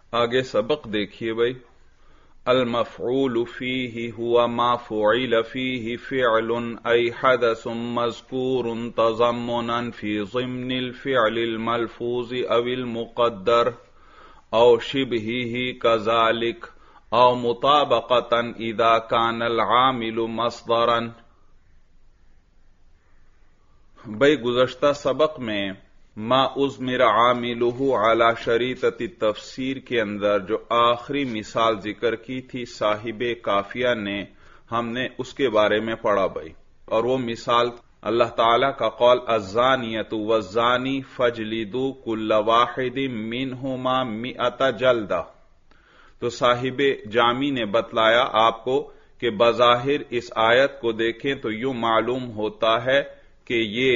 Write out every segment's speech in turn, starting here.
آگے سبق دیکھیے بھائی. المفعول فیہ ہوا ما فعل فیہ فعل ای حدث مذکور تضمنا فی ضمن الفعل الملفوظ او المقدر او شبہہ کذالک او مطابقتا اذا کان العامل مصدرا. بھائی گزشتہ سبق میں ما اضمر عاملہ علی شریطۃ التفسیر کے اندر جو آخری مثال ذکر کی تھی صاحب کافیہ نے، ہم نے اس کے بارے میں پڑھا بھائی. اور وہ مثال اللہ تعالی کا قول الزانیۃ والزانی فاجلدوا کل واحد منہما 100 جلدہ. تو صاحب جامی نے بتلایا آپ کو کہ بظاہر اس آیت کو دیکھیں تو یوں معلوم ہوتا ہے کہ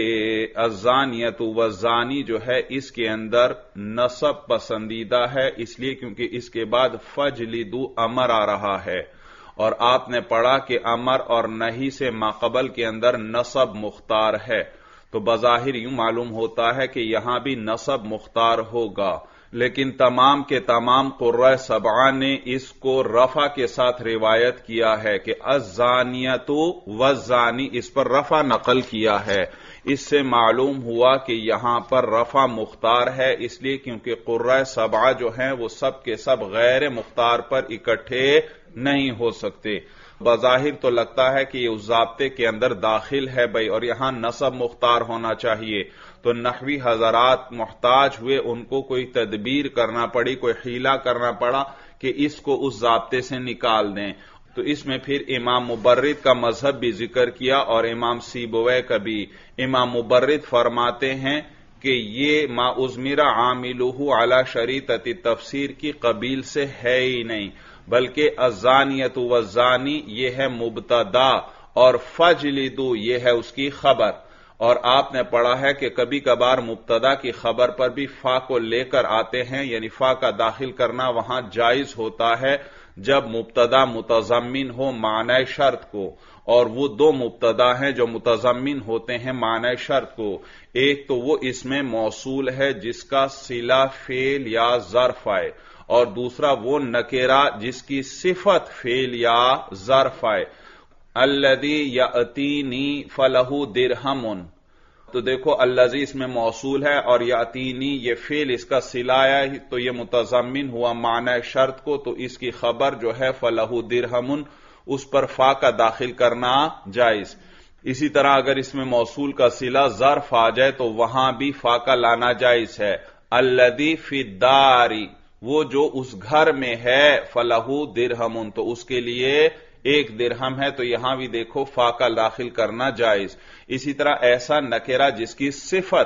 یہ الزانیۃ والزانی جو ہے اس کے اندر نصب پسندیدہ ہے، اس لیے کیونکہ اس کے بعد فجلدوا امر آ رہا ہے، اور آپ نے پڑھا کہ امر اور نہی سے ماقبل کے اندر نصب مختار ہے. تو بظاہر یوں معلوم ہوتا ہے کہ یہاں بھی نصب مختار ہوگا، لیکن تمام کے تمام قرۂ سبعہ نے اس کو رفع کے ساتھ روایت کیا ہے کہ الزانیۃ والزانی، اس پر رفع نقل کیا ہے. اس سے معلوم ہوا کہ یہاں پر رفع مختار ہے، اس لیے کیونکہ قرۂ سبعہ جو ہیں وہ سب کے سب غیر مختار پر اکٹھے نہیں ہو سکتے. بظاہر تو لگتا ہے کہ یہ اس ضابطے کے اندر داخل ہے بھائی، اور یہاں نصب مختار ہونا چاہیے. تو نحوی حضرات محتاج ہوئے، ان کو کوئی تدبیر کرنا پڑی، کوئی حیلہ کرنا پڑا کہ اس کو اس ضابطے سے نکال دیں. تو اس میں پھر امام مبرد کا مذہب بھی ذکر کیا اور امام سیبویہ کا بھی. امام مبرد فرماتے ہیں کہ یہ ما اضمر عاملہ علی شریطۃ التفسیر کی قبیل سے ہے ہی نہیں، بلکہ الزانیۃ والزانی یہ ہے مبتدا اور فجلدوا یہ ہے اس کی خبر. اور آپ نے پڑھا ہے کہ کبھی کبھار مبتدا کی خبر پر بھی فا کو لے کر آتے ہیں، یعنی فا کا داخل کرنا وہاں جائز ہوتا ہے جب مبتدا متضمن ہو معنی شرط کو. اور وہ دو مبتدا ہیں جو متضمن ہوتے ہیں معنی شرط کو. ایک تو وہ اسم موصول ہے جس کا صلہ فعل یا ظرف آئے، اور دوسرا وہ نکرہ جس کی صفت فعل یا ظرف آئے. الذی یاتینی فلہ درہم. تو دیکھو الذی اس میں موصول ہے اور یاتینی یہ فعل اس کا صلہ ہے، تو یہ متضمن ہوا معنی شرط کو، تو اس کی خبر جو ہے فلہ درہم، اس پر فا کا داخل کرنا جائز. اسی طرح اگر اس میں موصول کا صلہ ظرف آ جائے تو وہاں بھی فا کا لانا جائز ہے. الذی فی الدار، وہ جو اس گھر میں ہے، فلہ درہم، تو اس کے لیے 1 درہم ہے، تو یہاں بھی دیکھو فا کا داخل کرنا جائز. اسی طرح ایسا نکرہ جس کی صفت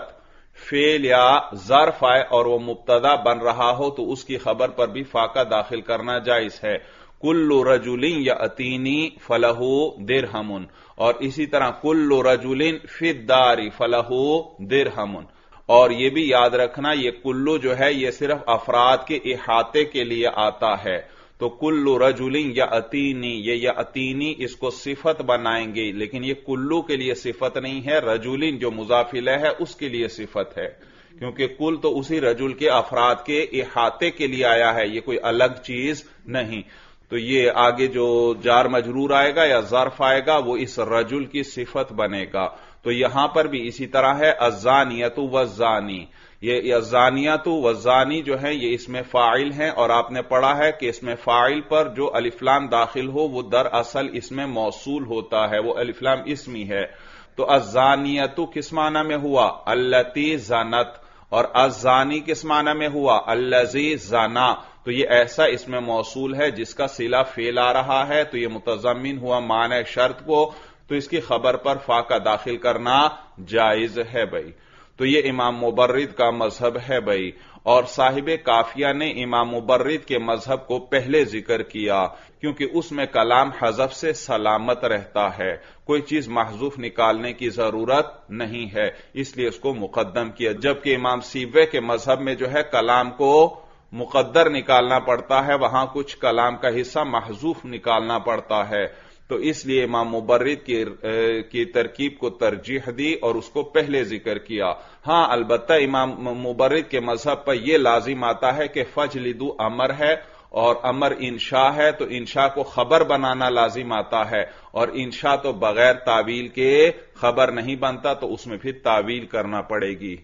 فعل یا ظرف آئے اور وہ مبتدا بن رہا ہو تو اس کی خبر پر بھی فا کا داخل کرنا جائز ہے. کل رجل یاتینی فلہ درہم، اور اسی طرح کل رجل فی الدار فلہ درہم. اور یہ بھی یاد رکھنا یہ کلو جو ہے یہ صرف افراد کے احاطے کے لیے آتا ہے. تو کل رجل یاتینی، یہ یاتینی اس کو صفت بنائیں گے، لیکن یہ کلو کے لیے صفت نہیں ہے، رجل جو مضاف الیہ ہے اس کے لیے صفت ہے، کیونکہ کل تو اسی رجل کے افراد کے احاطے کے لیے آیا ہے، یہ کوئی الگ چیز نہیں. تو یہ آگے جو جار مجرور آئے گا یا ظرف آئے گا وہ اس رجل کی صفت بنے گا. تو یہاں پر بھی اسی طرح ہے الزانیۃ والزانی. یہ الزانیۃ والزانی جو ہے یہ اس میں فاعل ہیں، اور آپ نے پڑھا ہے کہ اس میں فاعل پر جو الف لام داخل ہو وہ دراصل اس میں موصول ہوتا ہے، وہ الف لام اسمی ہے. تو الزانیۃ کس معنی میں ہوا؟ التی زنت، اور الزانی کس معنی میں ہوا؟ الذی زنا. تو یہ ایسا اس میں موصول ہے جس کا صلہ فعل آ رہا ہے، تو یہ متضمن ہوا معنی شرط کو، تو اس کی خبر پر فا کا داخل کرنا جائز ہے بھائی. تو یہ امام مبرد کا مذہب ہے بھائی. اور صاحب کافیہ نے امام مبرد کے مذہب کو پہلے ذکر کیا کیونکہ اس میں کلام حذف سے سلامت رہتا ہے، کوئی چیز محذوف نکالنے کی ضرورت نہیں ہے، اس لیے اس کو مقدم کیا. جبکہ امام سیبویہ کے مذہب میں جو ہے کلام کو مقدر نکالنا پڑتا ہے، وہاں کچھ کلام کا حصہ محذوف نکالنا پڑتا ہے. تو اس لیے امام مبرد کی ترکیب کو ترجیح دی اور اس کو پہلے ذکر کیا۔ ہاں البتہ امام مبرد کے مذہب پر یہ لازم آتا ہے کہ فجلدو امر ہے اور امر انشاء ہے، تو انشاء کو خبر بنانا لازم آتا ہے، اور انشاء تو بغیر تعویل کے خبر نہیں بنتا، تو اس میں پھر تعویل کرنا پڑے گی۔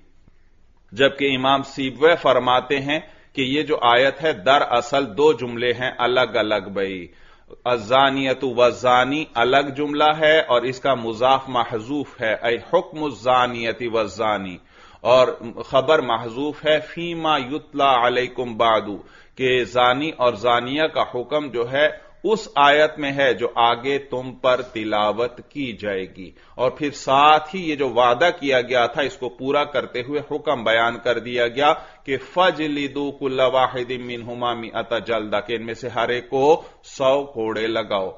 جبکہ امام سیبوے فرماتے ہیں کہ یہ جو آیت ہے دراصل دو جملے ہیں الگ الگ بھائی، الزانیۃ والزانی الگ جملہ ہے اور اس کا مضاف محذوف ہے، اے حکم الزانیۃ والزانی، اور خبر محذوف ہے فیما یتلا علیکم بعد، کہ زانی اور زانیہ کا حکم جو ہے اس آیت میں ہے جو آگے تم پر تلاوت کی جائے گی، اور پھر ساتھ ہی یہ جو وعدہ کیا گیا تھا اس کو پورا کرتے ہوئے حکم بیان کر دیا گیا کہ فجلدوا کل واحد منہما 100 جلدہ، کہ ان میں سے ہر ایک کو 100 کوڑے لگاؤ۔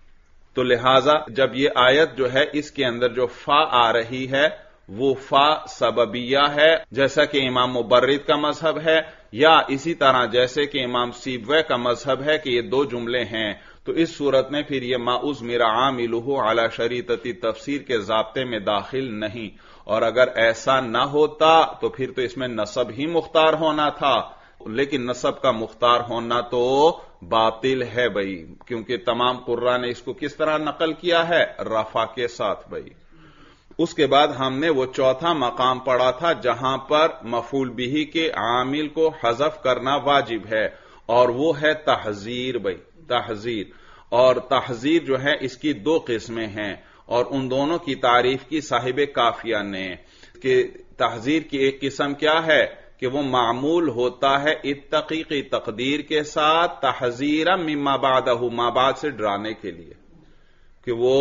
تو لہذا جب یہ آیت جو ہے اس کے اندر جو فا آ رہی ہے وہ فا سببیہ ہے جیسا کہ امام مبرد کا مذہب ہے، یا اسی طرح جیسے کہ امام سیبوے کا مذہب ہے کہ یہ دو جملے ہیں، تو اس صورت میں پھر یہ ما اضمر عاملہ علی شریطۃ تفسیر کے ضابطے میں داخل نہیں، اور اگر ایسا نہ ہوتا تو پھر تو اس میں نصب ہی مختار ہونا تھا، لیکن نصب کا مختار ہونا تو باطل ہے بھائی، کیونکہ تمام قراء نے اس کو کس طرح نقل کیا ہے؟ رفع کے ساتھ بھائی۔ اس کے بعد ہم نے وہ چوتھا مقام پڑھا تھا جہاں پر مفعول بہ کے عامل کو حذف کرنا واجب ہے، اور وہ ہے تحذیر بھائی، تحذیر، اور تحذیر جو ہے اس کی دو قسمیں ہیں، اور ان دونوں کی تعریف کی صاحب کافیہ نے، کہ تحذیر کی ایک قسم کیا ہے کہ وہ معمول ہوتا ہے اتقی کی تقدیر کے ساتھ تحذیرا مما بعدہ، ما بعد سے ڈرانے کے لیے، کہ وہ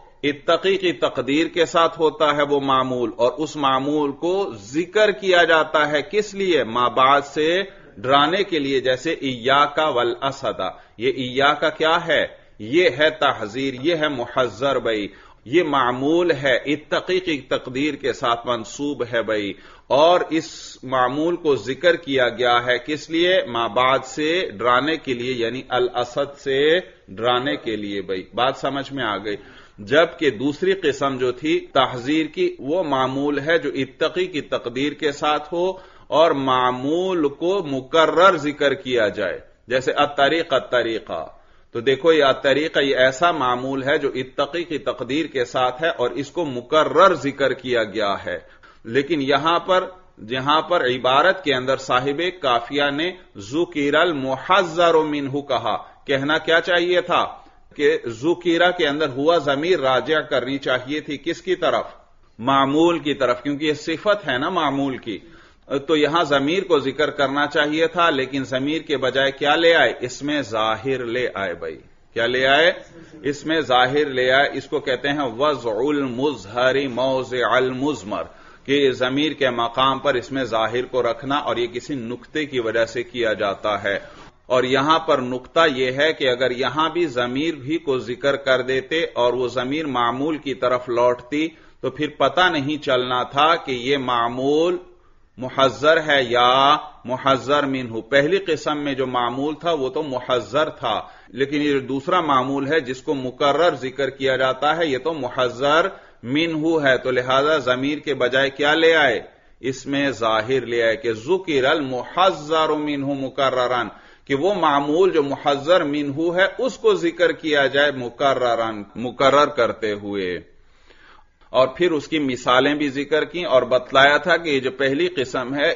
اتقی کی تقدیر کے ساتھ ہوتا ہے وہ معمول، اور اس معمول کو ذکر کیا جاتا ہے کس لیے؟ ما بعد سے ڈرانے کے لیے، جیسے ایاک والاسد، یہ ایاک کیا ہے؟ یہ ہے تحذیر، یہ ہے محذر بھائی، یہ معمول ہے اتقی کی تقدیر کے ساتھ منصوب ہے بھائی، اور اس معمول کو ذکر کیا گیا ہے کس لیے؟ ما بعد سے ڈرانے کے لیے، یعنی الاسد سے ڈرانے کے لیے بھائی، بات سمجھ میں آ گئی۔ جبکہ دوسری قسم جو تھی تحذیر کی، وہ معمول ہے جو اتقی کی تقدیر کے ساتھ ہو اور معمول کو مکرر ذکر کیا جائے، جیسے الطریقہ، تو دیکھو یہ الطریقہ یہ ایسا معمول ہے جو اتقی کی تقدیر کے ساتھ ہے اور اس کو مکرر ذکر کیا گیا ہے، لیکن یہاں پر عبارت کے اندر صاحب کافیہ نے ذکر المحذر منہ کہا، کہنا کیا چاہیے تھا کہ ذکیرہ کے اندر ہوا ضمیر راجع کرنی چاہیے تھی کس کی طرف؟ معمول کی طرف، کیونکہ یہ صفت ہے نا معمول کی، تو یہاں ضمیر کو ذکر کرنا چاہیے تھا، لیکن ضمیر کے بجائے کیا لے آئے؟ اس میں ظاہر لے آئے بھائی، کیا لے آئے؟ اس میں ظاہر لے آئے، اس کو کہتے ہیں وضع المظہر موضع المضمر، کہ ضمیر کے مقام پر اس میں ظاہر کو رکھنا، اور یہ کسی نقطے کی وجہ سے کیا جاتا ہے، اور یہاں پر نقطہ یہ ہے کہ اگر یہاں بھی ضمیر بھی کو ذکر کر دیتے اور وہ ضمیر معمول کی طرف لوٹتی تو پھر پتہ نہیں چلنا تھا کہ یہ معمول محذر ہے یا محذر منہ۔ پہلی قسم میں جو معمول تھا وہ تو محذر تھا، لیکن یہ جو دوسرا معمول ہے جس کو مکرر ذکر کیا جاتا ہے یہ تو محذر منہ ہے، تو لہذا ضمیر کے بجائے کیا لے آئے؟ اس میں ظاہر لے آئے کہ ذکر المحذر منہ مکررن، کہ وہ معمول جو محذر منہ ہے اس کو ذکر کیا جائے مکرر کرتے ہوئے، اور پھر اس کی مثالیں بھی ذکر کی اور بتلایا تھا کہ یہ جو پہلی قسم ہے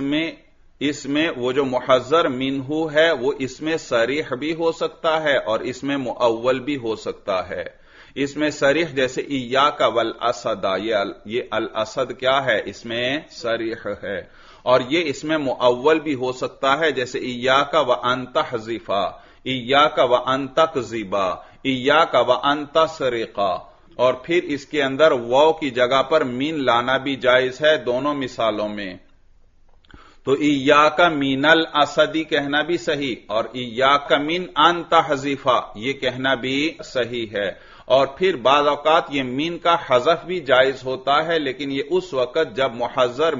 اس میں وہ جو محذر منہ ہے وہ اس میں صریح بھی ہو سکتا ہے اور اس میں مؤول بھی ہو سکتا ہے۔ اس میں صریح جیسے ایاک والاسد، یہ الاسد کیا ہے؟ اس میں صریح ہے، اور یہ اس میں مؤول بھی ہو سکتا ہے جیسے ایاک وان تحذفا، ایاک وان تکذبا، ایاک وان تسرقا، اور پھر اس کے اندر واو کی جگہ پر مین لانا بھی جائز ہے دونوں مثالوں میں، تو ایاک من الاسدی کہنا بھی صحیح اور ایاک من ان تحذفا یہ کہنا بھی صحیح ہے، اور پھر بعض اوقات یہ مین کا حذف بھی جائز ہوتا ہے، لیکن یہ اس وقت جب محذر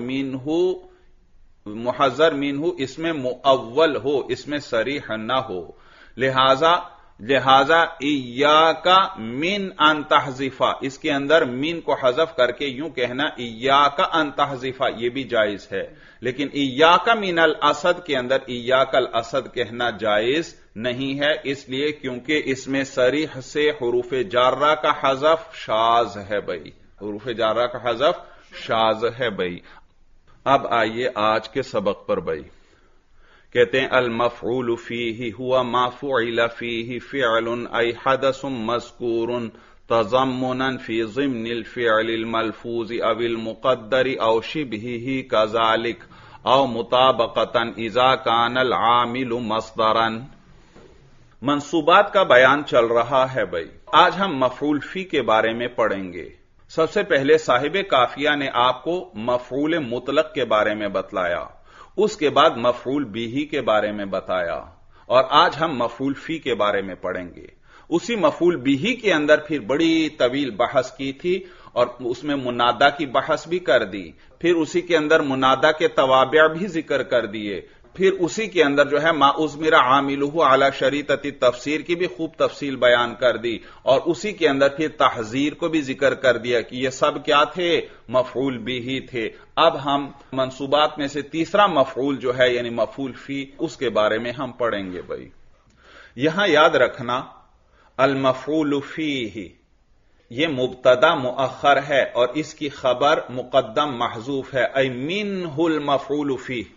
منہ اس میں مؤول ہو، اس میں صریح نہ ہو، لہذا لہذا ایاکا من ان تحذفا، اس کے اندر من کو حذف کر کے یوں کہنا ایاکا ان تحذفا، یہ بھی جائز ہے، لیکن ایاکا من الاسد کے اندر ایاکا الاسد کہنا جائز نہیں ہے، اس لیے کیونکہ اس میں صریح سے حروف جارہ کا حذف شاذ ہے بھائی، حروف جارہ کا حذف شاذ ہے بھائی۔ اب آئیے آج کے سبق پر بھائی، کہتے ہیں المفعول فیہ ہوا ما فعل فیہ فعل ای حدث مذکور تضمنا فی ضمن الفعل الملفوظ او المقدر او شبہہ کذالک او مطابقتا اذا کان العامل مصدرا۔ منصوبات کا بیان چل رہا ہے بھائی، آج ہم مفعول فی کے بارے میں پڑھیں گے۔ سب سے پہلے صاحب کافیہ نے آپ کو مفعول مطلق کے بارے میں بتلایا، اس کے بعد مفعول بیہی کے بارے میں بتایا، اور آج ہم مفعول فی کے بارے میں پڑھیں گے۔ اسی مفعول بیہی کے اندر پھر بڑی طویل بحث کی تھی اور اس میں منادا کی بحث بھی کر دی، پھر اسی کے اندر منادا کے توابع بھی ذکر کر دیے، پھر اسی کے اندر جو ہے ما اضمر عاملہ علی شریطۃ التفسیر کی بھی خوب تفصیل بیان کر دی، اور اسی کے اندر پھر تحذیر کو بھی ذکر کر دیا کہ یہ سب کیا تھے، مفعول بیہی تھے۔ اب ہم منصوبات میں سے تیسرا مفعول جو ہے یعنی مفعول فی، اس کے بارے میں ہم پڑھیں گے بھائی۔ یہاں یاد رکھنا المفعول فیہ یہ مبتدا مؤخر ہے اور اس کی خبر مقدم محذوف ہے، ای منہ المفعول فیہ،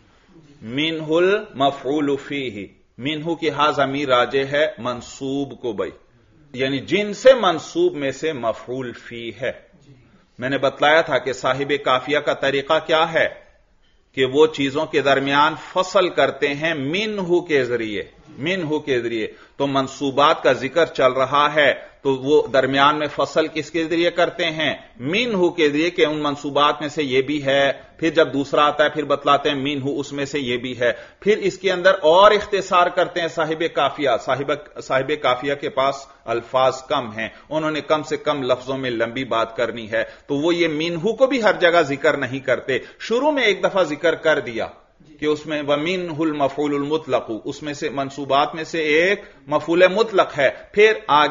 منہ المفعول فیہ، منہ کی ہاں ضمیر راجع ہے منصوب کو بھائی، یعنی جن سے منصوب میں سے مفعول فی ہے۔ میں نے بتلایا تھا کہ صاحب کافیہ کا طریقہ کیا ہے کہ وہ چیزوں کے درمیان فصل کرتے ہیں منہ کے ذریعے، منہ کے ذریعے۔ تو منصوبات کا ذکر چل رہا ہے تو وہ درمیان میں فصل کس کے ذریعے کرتے ہیں، منہ کے ذریعے، کہ ان منصوبات میں سے یہ بھی ہے، پھر جب دوسرا آتا ہے پھر بتلاتے ہیں منہ اس میں سے یہ بھی ہے، پھر اس کے اندر اور اختصار کرتے ہیں صاحب کافیہ۔ صاحب کافیہ کے پاس الفاظ کم ہیں، انہوں نے کم سے کم لفظوں میں لمبی بات کرنی ہے، تو وہ یہ منہ کو بھی ہر جگہ ذکر نہیں کرتے، شروع میں ایک دفعہ ذکر کر دیا کہ اس میں وَمِنْهُ الْمَفْعُولُ الْمُطْلَقُ، اس میں سے منصوبات میں سے ایک مفعول مطلق ہے، پھر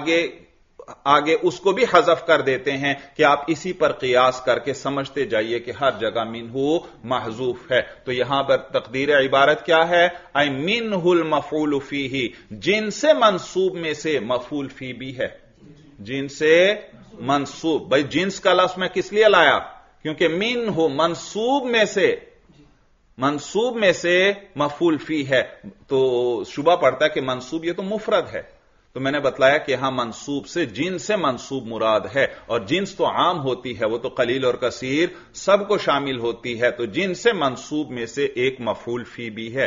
آگے اس کو بھی حذف کر دیتے ہیں کہ آپ اسی پر قیاس کر کے سمجھتے جائیے کہ ہر جگہ منہ محذوف ہے۔ تو یہاں پر تقدیر عبارت کیا ہے، اے منہ المفعول فیہ، جن سے منصوب میں سے مفعول فی بھی ہے، جن سے منصوب۔ بھائی جنس کا لفظ میں کس لیے لایا، کیونکہ منہ منصوب میں سے مفعول فی ہے، تو شبہ پڑتا ہے کہ منصوب یہ تو مفرد ہے، تو میں نے بتلایا کہ ہاں منصوب سے جنس سے منصوب مراد ہے، اور جنس تو عام ہوتی ہے، وہ تو قلیل اور کثیر سب کو شامل ہوتی ہے، تو جنس سے منصوب میں سے ایک مفعول فی بھی ہے۔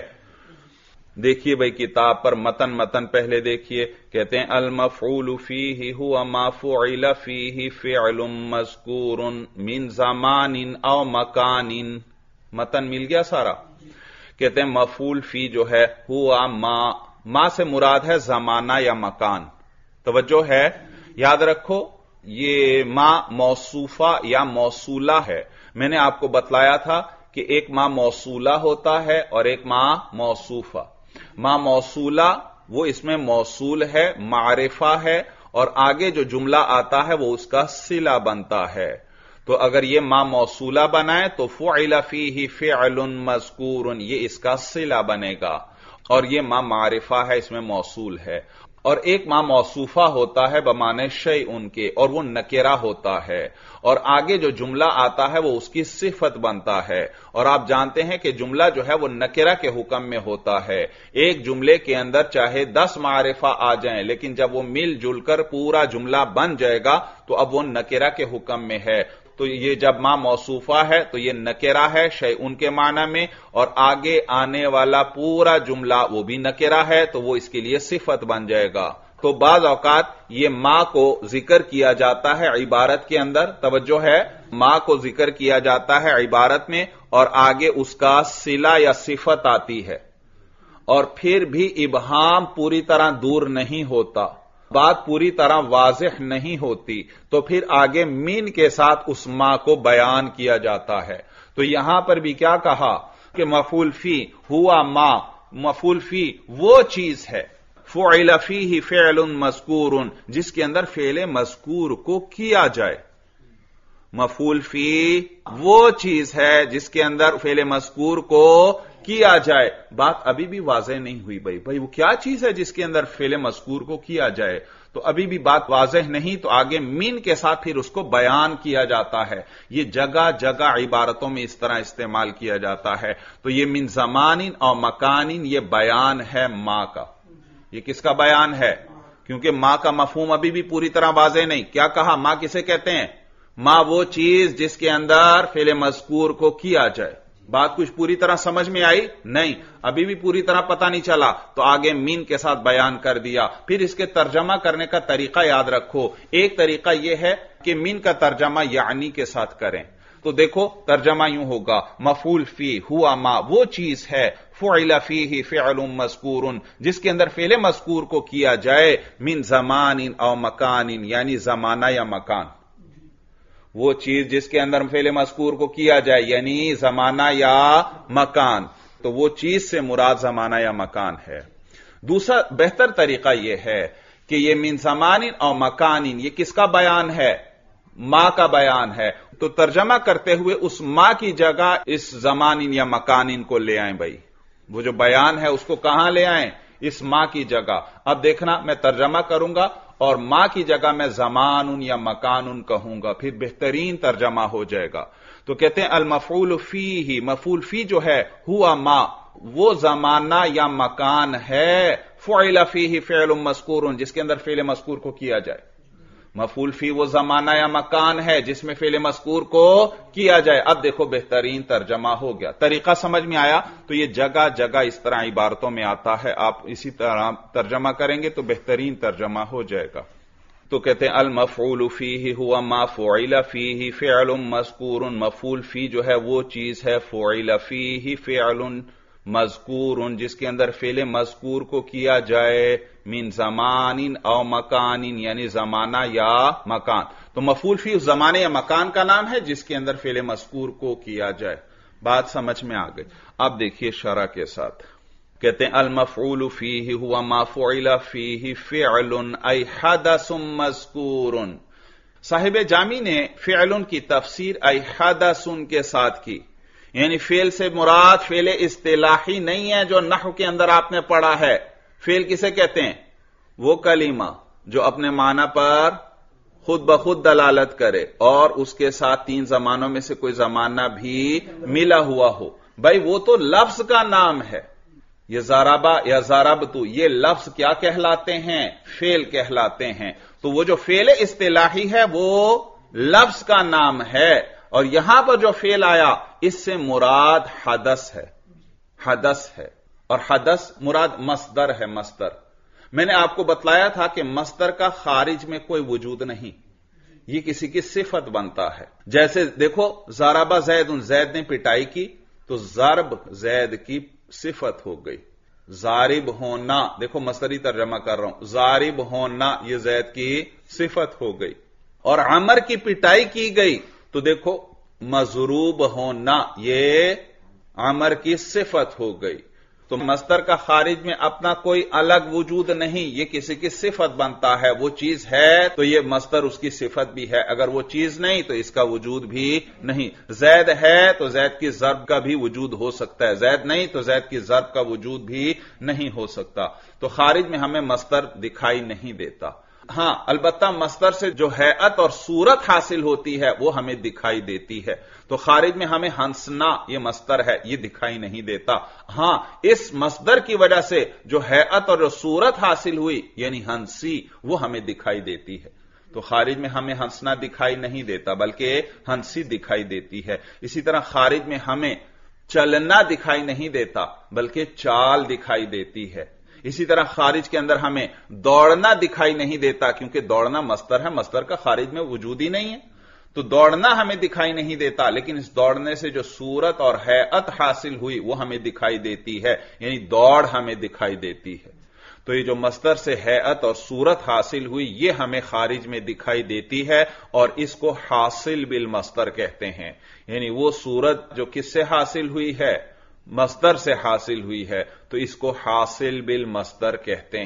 دیکھیے بھائی کتاب پر متن پہلے دیکھیے، کہتے ہیں المفعول فیہ ہوا ما فعل فیہ فعل مذکور من زمان او مکان۔ متن مل گیا سارا؟ کہتے ہیں مفعول فی جو ہے ہوا ما سے مراد ہے زمانہ یا مکان، توجہ ہے، یاد رکھو یہ ما موصوفہ یا موصولہ ہے۔ میں نے آپ کو بتلایا تھا کہ ایک ما موصولہ ہوتا ہے اور ایک ما موصوفہ۔ ما موصولہ وہ اس میں موصول ہے، معرفہ ہے، اور آگے جو جملہ آتا ہے وہ اس کا صلہ بنتا ہے۔ تو اگر یہ ما موصولہ بنائے تو فعل فیہ فعل مذکور، یہ اس کا صلہ بنے گا، اور یہ ما معرفہ ہے، اس میں موصول ہے۔ اور ایک ما موصوفہ ہوتا ہے بمعنی شیء کے، اور وہ نکرہ ہوتا ہے، اور آگے جو جملہ آتا ہے وہ اس کی صفت بنتا ہے۔ اور آپ جانتے ہیں کہ جملہ جو ہے وہ نکرہ کے حکم میں ہوتا ہے، ایک جملے کے اندر چاہے 10 معرفہ آ جائیں، لیکن جب وہ مل جل کر پورا جملہ بن جائے گا تو اب وہ نکرہ کے حکم میں ہے۔ تو یہ جب ما موصوفہ ہے تو یہ نکرہ ہے شیء کے معنی میں، اور آگے آنے والا پورا جملہ وہ بھی نکرہ ہے تو وہ اس کے لیے صفت بن جائے گا۔ تو بعض اوقات یہ ما کو ذکر کیا جاتا ہے عبارت کے اندر، توجہ ہے، ما کو ذکر کیا جاتا ہے عبارت میں اور آگے اس کا صلہ یا صفت آتی ہے، اور پھر بھی ابہام پوری طرح دور نہیں ہوتا، بات پوری طرح واضح نہیں ہوتی، تو پھر آگے مین کے ساتھ اس ما کو بیان کیا جاتا ہے۔ تو یہاں پر بھی کیا کہا کہ مفعول فی ہوا ما، مفعول فی وہ چیز ہے، فعل فیہ فعل مذکور، جس کے اندر فعل مذکور کو کیا جائے۔ مفعول فی وہ چیز ہے جس کے اندر فعل مذکور کو کیا جائے۔ بات ابھی بھی واضح نہیں ہوئی بھائی وہ کیا چیز ہے جس کے اندر فعل مذکور کو کیا جائے؟ تو ابھی بھی بات واضح نہیں، تو آگے من کے ساتھ پھر اس کو بیان کیا جاتا ہے۔ یہ جگہ جگہ عبارتوں میں اس طرح استعمال کیا جاتا ہے۔ تو یہ من زمان اور مکان، یہ بیان ہے ما کا۔ یہ کس کا بیان ہے؟ کیونکہ ما کا مفہوم ابھی بھی پوری طرح واضح نہیں۔ کیا کہا؟ ما کسے کہتے ہیں؟ ما وہ چیز جس کے اندر فعل مذکور کو کیا جائے۔ بات کچھ پوری طرح سمجھ میں آئی؟ نہیں، ابھی بھی پوری طرح پتہ نہیں چلا، تو آگے مین کے ساتھ بیان کر دیا۔ پھر اس کے ترجمہ کرنے کا طریقہ یاد رکھو۔ ایک طریقہ یہ ہے کہ مین کا ترجمہ یعنی کے ساتھ کریں۔ تو دیکھو ترجمہ یوں ہوگا، مفعول فی ہوا ما وہ چیز ہے، فعل فیہ فعل مذکور جس کے اندر فعل مذکور کو کیا جائے، من زمان او مکان یعنی زمانہ یا مکان۔ وہ چیز جس کے اندر فعل مذکور کو کیا جائے یعنی زمانہ یا مکان، تو وہ چیز سے مراد زمانہ یا مکان ہے۔ دوسرا بہتر طریقہ یہ ہے کہ یہ من زمان اور مکان، یہ کس کا بیان ہے؟ ما کا بیان ہے۔ تو ترجمہ کرتے ہوئے اس ما کی جگہ اس زمان یا مکان کو لے آئیں بھائی۔ وہ جو بیان ہے اس کو کہاں لے آئیں؟ اس ما کی جگہ۔ اب دیکھنا میں ترجمہ کروں گا اور ما کی جگہ میں زمان یا مکان کہوں گا، پھر بہترین ترجمہ ہو جائے گا۔ تو کہتے ہیں المفعول فیہ، مفعول فی جو ہے ہوا ما وہ زمانہ یا مکان ہے، فعل فیہ فعل مذکور جس کے اندر فعل مذکور کو کیا جائے۔ مفعول فی وہ زمانہ یا مکان ہے جس میں فعل مذکور کو کیا جائے۔ اب دیکھو بہترین ترجمہ ہو گیا۔ طریقہ سمجھ میں آیا؟ تو یہ جگہ جگہ اس طرح عبارتوں میں آتا ہے، آپ اسی طرح ترجمہ کریں گے تو بہترین ترجمہ ہو جائے گا۔ تو کہتے ہیں المفعول فیہ ہوا ما فعل فیہ فعل مذکور، مفعول فی جو ہے وہ چیز ہے، فعل فیہ فعل مذکور جس کے اندر فعل مذکور کو کیا جائے، من زمان او مکان یعنی زمانہ یا مکان۔ تو مفعول فی اس زمانے یا مکان کا نام ہے جس کے اندر فعل مذکور کو کیا جائے۔ بات سمجھ میں آ گئی؟ اب دیکھیے شرح کے ساتھ، کہتے ہیں المفعول فیہ ہوا ما فعل فیہ فعل ای حدث مذکور۔ صاحب جامی نے فعل کی تفسیر ای حدث کے ساتھ کی، یعنی فعل سے مراد فعل اصطلاحی نہیں ہے جو نحو کے اندر آپ نے پڑھا ہے۔ فعل کسے کہتے ہیں؟ وہ کلمہ جو اپنے معنی پر خود بخود دلالت کرے اور اس کے ساتھ تین زمانوں میں سے کوئی زمانہ بھی ملا ہوا ہو۔ بھائی وہ تو لفظ کا نام ہے، یہ ضربہ یا ضربت، یہ لفظ کیا کہلاتے ہیں؟ فعل کہلاتے ہیں۔ تو وہ جو فعل اصطلاحی ہے وہ لفظ کا نام ہے، اور یہاں پر جو فعل آیا اس سے مراد حدث ہے، حدث ہے، اور حدث مراد مصدر ہے۔ مصدر میں نے آپ کو بتلایا تھا کہ مصدر کا خارج میں کوئی وجود نہیں، یہ کسی کی صفت بنتا ہے۔ جیسے دیکھو ضرب زید، زید نے پٹائی کی تو ضرب زید کی صفت ہو گئی۔ ضارب ہونا، دیکھو مصدری ترجمہ کر رہا ہوں، ضارب ہونا یہ زید کی صفت ہو گئی۔ اور عمر کی پٹائی کی گئی تو دیکھو مضروب ہونا یہ عمر کی صفت ہو گئی۔ تو مصدر کا خارج میں اپنا کوئی الگ وجود نہیں، یہ کسی کی صفت بنتا ہے۔ وہ چیز ہے تو یہ مصدر اس کی صفت بھی ہے، اگر وہ چیز نہیں تو اس کا وجود بھی نہیں۔ زید ہے تو زید کی ضرب کا بھی وجود ہو سکتا ہے، زید نہیں تو زید کی ضرب کا وجود بھی نہیں ہو سکتا۔ تو خارج میں ہمیں مصدر دکھائی نہیں دیتا۔ ہاں البتہ مصدر سے جو ہیئت اور صورت حاصل ہوتی ہے وہ ہمیں دکھائی دیتی ہے۔ تو خارج میں ہمیں ہنسنا یہ مصدر ہے، یہ دکھائی نہیں دیتا۔ ہاں اس مصدر کی وجہ سے جو ہیئت اور جو صورت حاصل ہوئی یعنی ہنسی، وہ ہمیں دکھائی دیتی ہے۔ تو خارج میں ہمیں ہنسنا دکھائی نہیں دیتا بلکہ ہنسی دکھائی دیتی ہے۔ اسی طرح خارج میں ہمیں چلنا دکھائی نہیں دیتا بلکہ چال دکھائی دیتی ہے۔ اسی طرح خارج کے اندر ہمیں دوڑنا دکھائی نہیں دیتا کیونکہ دوڑنا مصدر ہے، مصدر کا خارج میں وجود ہی نہیں ہے، تو دوڑنا ہمیں دکھائی نہیں دیتا، لیکن اس دوڑنے سے جو صورت اور ہیئت حاصل ہوئی وہ ہمیں دکھائی دیتی ہے، یعنی دوڑ ہمیں دکھائی دیتی ہے۔ تو یہ جو مصدر سے ہیئت اور صورت حاصل ہوئی یہ ہمیں خارج میں دکھائی دیتی ہے، اور اس کو حاصل بالمصدر کہتے ہیں، یعنی وہ صورت جو کس سے حاصل ہوئی ہے؟ مصدر سے حاصل ہوئی ہے، تو اس کو حاصل بالمصدر کہتے ہیں۔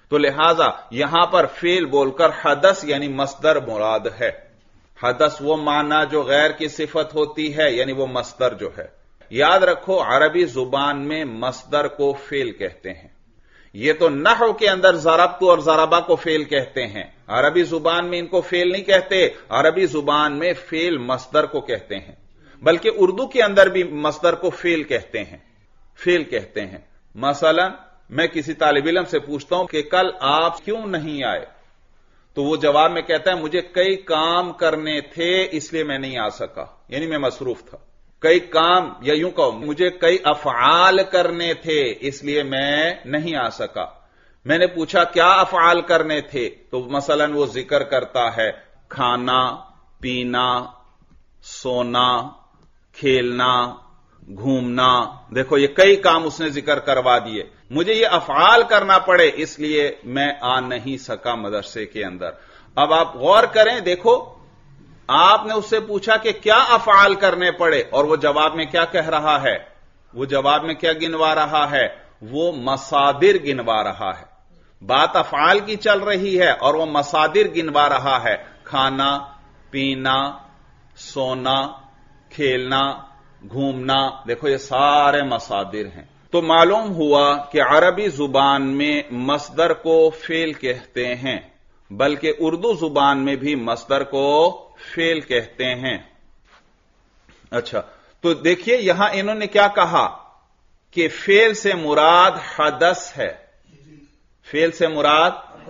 تو لہذا یہاں پر فعل بول کر حدث یعنی مصدر مراد ہے. حدث وہ معنی جو غیر کی صفت ہوتی ہے، یعنی وہ مصدر جو ہے. یاد رکھو عربی زبان میں مصدر کو فعل کہتے ہیں. یہ تو نحو کے اندر ضربت اور ضربہ کو فعل کہتے ہیں، عربی زبان میں ان کو فعل نہیں کہتے. عربی زبان میں فعل مصدر کو کہتے ہیں، بلکہ اردو کے اندر بھی مصدر کو فعل کہتے ہیں. فعل کہتے ہیں. مثلا میں کسی طالب علم سے پوچھتا ہوں کہ کل آپ کیوں نہیں آئے، تو وہ جواب میں کہتا ہے مجھے کئی کام کرنے تھے اس لیے میں نہیں آ سکا، یعنی میں مصروف تھا. کئی کام، یا یوں کہو مجھے کئی افعال کرنے تھے اس لیے میں نہیں آ سکا. میں نے پوچھا کیا افعال کرنے تھے، تو مثلا وہ ذکر کرتا ہے کھانا، پینا، سونا، کھیلنا، گھومنا. دیکھو یہ کئی کام اس نے ذکر کروا دیے. مجھے یہ افعال کرنا پڑے اس لیے میں آ نہیں سکا مدرسے کے اندر. اب آپ غور کریں، دیکھو آپ نے اس سے پوچھا کہ کیا افعال کرنے پڑے، اور وہ جواب میں کیا کہہ رہا ہے؟ وہ جواب میں کیا گنوا رہا ہے؟ وہ مصادر گنوا رہا ہے. بات افعال کی چل رہی ہے اور وہ مصادر گنوا رہا ہے. کھانا، پینا، سونا، کھیلنا، گھومنا، دیکھو یہ سارے مصادر ہیں. تو معلوم ہوا کہ عربی زبان میں مصدر کو فعل کہتے ہیں، بلکہ اردو زبان میں بھی مصدر کو فعل کہتے ہیں. اچھا، تو دیکھیے یہاں انہوں نے کیا کہا کہ فعل سے مراد حدث ہے. فعل سے مراد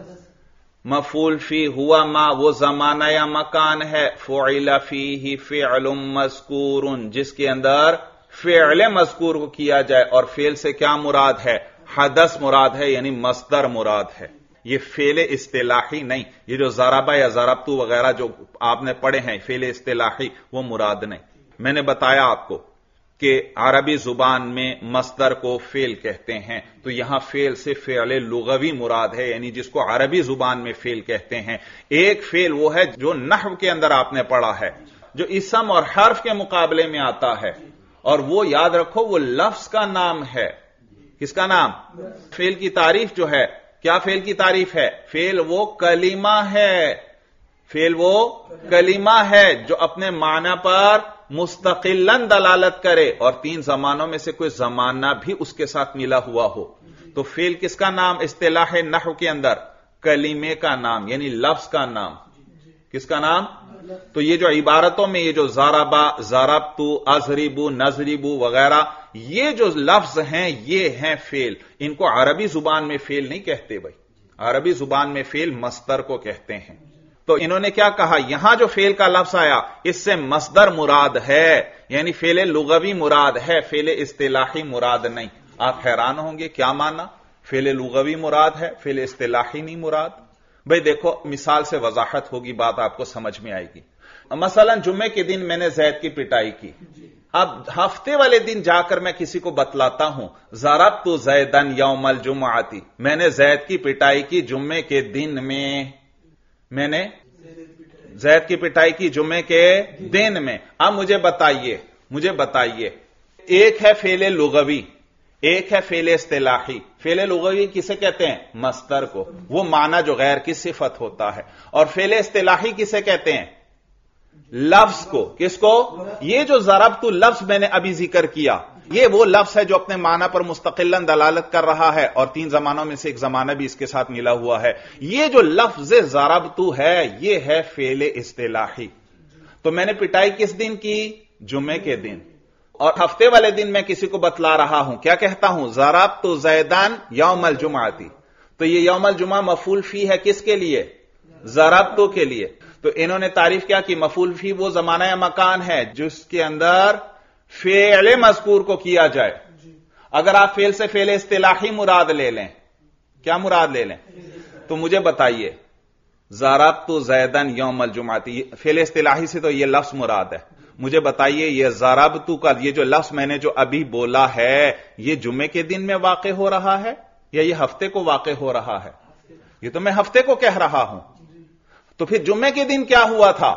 مفعول فی ہوا ما، وہ زمانہ یا مکان ہے. فعل فیہ فعل مذکور، جس کے اندر فعل مذکور کو کیا جائے، اور فعل سے کیا مراد ہے؟ حدث مراد ہے، یعنی مصدر مراد ہے. یہ فعل اصطلاحی نہیں. یہ جو ضربہ یا ضربتو وغیرہ جو آپ نے پڑھے ہیں فعل اصطلاحی، وہ مراد نہیں. میں نے بتایا آپ کو کہ عربی زبان میں مصدر کو فعل کہتے ہیں، تو یہاں فعل سے فعل لغوی مراد ہے، یعنی جس کو عربی زبان میں فعل کہتے ہیں. ایک فعل وہ ہے جو نحو کے اندر آپ نے پڑھا ہے، جو اسم اور حرف کے مقابلے میں آتا ہے، اور وہ یاد رکھو وہ لفظ کا نام ہے. کس کا نام؟ فعل کی تعریف جو ہے، کیا فعل کی تعریف ہے؟ فعل وہ کلمہ ہے. فعل وہ کلمہ ہے جو اپنے معنی پر مستقلاً دلالت کرے اور تین زمانوں میں سے کوئی زمانہ بھی اس کے ساتھ ملا ہوا ہو. تو فعل کس کا نام اصطلاح نحو کے اندر؟ کلمے کا نام، یعنی لفظ کا نام. کس کا نام؟ تو یہ جو عبارتوں میں یہ جو ضربہ، ضربتو، اضربو، نضربو وغیرہ یہ جو لفظ ہیں یہ ہیں فعل. ان کو عربی زبان میں فعل نہیں کہتے بھائی، عربی زبان میں فعل مصدر کو کہتے ہیں. تو انہوں نے کیا کہا؟ یہاں جو فعل کا لفظ آیا اس سے مصدر مراد ہے، یعنی فعل لغوی مراد ہے، فعل اصطلاحی مراد نہیں. آپ حیران ہوں گے کیا معنی؟ فعل لغوی مراد ہے، فعل اصطلاحی نہیں مراد. بھئی دیکھو مثال سے وضاحت ہوگی، بات آپ کو سمجھ میں آئے گی. مثلا جمعے کے دن میں نے زید کی پٹائی کی. اب ہفتے والے دن جا کر میں کسی کو بتلاتا ہوں ضربت زیدن یوم الجمعۃ، میں نے زید کی پٹائی کی جمعے کے دن میں. میں نے زید کی پٹائی کی جمعے کے دن میں. اب مجھے بتائیے ایک ہے فعل لغوی، ایک ہے فعل اصطلاحی. فعل لغوی کسے کہتے ہیں؟ مصدر کو، وہ معنی جو غیر کی صفت ہوتا ہے. اور فعل اصطلاحی کسے کہتے ہیں؟ لفظ کو. کس کو؟ یہ جو ضربت لفظ میں نے ابھی ذکر کیا یہ وہ لفظ ہے جو اپنے معنی پر مستقلاً دلالت کر رہا ہے اور تین زمانوں میں سے ایک زمانہ بھی اس کے ساتھ ملا ہوا ہے. یہ جو لفظ ضربت ہے یہ ہے فعل اصطلاحی. تو میں نے پٹائی کس دن کی؟ جمعے کے دن. اور ہفتے والے دن میں کسی کو بتلا رہا ہوں، کیا کہتا ہوں؟ ضربت زیدان یوم الجمعۃ. تو یہ یوم الجمعہ مفعول فی ہے کس کے لیے؟ ضربت کے لیے. تو انہوں نے تعریف کیا کہ مفعول فی وہ زمانہ یا مکان ہے جس کے اندر فعل مذکور کو کیا جائے. اگر آپ فعل سے فعل اصطلاحی مراد لے لیں، کیا مراد لے لیں؟ تو مجھے بتائیے ضربت زیدن یوم الجمعۃ، فعل اصطلاحی سے تو یہ لفظ مراد ہے. مجھے بتائیے یہ ضربت کا یہ جو لفظ میں نے جو ابھی بولا ہے یہ جمعے کے دن میں واقع ہو رہا ہے یا یہ ہفتے کو واقع ہو رہا ہے؟ یہ تو میں ہفتے کو کہہ رہا ہوں. تو پھر جمعے کے دن کیا ہوا تھا؟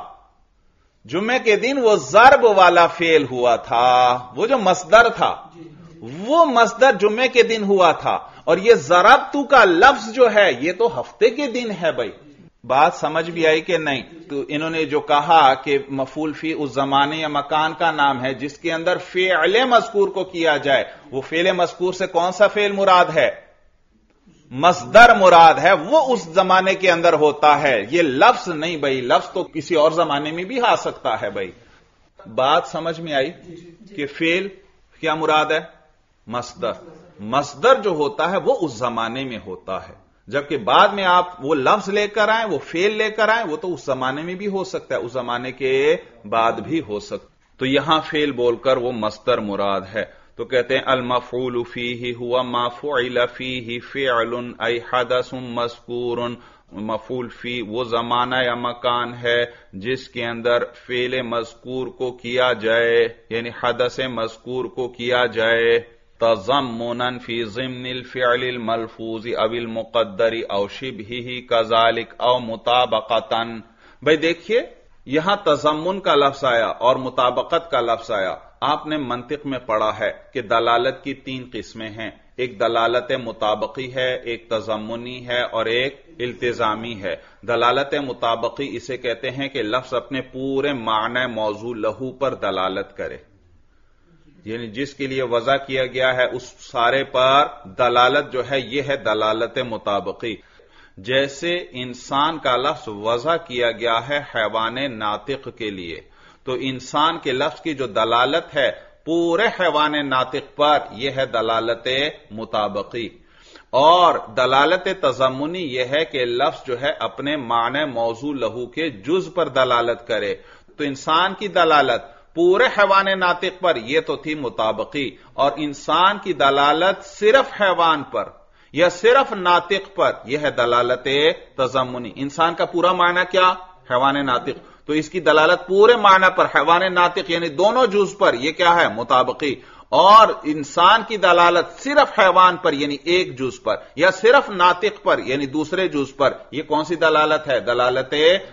جمعے کے دن وہ ضرب والا فعل ہوا تھا، وہ جو مصدر تھا وہ مصدر جمعے کے دن ہوا تھا. اور یہ ضربتو کا لفظ جو ہے یہ تو ہفتے کے دن ہے بھائی. بات سمجھ بھی آئی کہ نہیں؟ تو انہوں نے جو کہا کہ مفعول فی اس زمانے یا مکان کا نام ہے جس کے اندر فعل مذکور کو کیا جائے، وہ فعل مذکور سے کون سا فعل مراد ہے؟ مصدر مراد ہے، وہ اس زمانے کے اندر ہوتا ہے، یہ لفظ نہیں بھائی. لفظ تو کسی اور زمانے میں بھی آ سکتا ہے بھائی. بات سمجھ میں آئی کہ فعل کیا مراد ہے؟ مصدر. مصدر جو ہوتا ہے وہ اس زمانے میں ہوتا ہے، جبکہ بعد میں آپ وہ لفظ لے کر آئیں، وہ فعل لے کر آئیں، وہ تو اس زمانے میں بھی ہو سکتا ہے، اس زمانے کے بعد بھی ہو سکتا ہے. تو یہاں فعل بول کر وہ مصدر مراد ہے. تو کہتے ہیں المفعول فیہ ہوا ما فعل فیہ فعل ای حدث مذکور. مفعول فی وہ زمانہ یا مکان ہے جس کے اندر فعل مذکور کو کیا جائے، یعنی حدث مذکور کو کیا جائے. تضمنا فی ضمن الفعل الملفوظ او المقدر او شبہہ کذالک او مطابقتا. بھئی دیکھیے یہاں تضمن کا لفظ آیا اور مطابقت کا لفظ آیا. آپ نے منطق میں پڑھا ہے کہ دلالت کی 3 قسمیں ہیں، ایک دلالت مطابقی ہے، ایک تضمنی ہے اور ایک التزامی ہے. دلالت مطابقی اسے کہتے ہیں کہ لفظ اپنے پورے معنی موضوع لہو پر دلالت کرے، یعنی جس کے لیے وضع کیا گیا ہے اس سارے پر دلالت جو ہے یہ ہے دلالت مطابقی. جیسے انسان کا لفظ وضع کیا گیا ہے حیوان ناطق کے لیے، تو انسان کے لفظ کی جو دلالت ہے پورے حیوان ناطق پر یہ ہے دلالت مطابقی. اور دلالت تضمنی یہ ہے کہ لفظ جو ہے اپنے معنی موضوع لہو کے جز پر دلالت کرے. تو انسان کی دلالت پورے حیوان ناطق پر یہ تو تھی مطابقی، اور انسان کی دلالت صرف حیوان پر یا صرف ناطق پر یہ ہے دلالت تضمنی. انسان کا پورا معنی کیا؟ حیوان ناطق. تو اس کی دلالت پورے معنی پر حیوان ناطق یعنی دونوں جز پر یہ کیا ہے؟ مطابقی. اور انسان کی دلالت صرف حیوان پر یعنی ایک جز پر یا صرف ناطق پر یعنی دوسرے جز پر یہ کون سی دلالت ہے؟ دلالت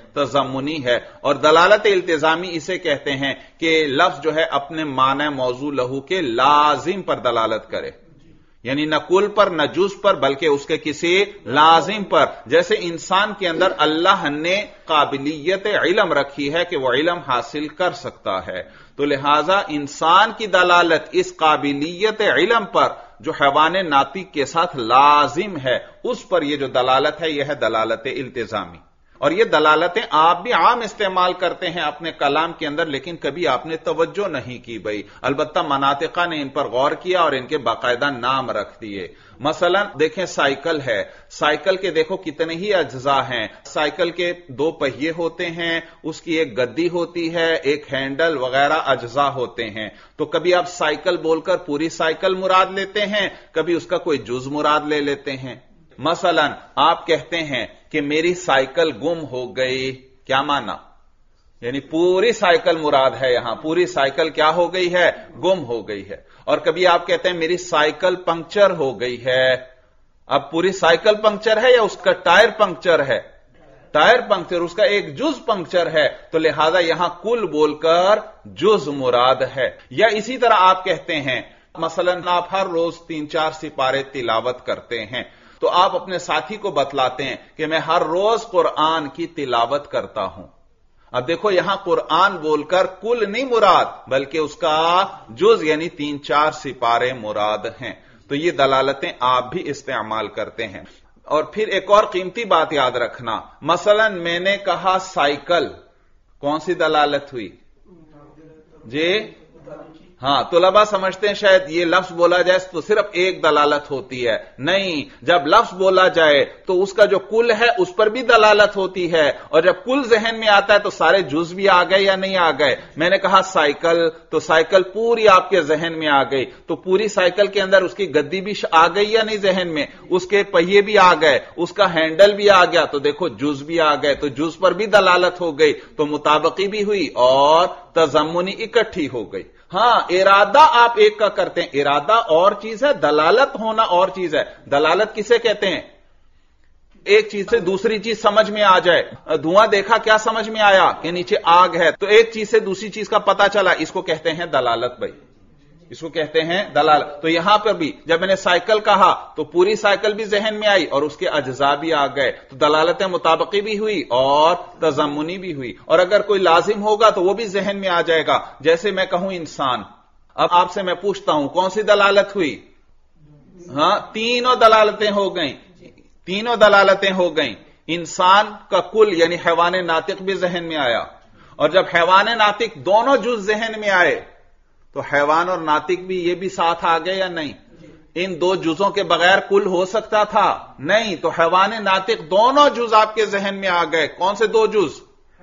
تضمنی ہے. اور دلالت التزامی اسے کہتے ہیں کہ لفظ جو ہے اپنے معنی موضوع لہو کے لازم پر دلالت کرے، یعنی نہ کل پر نہ جز پر بلکہ اس کے کسی لازم پر. جیسے انسان کے اندر اللہ نے قابلیت علم رکھی ہے کہ وہ علم حاصل کر سکتا ہے، تو لہذا انسان کی دلالت اس قابلیت علم پر جو حیوان ناطق کے ساتھ لازم ہے اس پر یہ جو دلالت ہے یہ ہے دلالت التزامی. اور یہ دلالتیں آپ بھی عام استعمال کرتے ہیں اپنے کلام کے اندر، لیکن کبھی آپ نے توجہ نہیں کی بھائی. البتہ مناطقہ نے ان پر غور کیا اور ان کے باقاعدہ نام رکھ دیے. مثلا دیکھیں سائیکل ہے، سائیکل کے دیکھو کتنے ہی اجزاء ہیں. سائیکل کے 2 پہیے ہوتے ہیں، اس کی ایک گدی ہوتی ہے، ایک ہینڈل وغیرہ اجزاء ہوتے ہیں. تو کبھی آپ سائیکل بول کر پوری سائیکل مراد لیتے ہیں، کبھی اس کا کوئی جز مراد لے لیتے ہیں. مثلا آپ کہتے ہیں کہ میری سائیکل گم ہو گئی، کیا مانا؟ یعنی پوری سائیکل مراد ہے یہاں، پوری سائیکل کیا ہو گئی ہے؟ گم ہو گئی ہے. اور کبھی آپ کہتے ہیں میری سائیکل پنکچر ہو گئی ہے. اب پوری سائیکل پنکچر ہے یا اس کا ٹائر پنکچر ہے؟ ٹائر پنکچر، اس کا ایک جز پنکچر ہے، تو لہذا یہاں کل بول کر جز مراد ہے. یا اسی طرح آپ کہتے ہیں مثلا آپ ہر روز 3-4 سپارے تلاوت کرتے ہیں، تو آپ اپنے ساتھی کو بتلاتے ہیں کہ میں ہر روز قرآن کی تلاوت کرتا ہوں. اب دیکھو یہاں قرآن بول کر کل نہیں مراد بلکہ اس کا جز یعنی 3-4 سپارے مراد ہیں. تو یہ دلالتیں آپ بھی استعمال کرتے ہیں. اور پھر ایک اور قیمتی بات یاد رکھنا، مثلا میں نے کہا سائیکل، کون سی دلالت ہوئی جی؟ ہاں طلباء سمجھتے ہیں شاید یہ لفظ بولا جائے تو صرف ایک دلالت ہوتی ہے. نہیں، جب لفظ بولا جائے تو اس کا جو کل ہے اس پر بھی دلالت ہوتی ہے، اور جب کل ذہن میں آتا ہے تو سارے جز بھی آ گئے یا نہیں آ گئے. میں نے کہا سائیکل تو سائیکل پوری آپ کے ذہن میں آ گئی، تو پوری سائیکل کے اندر اس کی گدی بھی آ گئی یا نہیں ذہن میں، اس کے پہیے بھی آ گئے، اس کا ہینڈل بھی آ گیا، تو دیکھو جز بھی آ گئے، تو جز پر بھی دلالت ہو گئی، تو مطابقی بھی ہوئی اور تضمنی اکٹھی ہو گئی. ہاں ارادہ آپ ایک کا کرتے ہیں، ارادہ اور چیز ہے، دلالت ہونا اور چیز ہے. دلالت کسے کہتے ہیں؟ ایک چیز سے دوسری چیز سمجھ میں آ جائے. دھواں دیکھا، کیا سمجھ میں آیا کہ نیچے آگ ہے، تو ایک چیز سے دوسری چیز کا پتہ چلا، اس کو کہتے ہیں دلالت. بھائی اس کو کہتے ہیں دلالت. تو یہاں پر بھی جب میں نے سائیکل کہا تو پوری سائیکل بھی ذہن میں آئی اور اس کے اجزاء بھی آ گئے, تو دلالت مطابقی بھی ہوئی اور تضمنی بھی ہوئی. اور اگر کوئی لازم ہوگا تو وہ بھی ذہن میں آ جائے گا. جیسے میں کہوں انسان, اب آپ سے میں پوچھتا ہوں کون سی دلالت ہوئی؟ ہاں, تینوں دلالتیں ہو گئیں, تینوں دلالتیں ہو گئیں. انسان کا کل یعنی حیوان ناطق بھی ذہن میں آیا, اور جب حیوان ناطق دونوں جز ذہن میں آئے تو حیوان اور ناطق بھی یہ بھی ساتھ آ گئے یا نہیں؟ ان دو جزوں کے بغیر کل ہو سکتا تھا؟ نہیں. تو حیوان ناطق دونوں جز آپ کے ذہن میں آ گئے. کون سے دو جز؟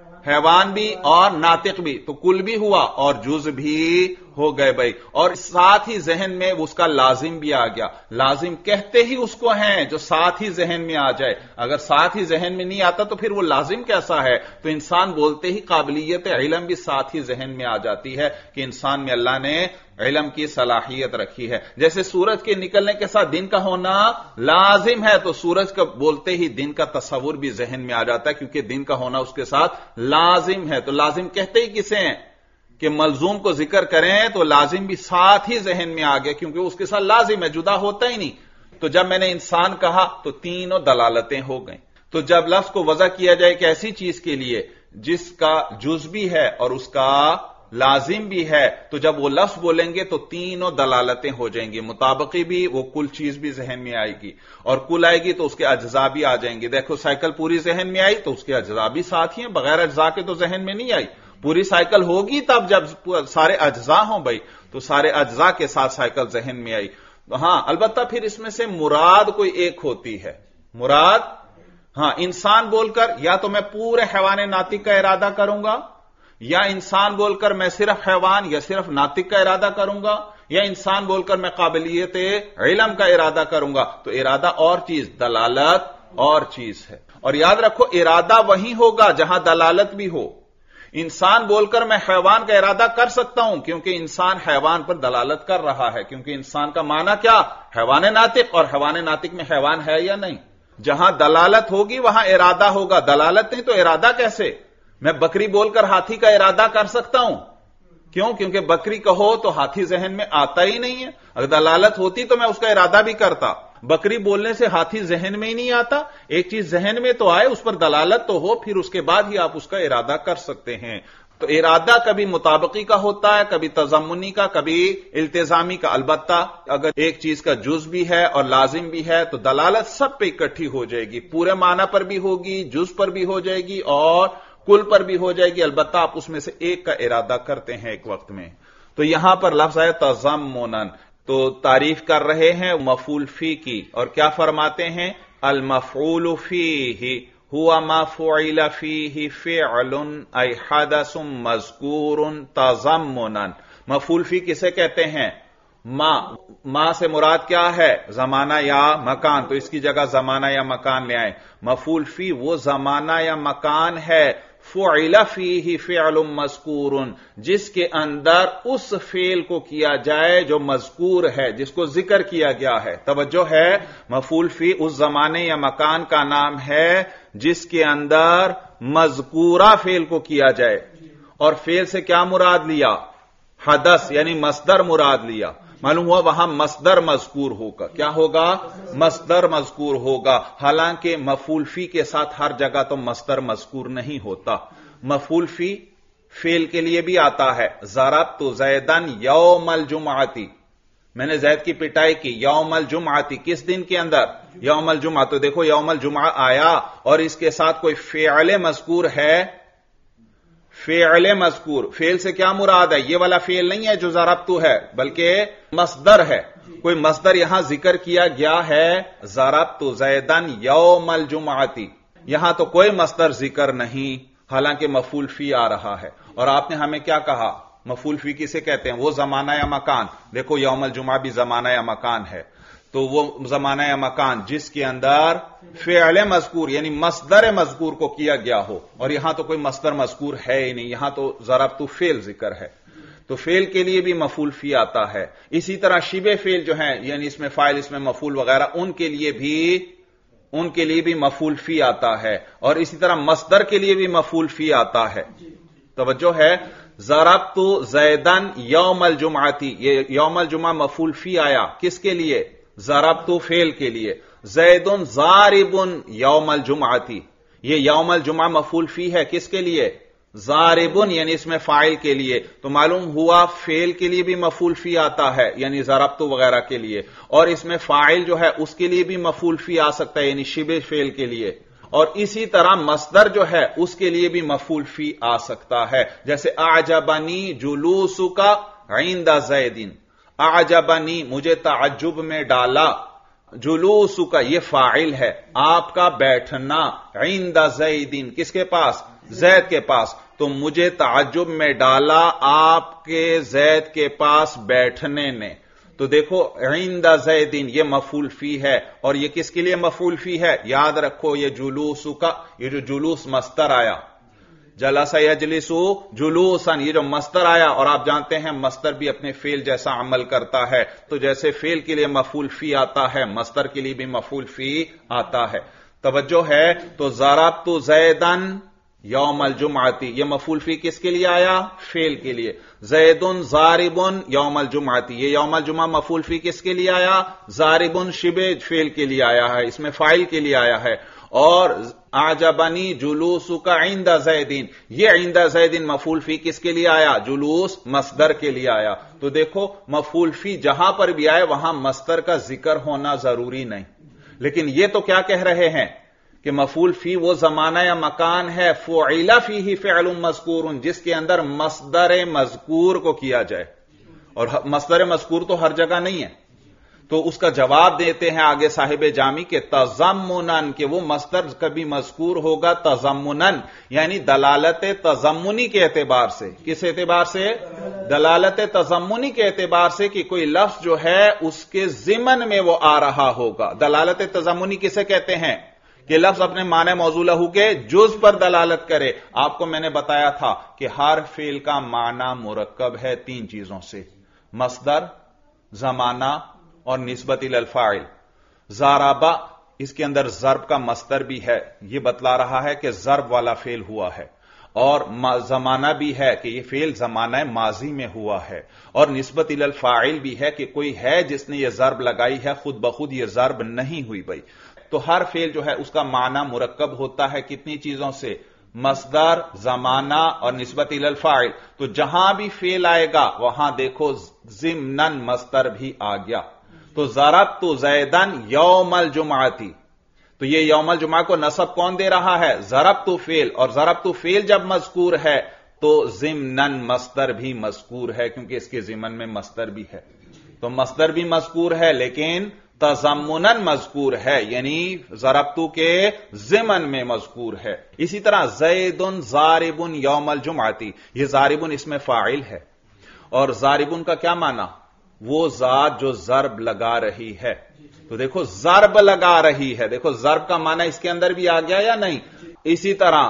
حیوان بھی اور ناطق بھی. تو کل بھی ہوا اور جز بھی ہو گئے بھائی. اور ساتھ ہی ذہن میں اس کا لازم بھی آ گیا. لازم کہتے ہی اس کو ہیں جو ساتھ ہی ذہن میں آ جائے. اگر ساتھ ہی ذہن میں نہیں آتا تو پھر وہ لازم کیسا ہے؟ تو انسان بولتے ہی قابلیت علم بھی ساتھ ہی ذہن میں آ جاتی ہے کہ انسان میں اللہ نے علم کی صلاحیت رکھی ہے. جیسے سورج کے نکلنے کے ساتھ دن کا ہونا لازم ہے, تو سورج کا بولتے ہی دن کا تصور بھی ذہن میں آ جاتا ہے کیونکہ دن کا ہونا اس کے ساتھ لازم ہے. تو لازم کہتے ہی کسے ہیں کہ ملزوم کو ذکر کریں تو لازم بھی ساتھ ہی ذہن میں آ گیا کیونکہ اس کے ساتھ لازم ہے, جدا ہوتا ہی نہیں. تو جب میں نے انسان کہا تو تینوں دلالتیں ہو گئیں. تو جب لفظ کو وضع کیا جائے کہ ایسی چیز کے لیے جس کا جز بھی ہے اور اس کا لازم بھی ہے, تو جب وہ لفظ بولیں گے تو تینوں دلالتیں ہو جائیں گی. مطابقی بھی, وہ کل چیز بھی ذہن میں آئے گی, اور کل آئے گی تو اس کے اجزاء بھی آ جائیں گے. دیکھو سائیکل پوری ذہن میں آئی تو اس کے اجزاء بھی ساتھ ہی ہیں, بغیر اجزاء کے تو ذہن میں نہیں آئی. پوری سائیکل ہوگی تب جب سارے اجزاء ہوں بھائی, تو سارے اجزاء کے ساتھ سائیکل ذہن میں آئی. تو ہاں البتہ پھر اس میں سے مراد کوئی ایک ہوتی ہے. مراد, ہاں, انسان بول کر یا تو میں پورے حیوان ناطق کا ارادہ کروں گا, یا انسان بول کر میں صرف حیوان یا صرف ناطق کا ارادہ کروں گا, یا انسان بول کر میں قابلیت علم کا ارادہ کروں گا. تو ارادہ اور چیز, دلالت اور چیز ہے. اور یاد رکھو ارادہ وہیں ہوگا جہاں دلالت بھی ہو. انسان بول کر میں حیوان کا ارادہ کر سکتا ہوں کیونکہ انسان حیوان پر دلالت کر رہا ہے, کیونکہ انسان کا معنی کیا؟ حیوان ناطق, اور حیوان ناطق میں حیوان ہے یا نہیں؟ جہاں دلالت ہوگی وہاں ارادہ ہوگا. دلالت نہیں تو ارادہ کیسے؟ میں بکری بول کر ہاتھی کا ارادہ کر سکتا ہوں. کیوں؟ کیونکہ بکری کہو تو ہاتھی ذہن میں آتا ہی نہیں ہے. اگر دلالت ہوتی تو میں اس کا ارادہ بھی کرتا. بکری بولنے سے ہاتھی ذہن میں ہی نہیں آتا. ایک چیز ذہن میں تو آئے, اس پر دلالت تو ہو, پھر اس کے بعد ہی آپ اس کا ارادہ کر سکتے ہیں. تو ارادہ کبھی مطابقی کا ہوتا ہے, کبھی تضمنی کا, کبھی التزامی کا. البتہ اگر ایک چیز کا جز بھی ہے اور لازم بھی ہے تو دلالت سب پہ اکٹھی ہو جائے گی. پورے معنی پر بھی ہوگی, جز پر بھی ہو جائے گی اور کل پر بھی ہو جائے گی. البتہ آپ اس میں سے ایک کا ارادہ کرتے ہیں ایک وقت میں. تو یہاں پر لفظ ہے تضمنن. تو تعریف کر رہے ہیں مفعول فی کی, اور کیا فرماتے ہیں؟ المفعول فیہ ہوا ما فعل فیہ فعل ای حدث مذکور تضمنا. مفعول فی کسے کہتے ہیں؟ ما سے مراد کیا ہے؟ زمانہ یا مکان. تو اس کی جگہ زمانہ یا مکان لے آئیں. مفعول فی وہ زمانہ یا مکان ہے فعل فیہ فعل مذکور, جس کے اندر اس فعل کو کیا جائے جو مذکور ہے, جس کو ذکر کیا گیا ہے. توجہ ہے, مفعول فی اس زمانے یا مکان کا نام ہے جس کے اندر مذکورہ فعل کو کیا جائے. اور فعل سے کیا مراد لیا؟ حدث یعنی مصدر مراد لیا. معلوم ہوا وہاں مصدر مذکور ہوگا. کیا ہوگا؟ مصدر مذکور ہوگا. حالانکہ مفعول فی کے ساتھ ہر جگہ تو مصدر مذکور نہیں ہوتا. مفعول فی فعل کے لیے بھی آتا ہے. ضربت زیدن یوم الجمعتی, میں نے زید کی پٹائی کی. یوم الجمعتی کس دن کے اندر؟ یوم الجمعہ. تو دیکھو یوم الجمعہ آیا اور اس کے ساتھ کوئی فعل مذکور ہے. فعل مذکور, فعل سے کیا مراد ہے؟ یہ والا فعل نہیں ہے جو ضربت ہے, بلکہ مصدر ہے. کوئی مصدر یہاں ذکر کیا گیا ہے, ضربت زیدن یوم الجمعتی. یہاں تو کوئی مصدر ذکر نہیں, حالانکہ مفعول فی آ رہا ہے. اور آپ نے ہمیں کیا کہا؟ مفعول فی کسے کہتے ہیں؟ وہ زمانہ یا مکان. دیکھو یوم الجمعہ بھی زمانہ یا مکان ہے. تو وہ زمانہ یا مکان جس کے اندر فعل مذکور یعنی مصدر مذکور کو کیا گیا ہو, اور یہاں تو کوئی مصدر مذکور ہے ہی نہیں, یہاں تو ضربت فعل ذکر ہے. تو فعل کے لیے بھی مفعول فی آتا ہے. اسی طرح شبہ فعل جو ہیں, یعنی اس میں فاعل اس میں مفعول وغیرہ, ان کے لیے بھی مفعول فی آتا ہے. اور اسی طرح مصدر کے لیے بھی مفعول فی آتا ہے. توجہ ہے, ضربت زیدن یوم الجمعتی، یہ یوم الجمعہ مفعول فی آیا کس کے لیے؟ ضربت فعل کے لیے. زیدن ضارب یوم الجمعتی، یہ یوم الجمعہ مفعول فی ہے کس کے لیے؟ ضاربن یعنی اس میں فاعل کے لیے. تو معلوم ہوا فعل کے لیے بھی مفعول فی آتا ہے یعنی ضربت وغیرہ کے لیے، اور اس میں فاعل جو ہے اس کے لیے بھی مفعول فی آ سکتا ہے یعنی شبہ فعل کے لیے، اور اسی طرح مصدر جو ہے اس کے لیے بھی مفعول فی آ سکتا ہے. جیسے اعجبنی جلوسک عند زید، اعجبنی مجھے تعجب میں ڈالا، جلوسک یہ فاعل ہے، آپ کا بیٹھنا، عند زید کس کے پاس؟ زید کے پاس. تو مجھے تعجب میں ڈالا آپ کے زید کے پاس بیٹھنے نے. تو دیکھو عند زیدین یہ مفعول فی ہے، اور یہ کس کے لیے مفعول فی ہے؟ یاد رکھو یہ جلوس کا، یہ جو جلوس مصدر آیا، جلس یجلس جلوسا، یہ جو مصدر آیا، اور آپ جانتے ہیں مصدر بھی اپنے فعل جیسا عمل کرتا ہے، تو جیسے فعل کے لیے مفعول فی آتا ہے مصدر کے لیے بھی مفعول فی آتا ہے. توجہ ہے. تو ضربت زیدن یوم الجمعتی، یہ مفعول فی کس کے لیے آیا؟ فعل کے لیے. زیدن ضاربن یوم الجمعتی، یہ یوم الجمعہ مفعول فی کس کے لیے آیا؟ ضاربن شبہ فعل کے لیے آیا ہے، اس میں فاعل کے لیے آیا ہے. اور اعجبنی جلوسک عند زیدین، یہ عند زیدین مفعول فی کس کے لیے آیا؟ جلوس مصدر کے لیے آیا. تو دیکھو مفعول فی جہاں پر بھی آئے وہاں مصدر کا ذکر ہونا ضروری نہیں. لیکن یہ تو کیا کہہ رہے ہیں کہ مفعول فی وہ زمانہ یا مکان ہے فعل فیہ فعل مذکور جس کے اندر مصدر مذکور کو کیا جائے، اور مصدر مذکور تو ہر جگہ نہیں ہے. تو اس کا جواب دیتے ہیں آگے صاحب جامی کے تضمنن، کہ وہ مصدر کبھی مذکور ہوگا تضمنن یعنی دلالت تضمنی کے اعتبار سے. کس اعتبار سے؟ دلالت تضمنی کے اعتبار سے کہ کوئی لفظ جو ہے اس کے ضمن میں وہ آ رہا ہوگا. دلالت تضمنی کسے کہتے ہیں؟ کہ لفظ اپنے معنی موضوع لہو کے جز پر دلالت کرے. آپ کو میں نے بتایا تھا کہ ہر فعل کا معنی مرکب ہے تین چیزوں سے: مصدر، زمانہ اور نسبت الی الفاعل. ضربہ اس کے اندر ضرب کا مصدر بھی ہے، یہ بتلا رہا ہے کہ ضرب والا فعل ہوا ہے، اور زمانہ بھی ہے کہ یہ فعل زمانہ ماضی میں ہوا ہے، اور نسبت الی الفاعل بھی ہے کہ کوئی ہے جس نے یہ ضرب لگائی ہے، خود بخود یہ ضرب نہیں ہوئی بھائی. تو ہر فعل جو ہے اس کا معنی مرکب ہوتا ہے کتنی چیزوں سے؟ مصدر، زمانہ اور نسبت الی الفاعل. تو جہاں بھی فعل آئے گا وہاں دیکھو ضمناً مصدر بھی آ گیا. تو ضربت زیدن یوم الجمعتی، تو یہ یوم الجمعہ کو نصب کون دے رہا ہے؟ ضربت فعل، اور ضربت فعل جب مذکور ہے تو ضمناً مصدر بھی مذکور ہے کیونکہ اس کے ضمن میں مصدر بھی ہے. تو مصدر بھی مذکور ہے لیکن تضمناً مذکور ہے یعنی ضربتو کے ضمن میں مذکور ہے. اسی طرح زیدن ضاربن یوم الجمعتی، یہ ضاربن اس میں فاعل ہے، اور ضاربن کا کیا معنی؟ وہ ذات جو ضرب لگا رہی ہے. تو دیکھو ضرب لگا رہی ہے، دیکھو ضرب کا معنی اس کے اندر بھی آ گیا یا نہیں. اسی طرح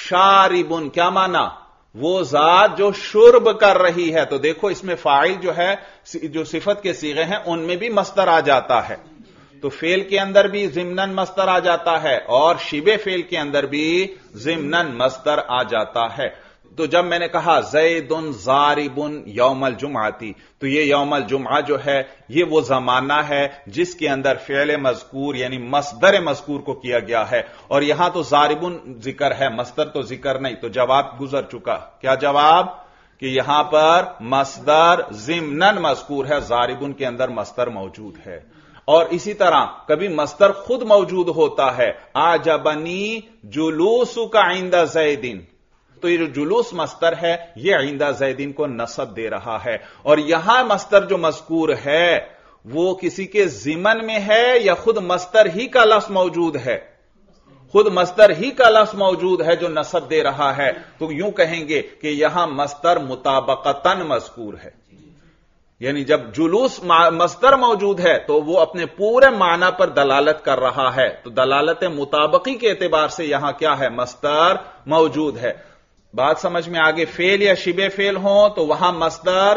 شاربن کیا معنی؟ وہ ذات جو شرب کر رہی ہے. تو دیکھو اس میں فاعل جو ہے جو صفت کے صیغے ہیں ان میں بھی مصدر آ جاتا ہے. تو فعل کے اندر بھی ضمناً مصدر آ جاتا ہے اور شبہ فعل کے اندر بھی ضمناً مصدر آ جاتا ہے. تو جب میں نے کہا زیدن ضاربن یوم الجمعتی، تو یہ یوم الجمعہ جو ہے یہ وہ زمانہ ہے جس کے اندر فعل مذکور یعنی مصدر مذکور کو کیا گیا ہے، اور یہاں تو ضاربن ذکر ہے، مصدر تو ذکر نہیں. تو جواب گزر چکا. کیا جواب؟ کہ یہاں پر مصدر ضمناً مذکور ہے، ضاربن کے اندر مصدر موجود ہے. اور اسی طرح کبھی مصدر خود موجود ہوتا ہے، اعجبنی جلوسک عند زیدن، تو یہ جو جلوس مصدر ہے یہ عند زیدین کو نصب دے رہا ہے. اور یہاں مصدر جو مذکور ہے وہ کسی کے ضمن میں ہے یا خود مصدر ہی کا لفظ موجود ہے؟ خود مصدر ہی کا لفظ موجود ہے جو نصب دے رہا ہے. تو یوں کہیں گے کہ یہاں مصدر مطابقتاً مذکور ہے، یعنی جب جلوس مصدر موجود ہے تو وہ اپنے پورے معنی پر دلالت کر رہا ہے. تو دلالت مطابقی کے اعتبار سے یہاں کیا ہے؟ مصدر موجود ہے. بات سمجھ میں آگے. فعل یا شبہ فعل ہوں تو وہاں مصدر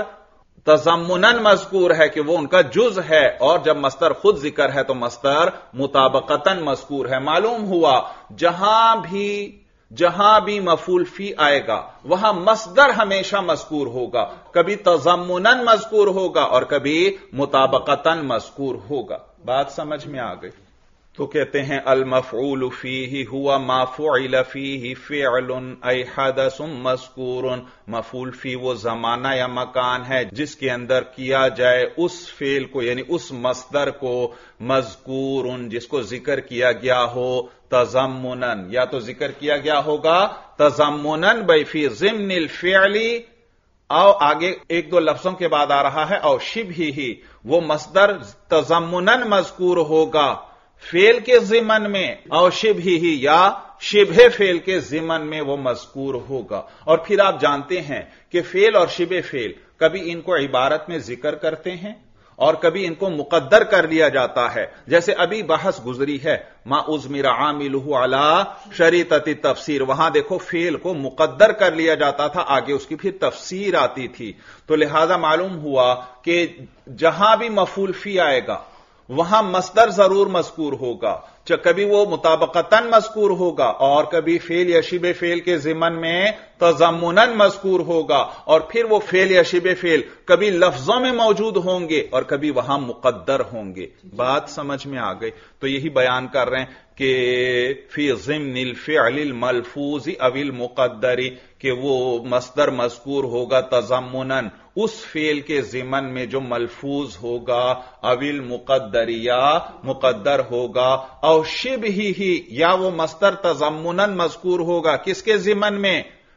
تضمناً مذکور ہے کہ وہ ان کا جز ہے، اور جب مصدر خود ذکر ہے تو مصدر مطابقتاً مذکور ہے. معلوم ہوا جہاں بھی جہاں بھی مفعول فی آئے گا وہاں مصدر ہمیشہ مذکور ہوگا، کبھی تضمناً مذکور ہوگا اور کبھی مطابقتاً مذکور ہوگا۔ بات سمجھ میں آ گئی؟ تو کہتے ہیں المفعول فیہ ہوا ما فعل فیہ فعل ای حدث مذکور، مفعول فی وہ زمانہ یا مکان ہے جس کے اندر کیا جائے اس فعل کو، یعنی اس مصدر کو، مذکور جس کو ذکر کیا گیا ہو، تضمناً یا تو ذکر کیا گیا ہوگا تضمناً بی فی ضمن الفعل، او آگے ایک دو لفظوں کے بعد آ رہا ہے او شبہ ہی، وہ مصدر تضمناً مذکور ہوگا فعل کے ضمن میں، او شبہ ہی یا شبہ فعل کے ضمن میں وہ مذکور ہوگا۔ اور پھر آپ جانتے ہیں کہ فعل اور شبہ فعل کبھی ان کو عبارت میں ذکر کرتے ہیں اور کبھی ان کو مقدر کر لیا جاتا ہے، جیسے ابھی بحث گزری ہے ما اضمر عاملہ علی شریطۃ التفسیر، وہاں دیکھو فعل کو مقدر کر لیا جاتا تھا، آگے اس کی پھر تفسیر آتی تھی، تو لہذا معلوم ہوا کہ جہاں بھی مفعول فی آئے گا وہاں مصدر ضرور مذکور ہوگا، کبھی وہ مطابقتاً مذکور ہوگا اور کبھی فعل یا شبہ فعل کے ضمن میں تضمناً مذکور ہوگا، اور پھر وہ فعل یا شبہ فعل کبھی لفظوں میں موجود ہوں گے اور کبھی وہاں مقدر ہوں گے۔ بات سمجھ میں آ گئی؟ تو یہی بیان کر رہے ہیں کہ فی ضمن الفعل الملفوظ او المقدر، کہ وہ مصدر مذکور ہوگا تضمناً اس فعل کے ضمن میں جو ملفوظ ہوگا، او المقدر یا مقدر ہوگا، او شبہ ہی یا وہ مصدر تضمناً مذکور ہوگا کس کے ضمن میں؟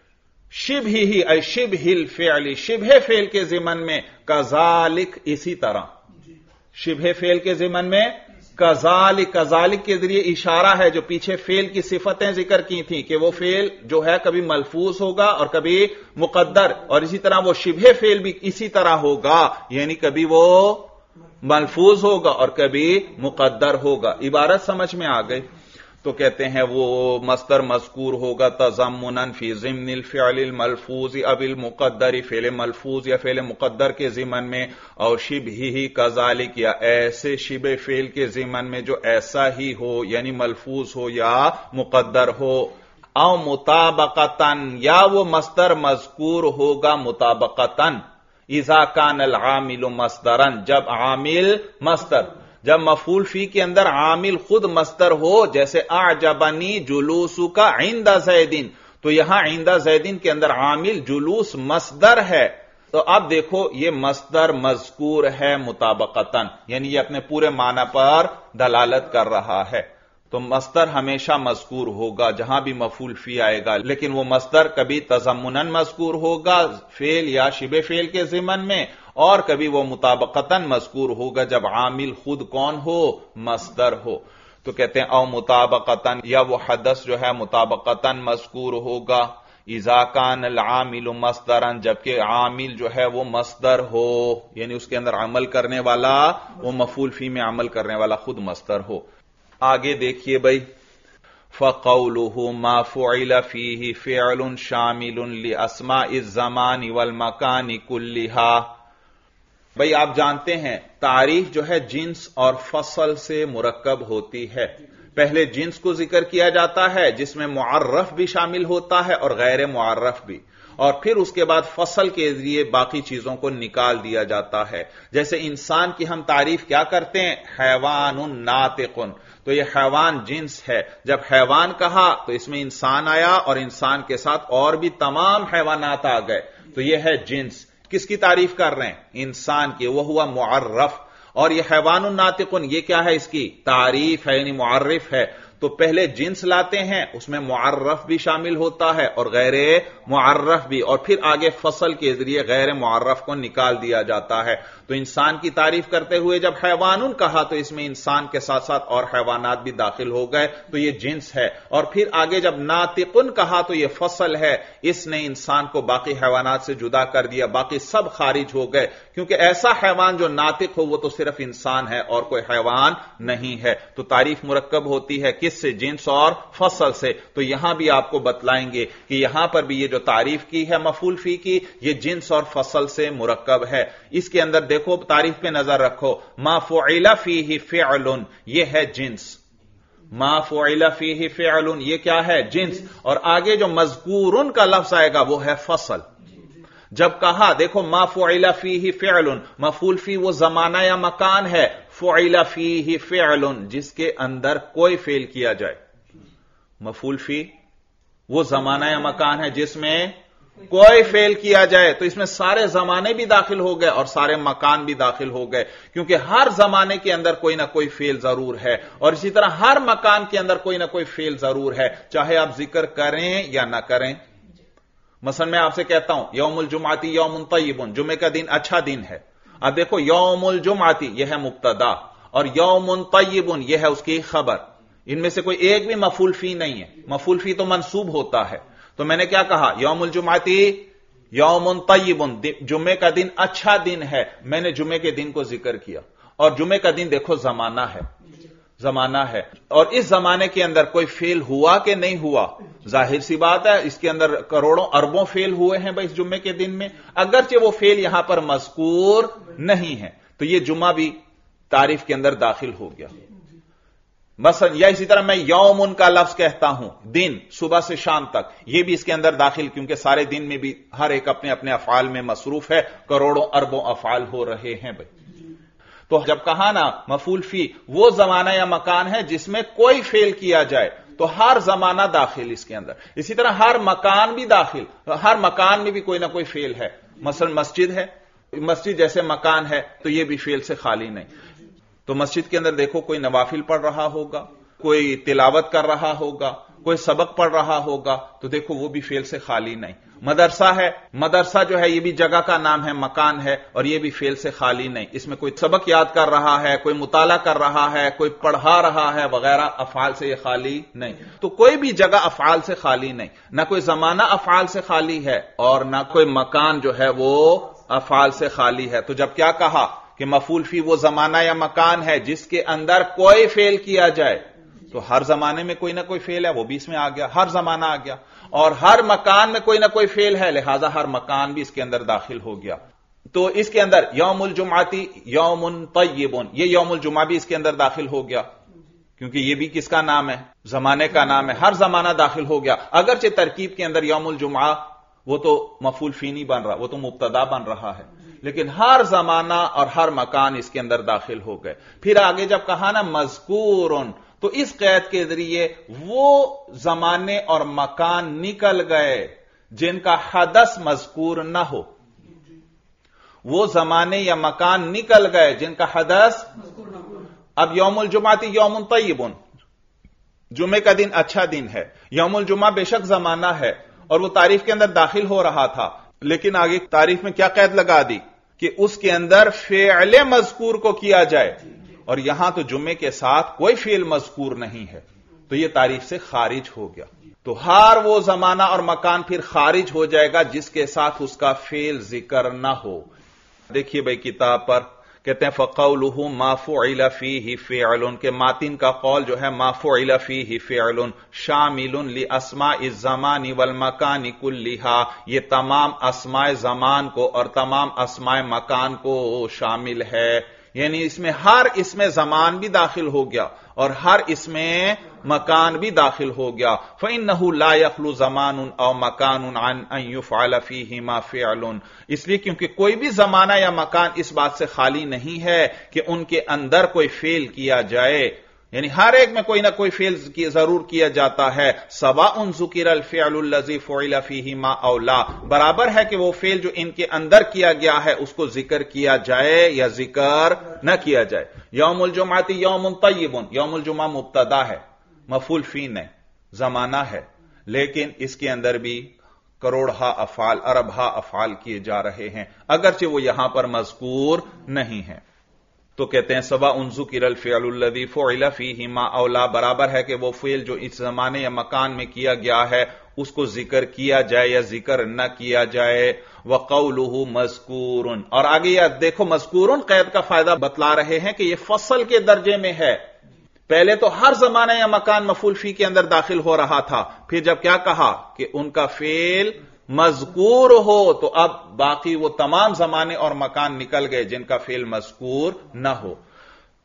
شبہ ہی اے شبہ الفعل، شبہ فعل کے ضمن میں، کذالک اسی طرح، شبہ فعل کے ضمن میں کذالک، کذالک کے ذریعے اشارہ ہے جو پیچھے فعل کی صفتیں ذکر کی تھیں کہ وہ فعل جو ہے کبھی ملفوظ ہوگا اور کبھی مقدر، اور اسی طرح وہ شبہ فعل بھی اسی طرح ہوگا، یعنی کبھی وہ ملفوظ ہوگا اور کبھی مقدر ہوگا۔ عبارت سمجھ میں آ گئی؟ تو کہتے ہیں وہ مصدر مذکور ہوگا تضمناً فی ضمن الفعل الملفوظ او المقدر، فعل ملفوظ یا فعل مقدر کے ضمن میں، اور شبہ ہی کذالک یا ایسے شبہ فعل کے ضمن میں جو ایسا ہی ہو، یعنی ملفوظ ہو یا مقدر ہو، او مطابقتاً یا وہ مصدر مذکور ہوگا مطابقتاً، اذا کان العامل مصدرا، جب عامل مصدر، جب مفعول فی کے اندر عامل خود مصدر ہو، جیسے اعجبنی جلوسک عند زیدین، تو یہاں عند زیدین کے اندر عامل جلوس مصدر ہے، تو اب دیکھو یہ مصدر مذکور ہے مطابقتاً، یعنی یہ اپنے پورے معنی پر دلالت کر رہا ہے۔ تو مصدر ہمیشہ مذکور ہوگا جہاں بھی مفعول فی آئے گا، لیکن وہ مصدر کبھی تضمناً مذکور ہوگا فعل یا شبہ فعل کے ضمن میں، اور کبھی وہ مطابقتاً مذکور ہوگا جب عامل خود کون ہو؟ مصدر ہو۔ تو کہتے ہیں او مطابقتاً، یا وہ حدث جو ہے مطابقتاً مذکور ہوگا، اذا کان العامل مصدرا، جبکہ عامل جو ہے وہ مصدر ہو، یعنی اس کے اندر عمل کرنے والا وہ مفعول فی میں عمل کرنے والا خود مصدر ہو۔ آگے دیکھیے بھائی، فَقَوْلُهُ مَا فُعِلَ فِيهِ فِعْلٌ شَامِلٌ لِأَسْمَاءِ الزَّمَانِ وَالْمَكَانِ كُلِّهَا۔ بھائی آپ جانتے ہیں تعریف جو ہے جنس اور فصل سے مرکب ہوتی ہے۔ پہلے جنس کو ذکر کیا جاتا ہے جس میں معرف بھی شامل ہوتا ہے اور غیر معرف بھی، اور پھر اس کے بعد فصل کے ذریعے باقی چیزوں کو نکال دیا جاتا ہے۔ جیسے انسان کی ہم تعریف کیا کرتے ہیں؟ حیوان ناطق، تو یہ حیوان جنس ہے، جب حیوان کہا تو اس میں انسان آیا اور انسان کے ساتھ اور بھی تمام حیوانات آ گئے، تو یہ ہے جنس۔ کس کی تعریف کر رہے ہیں؟ انسان کی، وہ ہوا معرف، اور یہ حیوان ناطق یہ کیا ہے؟ اس کی تعریف ہے، یعنی معرف ہے۔ تو پہلے جنس لاتے ہیں، اس میں معرف بھی شامل ہوتا ہے اور غیر معرف بھی، اور پھر آگے فصل کے ذریعے غیر معرف کو نکال دیا جاتا ہے۔ تو انسان کی تعریف کرتے ہوئے جب حیوان کہا تو اس میں انسان کے ساتھ ساتھ اور حیوانات بھی داخل ہو گئے، تو یہ جنس ہے۔ اور پھر آگے جب ناطقن کہا تو یہ فصل ہے، اس نے انسان کو باقی حیوانات سے جدا کر دیا، باقی سب خارج ہو گئے، کیونکہ ایسا حیوان جو ناطق ہو وہ تو صرف انسان ہے اور کوئی حیوان نہیں ہے۔ تو تعریف مرکب ہوتی ہے کس سے؟ جنس اور فصل سے۔ تو یہاں بھی آپ کو بتلائیں گے کہ یہاں پر بھی یہ جو تعریف کی ہے مفعول فی کی، یہ جنس اور فصل سے مرکب ہے۔ اس کے اندر دیکھو تعریف پہ نظر رکھو، ما فعل فیہ فعل، یہ ہے جنس، ما فعل فیہ فعل یہ کیا ہے؟ جنس. اور آگے جو مذکورن کا لفظ آئے گا وہ ہے فصل. جب کہا دیکھو ما فعل فیہ فعل، مفعول فی وہ زمانہ یا مکان ہے، فعل فیہ فعل جس کے اندر کوئی فعل کیا جائے. مفعول فی وہ زمانہ یا مکان ہے جس میں کوئی فعل کیا جائے، تو اس میں سارے زمانے بھی داخل ہو گئے اور سارے مکان بھی داخل ہو گئے، کیونکہ ہر زمانے کے اندر کوئی نہ کوئی فعل ضرور ہے، اور اسی طرح ہر مکان کے اندر کوئی نہ کوئی فعل ضرور ہے، چاہے آپ ذکر کریں یا نہ کریں. مثلا میں آپ سے کہتا ہوں یوم الجمعتی یوم طیب، جمعے کا دن اچھا دن ہے. اب دیکھو یوم الجمعتی یہ ہے مبتدا اور یوم طیب یہ ہے اس کی خبر. ان میں سے کوئی ایک بھی مفعول فی نہیں ہے. مفعول فی تو منصوب ہوتا ہے. تو میں نے کیا کہا؟ یوم الجمعتی یوم طیب، جمعے کا دن اچھا دن ہے. میں نے جمعے کے دن کو ذکر کیا، اور جمعے کا دن دیکھو زمانہ ہے، زمانہ ہے، اور اس زمانے کے اندر کوئی فعل ہوا کہ نہیں ہوا؟ ظاہر سی بات ہے اس کے اندر کروڑوں اربوں فعل ہوئے ہیں بھائی اس جمعے کے دن میں، اگرچہ وہ فعل یہاں پر مذکور نہیں ہے. تو یہ جمعہ بھی تعریف کے اندر داخل ہو گیا. مثلا یا اسی طرح میں یومن کا لفظ کہتا ہوں، دن صبح سے شام تک، یہ بھی اس کے اندر داخل، کیونکہ سارے دن میں بھی ہر ایک اپنے اپنے افعال میں مصروف ہے، کروڑوں اربوں افعال ہو رہے ہیں بھائی. تو جب کہا نا مفعول فی وہ زمانہ یا مکان ہے جس میں کوئی فعل کیا جائے، تو ہر زمانہ داخل اس کے اندر. اسی طرح ہر مکان بھی داخل، ہر مکان میں بھی کوئی نہ کوئی فعل ہے. مثلا مسجد ہے، مسجد جیسے مکان ہے تو یہ بھی فعل سے خالی نہیں. تو مسجد کے اندر دیکھو کوئی نوافل پڑھ رہا ہوگا، کوئی تلاوت کر رہا ہوگا، کوئی سبق پڑھ رہا ہوگا، تو دیکھو وہ بھی فعل سے خالی نہیں. مدرسہ ہے، مدرسہ جو ہے یہ بھی جگہ کا نام ہے، مکان ہے، اور یہ بھی فعل سے خالی نہیں. اس میں کوئی سبق یاد کر رہا ہے، کوئی مطالعہ کر رہا ہے، کوئی پڑھا رہا ہے وغیرہ، افعال سے یہ خالی نہیں. تو کوئی بھی جگہ افعال سے خالی نہیں، نہ کوئی زمانہ افعال سے خالی ہے اور نہ کوئی مکان جو ہے وہ افعال سے خالی ہے. تو جب کیا کہا کہ مفعول فی وہ زمانہ یا مکان ہے جس کے اندر کوئی فعل کیا جائے، تو ہر زمانے میں کوئی نہ کوئی فعل ہے، وہ بھی اس میں آ گیا، ہر زمانہ آ گیا، اور ہر مکان میں کوئی نہ کوئی فعل ہے، لہذا ہر مکان بھی اس کے اندر داخل ہو گیا. تو اس کے اندر یوم الجمعتی یوم طیب، یہ یوم الجمعہ بھی اس کے اندر داخل ہو گیا، کیونکہ یہ بھی کس کا نام ہے؟ زمانے کا نام ہے. ہر زمانہ داخل ہو گیا، اگرچہ ترکیب کے اندر یوم الجمعہ وہ تو مفعول فی نہیں بن رہا، وہ تو مبتدا بن رہا ہے، لیکن ہر زمانہ اور ہر مکان اس کے اندر داخل ہو گئے. پھر آگے جب کہا نا مذکورن، تو اس قید کے ذریعے وہ زمانے اور مکان نکل گئے جن کا حدث مذکور نہ ہو. وہ زمانے یا مکان نکل گئے جن کا حدث. اب یوم الجمعتی یوم طیب، جمعے کا دن اچھا دن ہے. یوم الجمعہ بے شک زمانہ ہے اور وہ تعریف کے اندر داخل ہو رہا تھا، لیکن آگے تعریف میں کیا قید لگا دی کہ اس کے اندر فعل مذکور کو کیا جائے، اور یہاں تو جمعے کے ساتھ کوئی فعل مذکور نہیں ہے، تو یہ تعریف سے خارج ہو گیا. تو ہر وہ زمانہ اور مکان پھر خارج ہو جائے گا جس کے ساتھ اس کا فعل ذکر نہ ہو. دیکھیے بھائی کتاب پر کہتے ہیں فَقَوْلُهُ مَا فُعِلَ فِيهِ فِعْلٌ، کہ ماتن کا قول جو ہے مَا فُعِلَ فِيهِ فِعْلٌ شَامِلٌ لِأَسْمَاءِ الزَّمَانِ وَالْمَكَانِ كُلِّهَا، یہ تمام اسماء زمان کو اور تمام اسماء مکان کو شامل ہے. یعنی اس میں ہر اسم زمان بھی داخل ہو گیا اور ہر اسم مکان بھی داخل ہو گیا. فَإِنَّهُ لَا يَخْلُو زَمَانٌ أَوْ مَكَانٌ عَنْ أَنْ يُفْعَلَ فِيهِمَا فِعْلٌ، اس لیے کیونکہ کوئی بھی زمانہ یا مکان اس بات سے خالی نہیں ہے کہ ان کے اندر کوئی فعل کیا جائے. یعنی ہر ایک میں کوئی نہ کوئی فعل ضرور کیا جاتا ہے. سواء ذکر الفعل الذی فعل فیہما او لا، برابر ہے کہ وہ فعل جو ان کے اندر کیا گیا ہے اس کو ذکر کیا جائے یا ذکر نہ کیا جائے. یوم الجمعہ یوم طیب، یوم الجمعہ مبتدا ہے، مفعول فی نہیں، زمانہ ہے، لیکن اس کے اندر بھی کروڑہا افعال، اربہا افعال کیے جا رہے ہیں، اگرچہ وہ یہاں پر مذکور نہیں ہیں. تو کہتے ہیں سواء ذکر الفعل الذی فعل فیہما او لا، برابر ہے کہ وہ فعل جو اس زمانے یا مکان میں کیا گیا ہے اس کو ذکر کیا جائے یا ذکر نہ کیا جائے. وقولہ مذکور، اور آگے یہ دیکھو مذکور قید کا فائدہ بتلا رہے ہیں کہ یہ فصل کے درجے میں ہے. پہلے تو ہر زمانہ یا مکان مفعول فی کے اندر داخل ہو رہا تھا، پھر جب کیا کہا کہ ان کا فعل مذکور ہو تو اب باقی وہ تمام زمانے اور مکان نکل گئے جن کا فعل مذکور نہ ہو.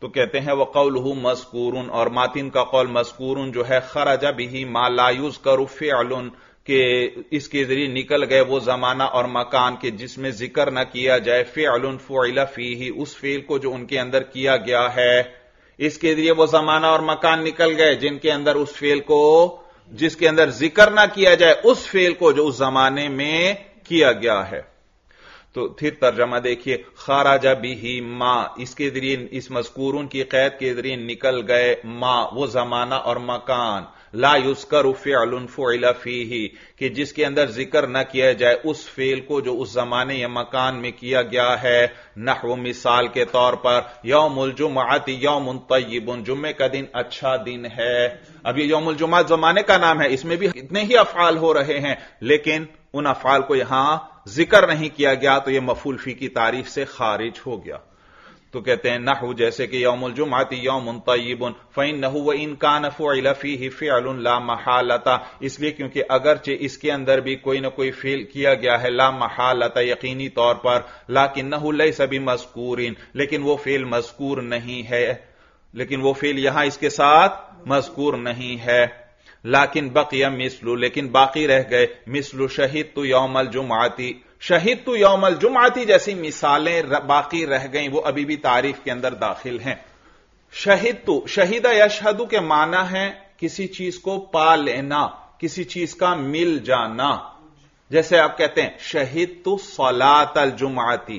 تو کہتے ہیں وقولہ مذکورن، اور ماتن کا قول مذکورن جو ہے خرج بہ ما لا یذکر فعل، کہ اس کے ذریعے نکل گئے وہ زمانہ اور مکان کے جس میں ذکر نہ کیا جائے فعل فعل فیہ، اس فعل کو جو ان کے اندر کیا گیا ہے، اس کے ذریعے وہ زمانہ اور مکان نکل گئے جن کے اندر اس فعل کو، جس کے اندر ذکر نہ کیا جائے اس فعل کو جو اس زمانے میں کیا گیا ہے۔ تو پھر ترجمہ دیکھیے، خرج بہ ما، اس کے ذریعے، اس مذکورون کی قید کے ذریعے نکل گئے ما، وہ زمانہ اور مکان، لا یذکر فعل فعل فیہ، کہ جس کے اندر ذکر نہ کیا جائے اس فعل کو جو اس زمانے یا مکان میں کیا گیا ہے، نحو مثال کے طور پر یوم الجمعۃ یوم طیب، جمعے کا دن اچھا دن ہے۔ اب یہ یوم الجمعہ زمانے کا نام ہے، اس میں بھی اتنے ہی افعال ہو رہے ہیں، لیکن ان افعال کو یہاں ذکر نہیں کیا گیا تو یہ مفعول فی کی تعریف سے خارج ہو گیا۔ تو کہتے ہیں نحو جیسے کہ یوم الجمعۃ یوم طیب فإنہ وإن کان فعل فیہ فعل لا محالۃ، اس لیے کیونکہ اگرچہ اس کے اندر بھی کوئی نہ کوئی فعل کیا گیا ہے لا محالۃ یقینی طور پر، لکنہ لیس بمذکور، لیکن وہ فعل مذکور نہیں ہے، لیکن وہ فعل یہاں اس کے ساتھ مذکور نہیں ہے۔ لیکن بقی مثل، لیکن باقی رہ گئے مثل شہدت یوم الجمعۃ، شہدت یوم الجمعۃ جیسی مثالیں باقی رہ گئیں، وہ ابھی بھی تعریف کے اندر داخل ہیں۔ شہدت، شہید یشہد کے معنی ہے کسی چیز کو پا لینا، کسی چیز کا مل جانا، جیسے آپ کہتے ہیں شہدت صلاۃ الجمعۃ،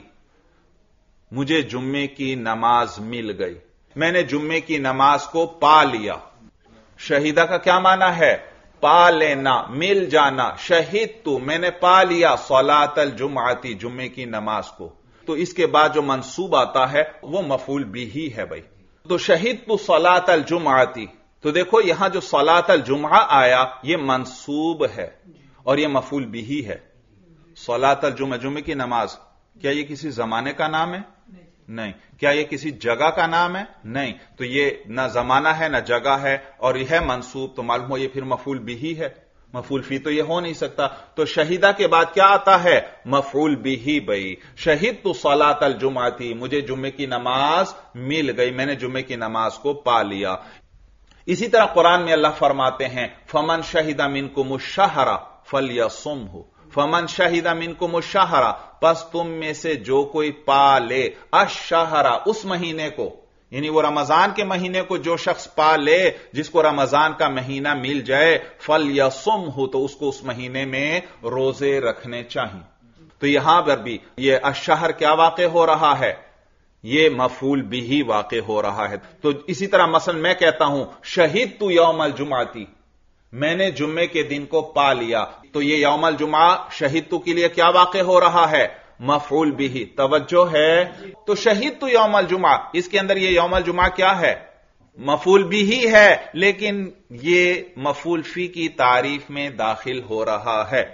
مجھے جمعے کی نماز مل گئی، میں نے جمعے کی نماز کو پا لیا۔ شہیدہ کا کیا معنی ہے؟ پا لینا، مل جانا۔ شہدت، میں نے پا لیا صلاۃ الجمعۃ، جمعے کی نماز کو۔ تو اس کے بعد جو منصوب آتا ہے وہ مفعول بھی ہے بھائی۔ تو شہدت صلاۃ الجمعۃ، تو دیکھو یہاں جو صلاۃ الجمعہ آیا یہ منصوب ہے اور یہ مفعول بھی ہے۔ صلاۃ الجمعہ، جمعے کی نماز، کیا یہ کسی زمانے کا نام ہے؟ نہیں۔ کیا یہ کسی جگہ کا نام ہے؟ نہیں۔ تو یہ نہ زمانہ ہے نہ جگہ ہے اور یہ ہے منصوب، تو معلوم ہو یہ پھر مفعول بھی ہے، مفعول فی تو یہ ہو نہیں سکتا۔ تو شہیدہ کے بعد کیا آتا ہے؟ مفعول بھی بھائی۔ شہدت صلاۃ الجمعۃ، مجھے جمعے کی نماز مل گئی، میں نے جمعے کی نماز کو پا لیا۔ اسی طرح قرآن میں اللہ فرماتے ہیں فمن شہد منکم الشہر فلیصمہ، فمن شہد منکم الشہر، پس تم میں سے جو کوئی پا لے الشہر، اس مہینے کو، یعنی وہ رمضان کے مہینے کو جو شخص پا لے، جس کو رمضان کا مہینہ مل جائے، فلیصمہ، تو اس کو اس مہینے میں روزے رکھنے چاہیے۔ تو یہاں پر بھی یہ الشہر کیا واقع ہو رہا ہے؟ یہ مفعول بھی واقع ہو رہا ہے۔ تو اسی طرح مثلا میں کہتا ہوں شہدت یوم الجمعۃ، میں نے جمعے کے دن کو پا لیا، تو یہ یوم الجمعہ شہدت کے لیے کیا واقع ہو رہا ہے؟ مفعول بھی۔ توجہ ہے؟ تو شہدت یوم الجمعہ، اس کے اندر یہ یوم الجمعہ کیا ہے؟ مفعول بھی ہے، لیکن یہ مفعول فی کی تعریف میں داخل ہو رہا ہے،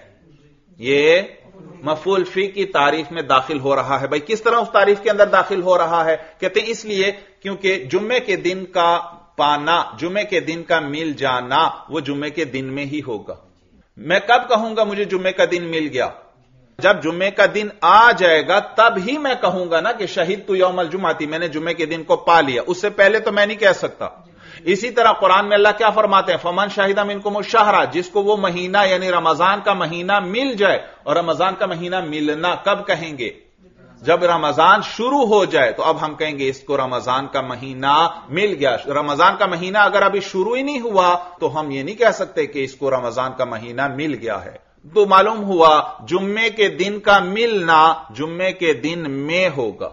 یہ مفعول فی کی تعریف میں داخل ہو رہا ہے۔ بھائی کس طرح اس تعریف کے اندر داخل ہو رہا ہے؟ کہتے ہیں اس لیے کیونکہ جمعے کے دن کا پانا، جمعے کے دن کا مل جانا، وہ جمعے کے دن میں ہی ہوگا۔ میں کب کہوں گا مجھے جمعے کا دن مل گیا؟ جب جمعے کا دن آ جائے گا تب ہی میں کہوں گا نا کہ شہدت یوم الجمعۃ، میں نے جمعے کے دن کو پا لیا، اس سے پہلے تو میں نہیں کہہ سکتا۔ اسی طرح قرآن میں اللہ کیا فرماتے ہیں فمن شہد منکم الشہر، جس کو وہ مہینہ یعنی رمضان کا مہینہ مل جائے، اور رمضان کا مہینہ ملنا کب کہیں گے؟ جب رمضان شروع ہو جائے، تو اب ہم کہیں گے اس کو رمضان کا مہینہ مل گیا۔ رمضان کا مہینہ اگر ابھی شروع ہی نہیں ہوا تو ہم یہ نہیں کہہ سکتے کہ اس کو رمضان کا مہینہ مل گیا ہے۔ تو معلوم ہوا جمعے کے دن کا ملنا جمعے کے دن میں ہوگا،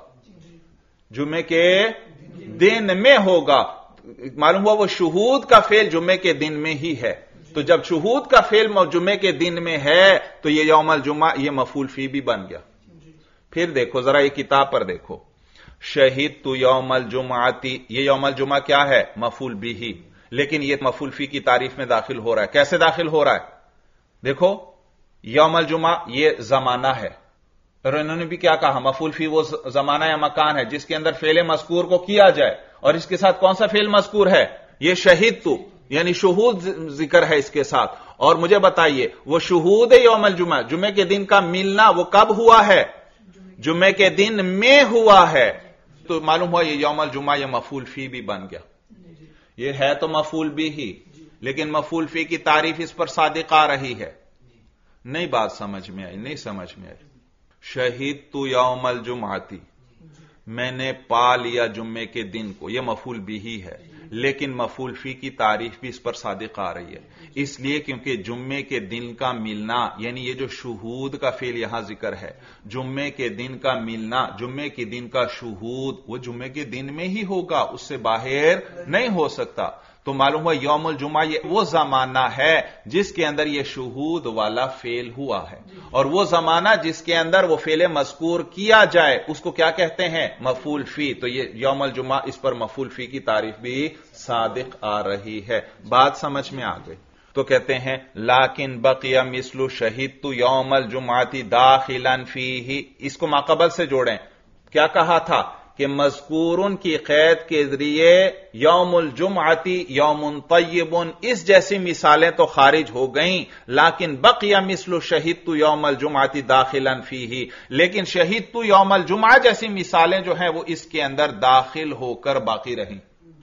جمعے کے دن میں ہوگا۔ معلوم ہوا وہ شہود کا فعل جمعے کے دن میں ہی ہے، تو جب شہود کا فعل جمعے کے دن میں ہے تو یہ یوم الجمعہ یہ مفعول فی بھی بن گیا۔ پھر دیکھو ذرا یہ کتاب پر دیکھو، شہدت یوم الجمعۃ، یہ یوم الجمعہ کیا ہے؟ مفعول بھی، لیکن یہ مفعول فی کی تعریف میں داخل ہو رہا ہے۔ کیسے داخل ہو رہا ہے؟ دیکھو یوم الجمعہ یہ زمانہ ہے، اور انہوں نے بھی کیا کہا؟ مفعول فی وہ زمانہ یا مکان ہے جس کے اندر فعل مذکور کو کیا جائے، اور اس کے ساتھ کون سا فعل مذکور ہے؟ یہ شہدت، یعنی شہود ذکر ہے اس کے ساتھ۔ اور مجھے بتائیے وہ شہود یوم الجمعہ، جمعے کے دن کا ملنا وہ کب ہوا ہے؟ جمعے کے دن میں ہوا ہے۔ تو معلوم ہوا یہ یوم الجمعہ یہ مفعول فی بھی بن گیا. یہ ہے تو مفعول بھی ہی، لیکن مفعول فی کی تعریف اس پر صادق آ رہی ہے. نہیں بات سمجھ میں آئی، نہیں سمجھ میں آئی. شہیدت یوم الجمعتی، میں نے پا لیا جمعے کے دن کو، یہ مفعول بھی ہی ہے، لیکن مفعول فی کی تعریف بھی اس پر صادق آ رہی ہے. اس لیے کیونکہ جمعے کے دن کا ملنا، یعنی یہ جو شہود کا فعل یہاں ذکر ہے، جمعے کے دن کا ملنا، جمعے کے دن کا شہود، وہ جمعے کے دن میں ہی ہوگا، اس سے باہر نہیں ہو سکتا. تو معلوم ہوا یوم الجمعہ یہ وہ زمانہ ہے جس کے اندر یہ شہود والا فعل ہوا ہے، اور وہ زمانہ جس کے اندر وہ فعل مذکور کیا جائے اس کو کیا کہتے ہیں؟ مفعول فی. تو یہ یوم الجمعہ، اس پر مفعول فی کی تعریف بھی صادق آ رہی ہے. بات سمجھ میں آ گئی. تو کہتے ہیں لیکن بقی مثل شہدت یوم الجمعہ داخلا فیہ، اس کو ماقبل سے جوڑیں. کیا کہا تھا کہ مذکورن کی قید کے ذریعے یوم الجمعتی یوم طیب، اس جیسی مثالیں تو خارج ہو گئیں، لیکن بقی مثل شہدت یوم الجمعتی داخلا فیہ، لیکن شہدت یوم الجمعہ جیسی مثالیں جو ہیں وہ اس کے اندر داخل ہو کر باقی رہیں.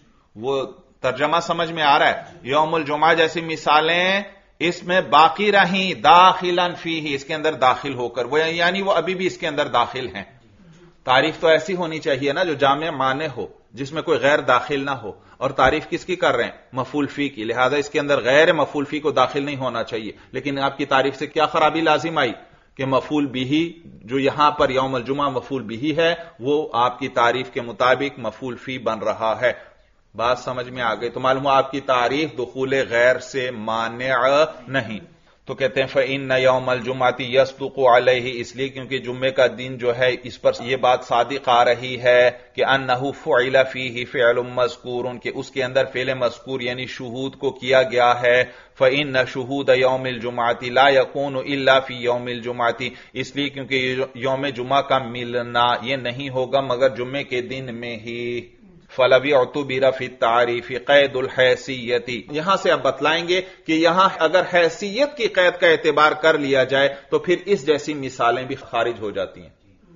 وہ ترجمہ سمجھ میں آ رہا ہے؟ یوم الجمعہ جیسی مثالیں اس میں باقی رہیں، داخلا فیہ، اس کے اندر داخل ہو کر، وہ یعنی وہ ابھی بھی اس کے اندر داخل ہیں. تعریف تو ایسی ہونی چاہیے نا جو جامع معنی ہو، جس میں کوئی غیر داخل نہ ہو. اور تعریف کس کی کر رہے ہیں؟ مفعول فی کی. لہذا اس کے اندر غیر مفعول فی کو داخل نہیں ہونا چاہیے. لیکن آپ کی تعریف سے کیا خرابی لازم آئی کہ مفعول بھی جو یہاں پر یوم الجمعہ مفعول بھی ہے وہ آپ کی تعریف کے مطابق مفعول فی بن رہا ہے. بات سمجھ میں آ گئی. تو معلوم ہوا آپ کی تعریف دخول غیر سے مانع نہیں. تو کہتے ہیں فَإِنَّ يَوْمَ الْجُمْعَةِ يَصْدُقُ عَلَيْهِ، اس لیے کیونکہ جمعے کا دن جو ہے اس پر یہ بات صادق آ رہی ہے کہ أَنَّهُ فُعِلَ فِيهِ فِعْلٌ مَذْكُورٌ، کہ اس کے اندر فعل مذکور یعنی شہود کو کیا گیا ہے. فَإِنَّ شُهُودَ يَوْمِ الْجُمْعَةِ لَا يَكُونُ إِلَّا فِي يَوْمِ الْجُمْعَةِ، اس لیے کیونکہ یوم جمعہ کا ملنا یہ نہیں ہوگا مگر جمعے کے دن میں ہی. فَلَوْ اعْتُبِرَ فِي التَّعْرِيفِ قَيْدُ الْحَیثِیَّةِ، یہاں سے اب بتلائیں گے کہ یہاں اگر حیثیت کی قید کا اعتبار کر لیا جائے تو پھر اس جیسی مثالیں بھی خارج ہو جاتی ہیں.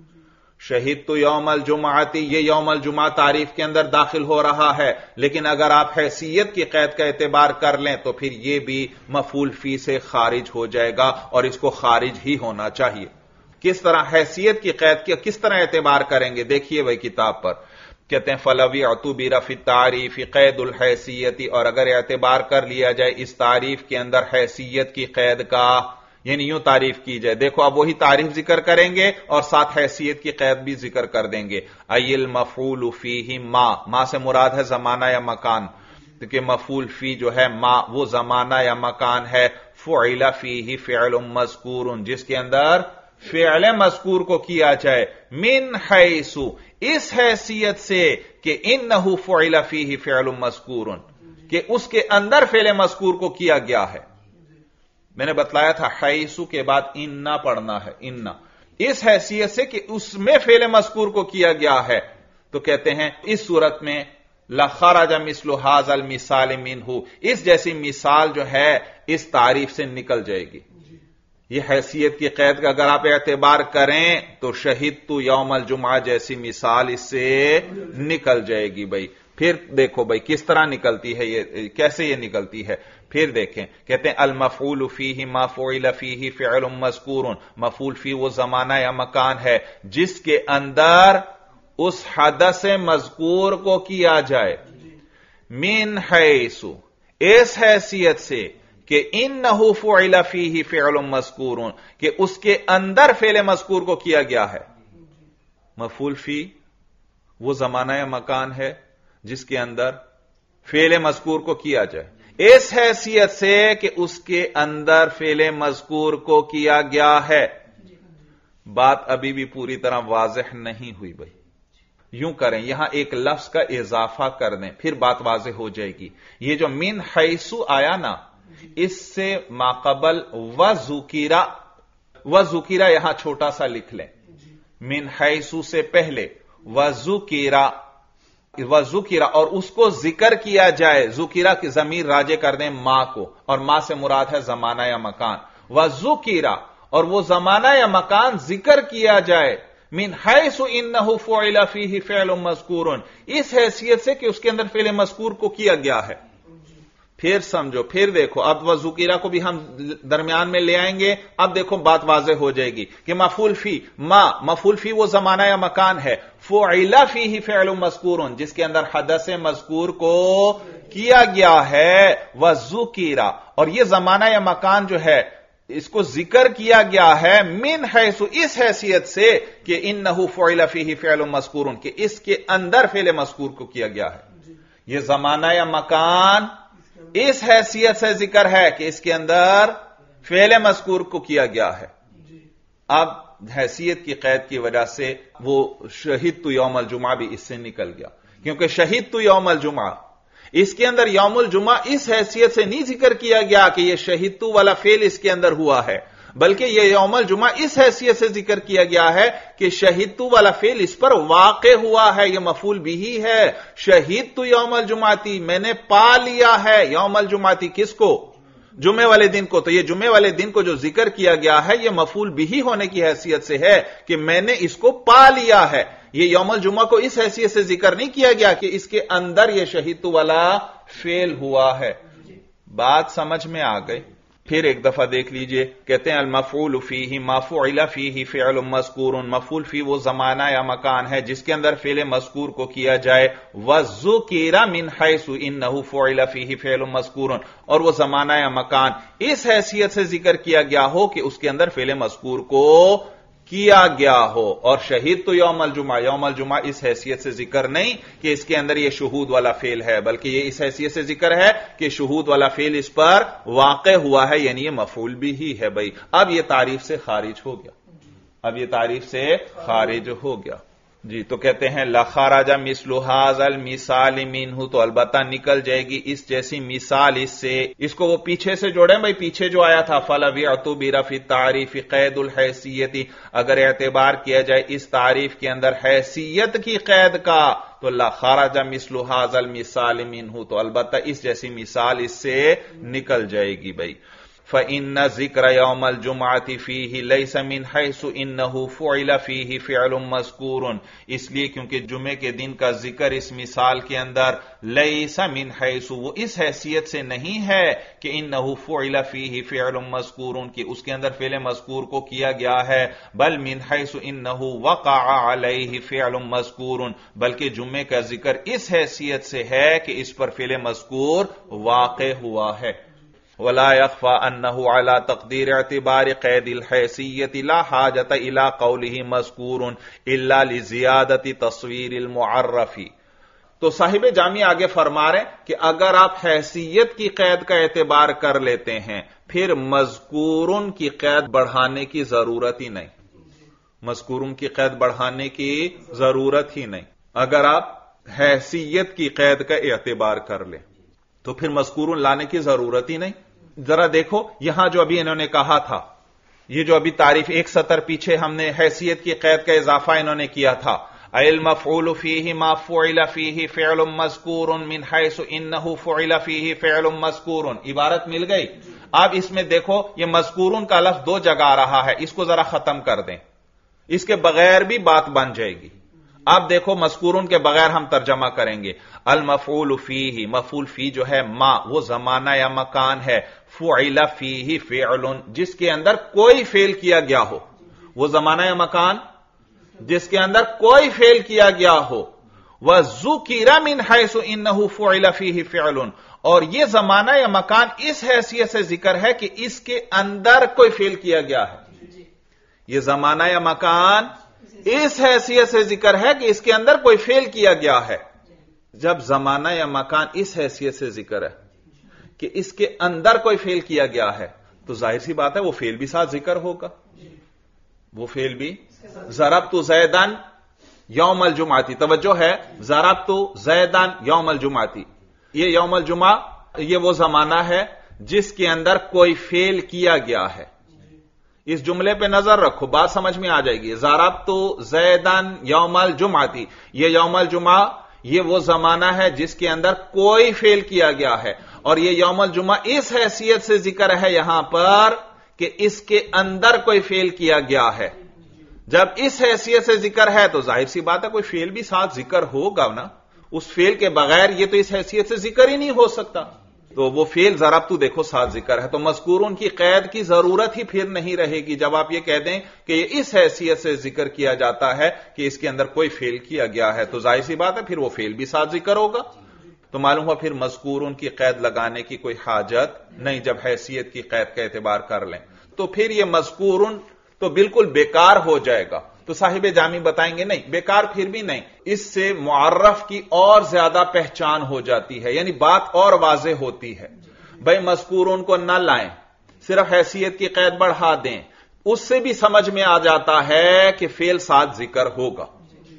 شہدت یوم الجمعہ، یہ یوم الجمعہ تعریف کے اندر داخل ہو رہا ہے، لیکن اگر آپ حیثیت کی قید کا اعتبار کر لیں تو پھر یہ بھی مفعول فی سے خارج ہو جائے گا، اور اس کو خارج ہی ہونا چاہیے. کس طرح حیثیت کی قید کی کس طرح اعتبار کریں گے؟ دیکھیے بھائی کتاب پر کہتے ہیں فَلَوْ اعْتُبِرَ فِي التَّعْرِيفِ قَيْدُ الْحَیثِیَّةِ، اور اگر اعتبار کر لیا جائے اس تعریف کے اندر حیثیت کی قید کا، یعنی یوں تعریف کی جائے. دیکھو اب وہی تعریف ذکر کریں گے اور ساتھ حیثیت کی قید بھی ذکر کر دیں گے. ای المفعول فیہ ما سے مراد ہے زمانہ یا مکان، کہ مفعول فی جو ہے ما وہ زمانہ یا مکان ہے. فعل فیہ فعل مذکور، جس کے اندر فعل مذکور کو کیا جائے، من حیث، اس حیثیت سے کہ انہ فعل فیہ فعل مذکور، کہ اس کے اندر فعل مذکور کو کیا گیا ہے. میں نے بتلایا تھا حیث کے بعد انہ پڑھنا ہے، انہ، اس حیثیت سے کہ اس میں فعل مذکور کو کیا گیا ہے. تو کہتے ہیں اس صورت میں لخرج مثل هذا المثال منہ، اس جیسی مثال جو ہے اس تعریف سے نکل جائے گی. یہ حیثیت کی قید کا اگر آپ اعتبار کریں تو شہدت یوم الجمعہ جیسی مثال اس سے نکل جائے گی. بھائی پھر دیکھو بھائی کس طرح نکلتی ہے، یہ کیسے یہ نکلتی ہے. پھر دیکھیں کہتے ہیں المفعول فیہ ما فعل فیہ فعل مذکور، مفعول فی وہ زمانہ یا مکان ہے جس کے اندر اس حدث مذکور کو کیا جائے، من حیث، اس حیثیت سے کہ انہ فعل فیہ فعل مذکور، کہ اس کے اندر فعل مذکور کو کیا گیا ہے. مفعول فی وہ زمانہ یا مکان ہے جس کے اندر فعل مذکور کو کیا جائے، اس حیثیت سے کہ اس کے اندر فعل مذکور کو کیا گیا ہے. بات ابھی بھی پوری طرح واضح نہیں ہوئی. بھائی یوں کریں، یہاں ایک لفظ کا اضافہ کر دیں پھر بات واضح ہو جائے گی. یہ جو من حیث آیا نا، اس سے ماقبل وذکیرہ یہاں چھوٹا سا لکھ لیں. من حیث سے پہلے وذکیرہ، اور اس کو ذکر کیا جائے، ذکیرہ کی ضمیر راجع کر دیں ما کو، اور ما سے مراد ہے زمانہ یا مکان. وذکیرہ، اور وہ زمانہ یا مکان ذکر کیا جائے، मिन हैसु इन्नहु फुइला फीही फ़िअलुम मज़कूरुन, इस हैसियत से कि उसके अंदर फ़िअल मज़कूर को किया गया है। फिर समझो, फिर देखो, अब वज़ुकीरा को भी हम दरमियान में ले आएंगे। अब देखो बात वाज़े हो जाएगी कि मफ़ूल फी, मफ़ूल फी वो ज़माना या मकान है, फ़ुइला फीही फ़िअलुम मज़कूरुन जिसके अंदर हदस मज़कूर को किया गया है, वज़ुकीरा, और ये ज़माना या मकान जो है इसको जिक्र किया गया है मिन हैसु, इस हैसियत से कि इन्नहु फ़ुइला फीही फ़िअलुम मज़कूरुन, कि इसके अंदर फ़िअल मज़कूर को किया गया है। ये ज़माना या मकान इस हैसियत से जिक्र है कि इसके अंदर फ़िअल मज़कूर को किया गया है। अब हैसियत की कैद की वजह से वो शहीदतु यौमल जुमा भी इससे निकल गया, क्योंकि शहीदतु यौमल जुमा, इसके अंदर यौमुल जुमा इस हैसियत से नहीं जिक्र किया गया कि यह शहीदतु वाला फेल इसके अंदर हुआ है, बल्कि यह यौमुल जुमा इस हैसियत से जिक्र किया गया है कि शहीदतु वाला फेल इस पर वाक़े हुआ है, यह मफूल बिही है। शहीदतु यौमुल जुमाती, मैंने पा लिया है यौमुल जुमाती, किसको? जुमे वाले दिन को। तो यह जुमे वाले दिन को जो जिक्र किया गया है यह मफूल बिही होने की हैसियत से है कि मैंने इसको पा लिया है। यह यौमुल जुमा को इस हैसियत से जिक्र नहीं किया गया कि इसके अंदर यह शहीदतु वाला फेल हुआ है। बात समझ में आ गई? फिर एक दफा देख लीजिए, कहते हैं अल मफ़ऊल फीही मा फ़ुइला फीही फ़िअलुम मज़कूरुन, मफ़ऊल फी वो जमाना या मकान है जिसके अंदर फ़िअल मज़कूर को किया जाए, वज़ुकिरा मिन हैसु इन्नहु फ़ुइला फीही फ़िअलुम मज़कूरुन, और वो जमाना या मकान इस हैसियत से जिक्र किया गया हो कि उसके अंदर फ़िअल मज़कूर को किया गया हो। और शहीद तो यौमुल जुमा इस हैसियत से जिक्र नहीं कि इसके अंदर यह शुहूद वाला फेल है, बल्कि यह इस हैसियत से जिक्र है कि शुहूद वाला फेल इस पर वाक़े हुआ है, यानी यह मफूल भी ही है। भाई अब यह तारीफ से खारिज हो गया, अब यह तारीफ से खारिज हो गया जी। तो कहते हैं लखराजा मिस्लु हाज़ल मिसाल मिन्हु, तो अलबत्ता निकल जाएगी इस जैसी मिसाल इससे। इसको वो पीछे से जोड़ें भाई, पीछे जो आया था फलविअतु बिरफ़ि तारीफ़ क़ैदुल हैसियती, अगर एतबार किया जाए इस तारीफ के अंदर हैसियत की कैद का, तो लखराजा मिस्लु हाज़ल मिसाल मिन्हु, तो अलबत्ता इस जैसी मिसाल इससे निकल जाएगी भाई। फ़इन्न ज़िक्र यौमल जुमाती फ़ीही लैसा मिन हैसु इन्नहु फ़ुइला फ़ीही फ़िअलुम मज़कूरुन, इसलिए क्योंकि जुमे के दिन का जिक्र इस मिसाल के अंदर लैसा मिन हैसु, वो इस हैसियत से नहीं है कि इन्नहु फ़ुइला फ़ीही फ़िअलुम मज़कूरुन, कि उसके अंदर फ़िअल मज़कूर को किया गया है, बल मिन हैसु इन्नहु वक़अ अलैहि फ़िअलुम मज़कूरुन, बल्कि जुमे का जिक्र इस हैसियत से है कि इस पर फ़िअल मज़कूर वाक़े हुआ है। वला यख़फ़ा अन्नहु अला तक़दीर एतिबार क़ैदिल हैसियति ला हाजत इला क़ौलिही मज़कूरुन इल्ला लिज़ियादति तस्वीरिल मुअर्रफ़ी। तो साहिब जामी आगे फरमा रहे कि अगर आप हैसियत की कैद का एतबार कर लेते हैं, फिर मज़कूरुन की कैद बढ़ाने की जरूरत ही नहीं, मज़कूरुन की कैद बढ़ाने की जरूरत ही नहीं। अगर आप हैसियत की कैद का एतबार कर लें तो फिर मज़कूरुन लाने की जरूरत ही नहीं। जरा देखो यहां जो अभी इन्होंने कहा था, ये जो अभी तारीफ एक सतर पीछे हमने हैसियत की कैद का इजाफा इन्होंने किया था, अल मफ़ऊल फीही मा फ़ुइला फीही फ़िअलुम मज़कूरुन मिन हैसु इन्नहु फ़ुइला फीही फ़िअलुम मज़कूरुन, इबारत मिल गई। अब इसमें देखो ये मज़कूरुन का लफ्ज़ दो जगह आ रहा है, इसको जरा खत्म कर दें, इसके बगैर भी बात बन जाएगी। अब देखो मज़कूरुन के बगैर हम तर्जमा करेंगे, अल मफ़ऊल फीही, मफ़ऊल फी जो है मा वो जमाना या मकान है, फ़ुइला फीही फ़िअलुन जिसके अंदर कोई फेल किया गया हो, वो जमाना या मकान जिसके अंदर कोई फेल किया गया हो, व ज़ुकिरा मिन हैसु इन्नहु फ़ुइला फीही फ़िअलुन, और ये जमाना या मकान इस हैसियत से जिक्र है कि इसके अंदर कोई फेल किया गया है। ये जमाना या मकान इस हैसियत से जिक्र है कि इसके अंदर कोई फेल किया गया है। जब जमाना या मकान इस हैसियत से जिक्र है कि इसके अंदर कोई फेल किया गया है, तो जाहिर सी बात है वो फेल भी साथ जिक्र होगा, वो फेल भी। ज़रबतु ज़ैदन यौमल जुमाती, तवज्जो है, ज़रबतु ज़ैदन यौमल जुमाती, ये यौमल जुमा ये वो जमाना है जिसके अंदर कोई फेल किया गया है। इस जुमले पे नजर रखो, बात समझ में आ जाएगी। ज़रबतु ज़ैदन यौमल जुमाती, ये यौमल जुमा ये वो जमाना है जिसके अंदर कोई फेल किया गया है, और ये यौमुल जुमा इस हैसियत से जिक्र है यहां पर कि इसके अंदर कोई फेल किया गया है। جب اس حیثیت سے ذکر ہے تو ظاہر سی بات ہے کوئی فعل بھی ساتھ ذکر ہوگا نا، اس فعل کے بغیر یہ تو اس حیثیت سے ذکر ہی نہیں ہو سکتا، تو وہ فعل ضرب تو دیکھو ساتھ ذکر ہے، تو مذکورون کی قید کی ضرورت ہی پھر نہیں رہے گی جب آپ یہ کہہ دیں کہ یہ اس حیثیت سے ذکر کیا جاتا ہے کہ اس کے اندر کوئی فعل کیا گیا ہے، تو ظاہر سی بات ہے پھر وہ فعل بھی ساتھ ذکر ہوگا، تو معلوم ہوا پھر مذکورون کی قید لگانے کی کوئی حاجت نہیں جب حیثیت کی قید کا اعتبار کر لیں، تو پھر یہ مذکورون تو بالکل بیکار ہو جائے گا۔ تو صاحب جامی بتائیں گے نہیں، بیکار پھر بھی نہیں، اس سے معرف کی اور زیادہ پہچان ہو جاتی ہے، یعنی بات اور واضح ہوتی ہے۔ بھائی مذکورون کو نہ لائیں، صرف حیثیت کی قید بڑھا دیں، اس سے بھی سمجھ میں آ جاتا ہے کہ فعل ساتھ ذکر ہوگا،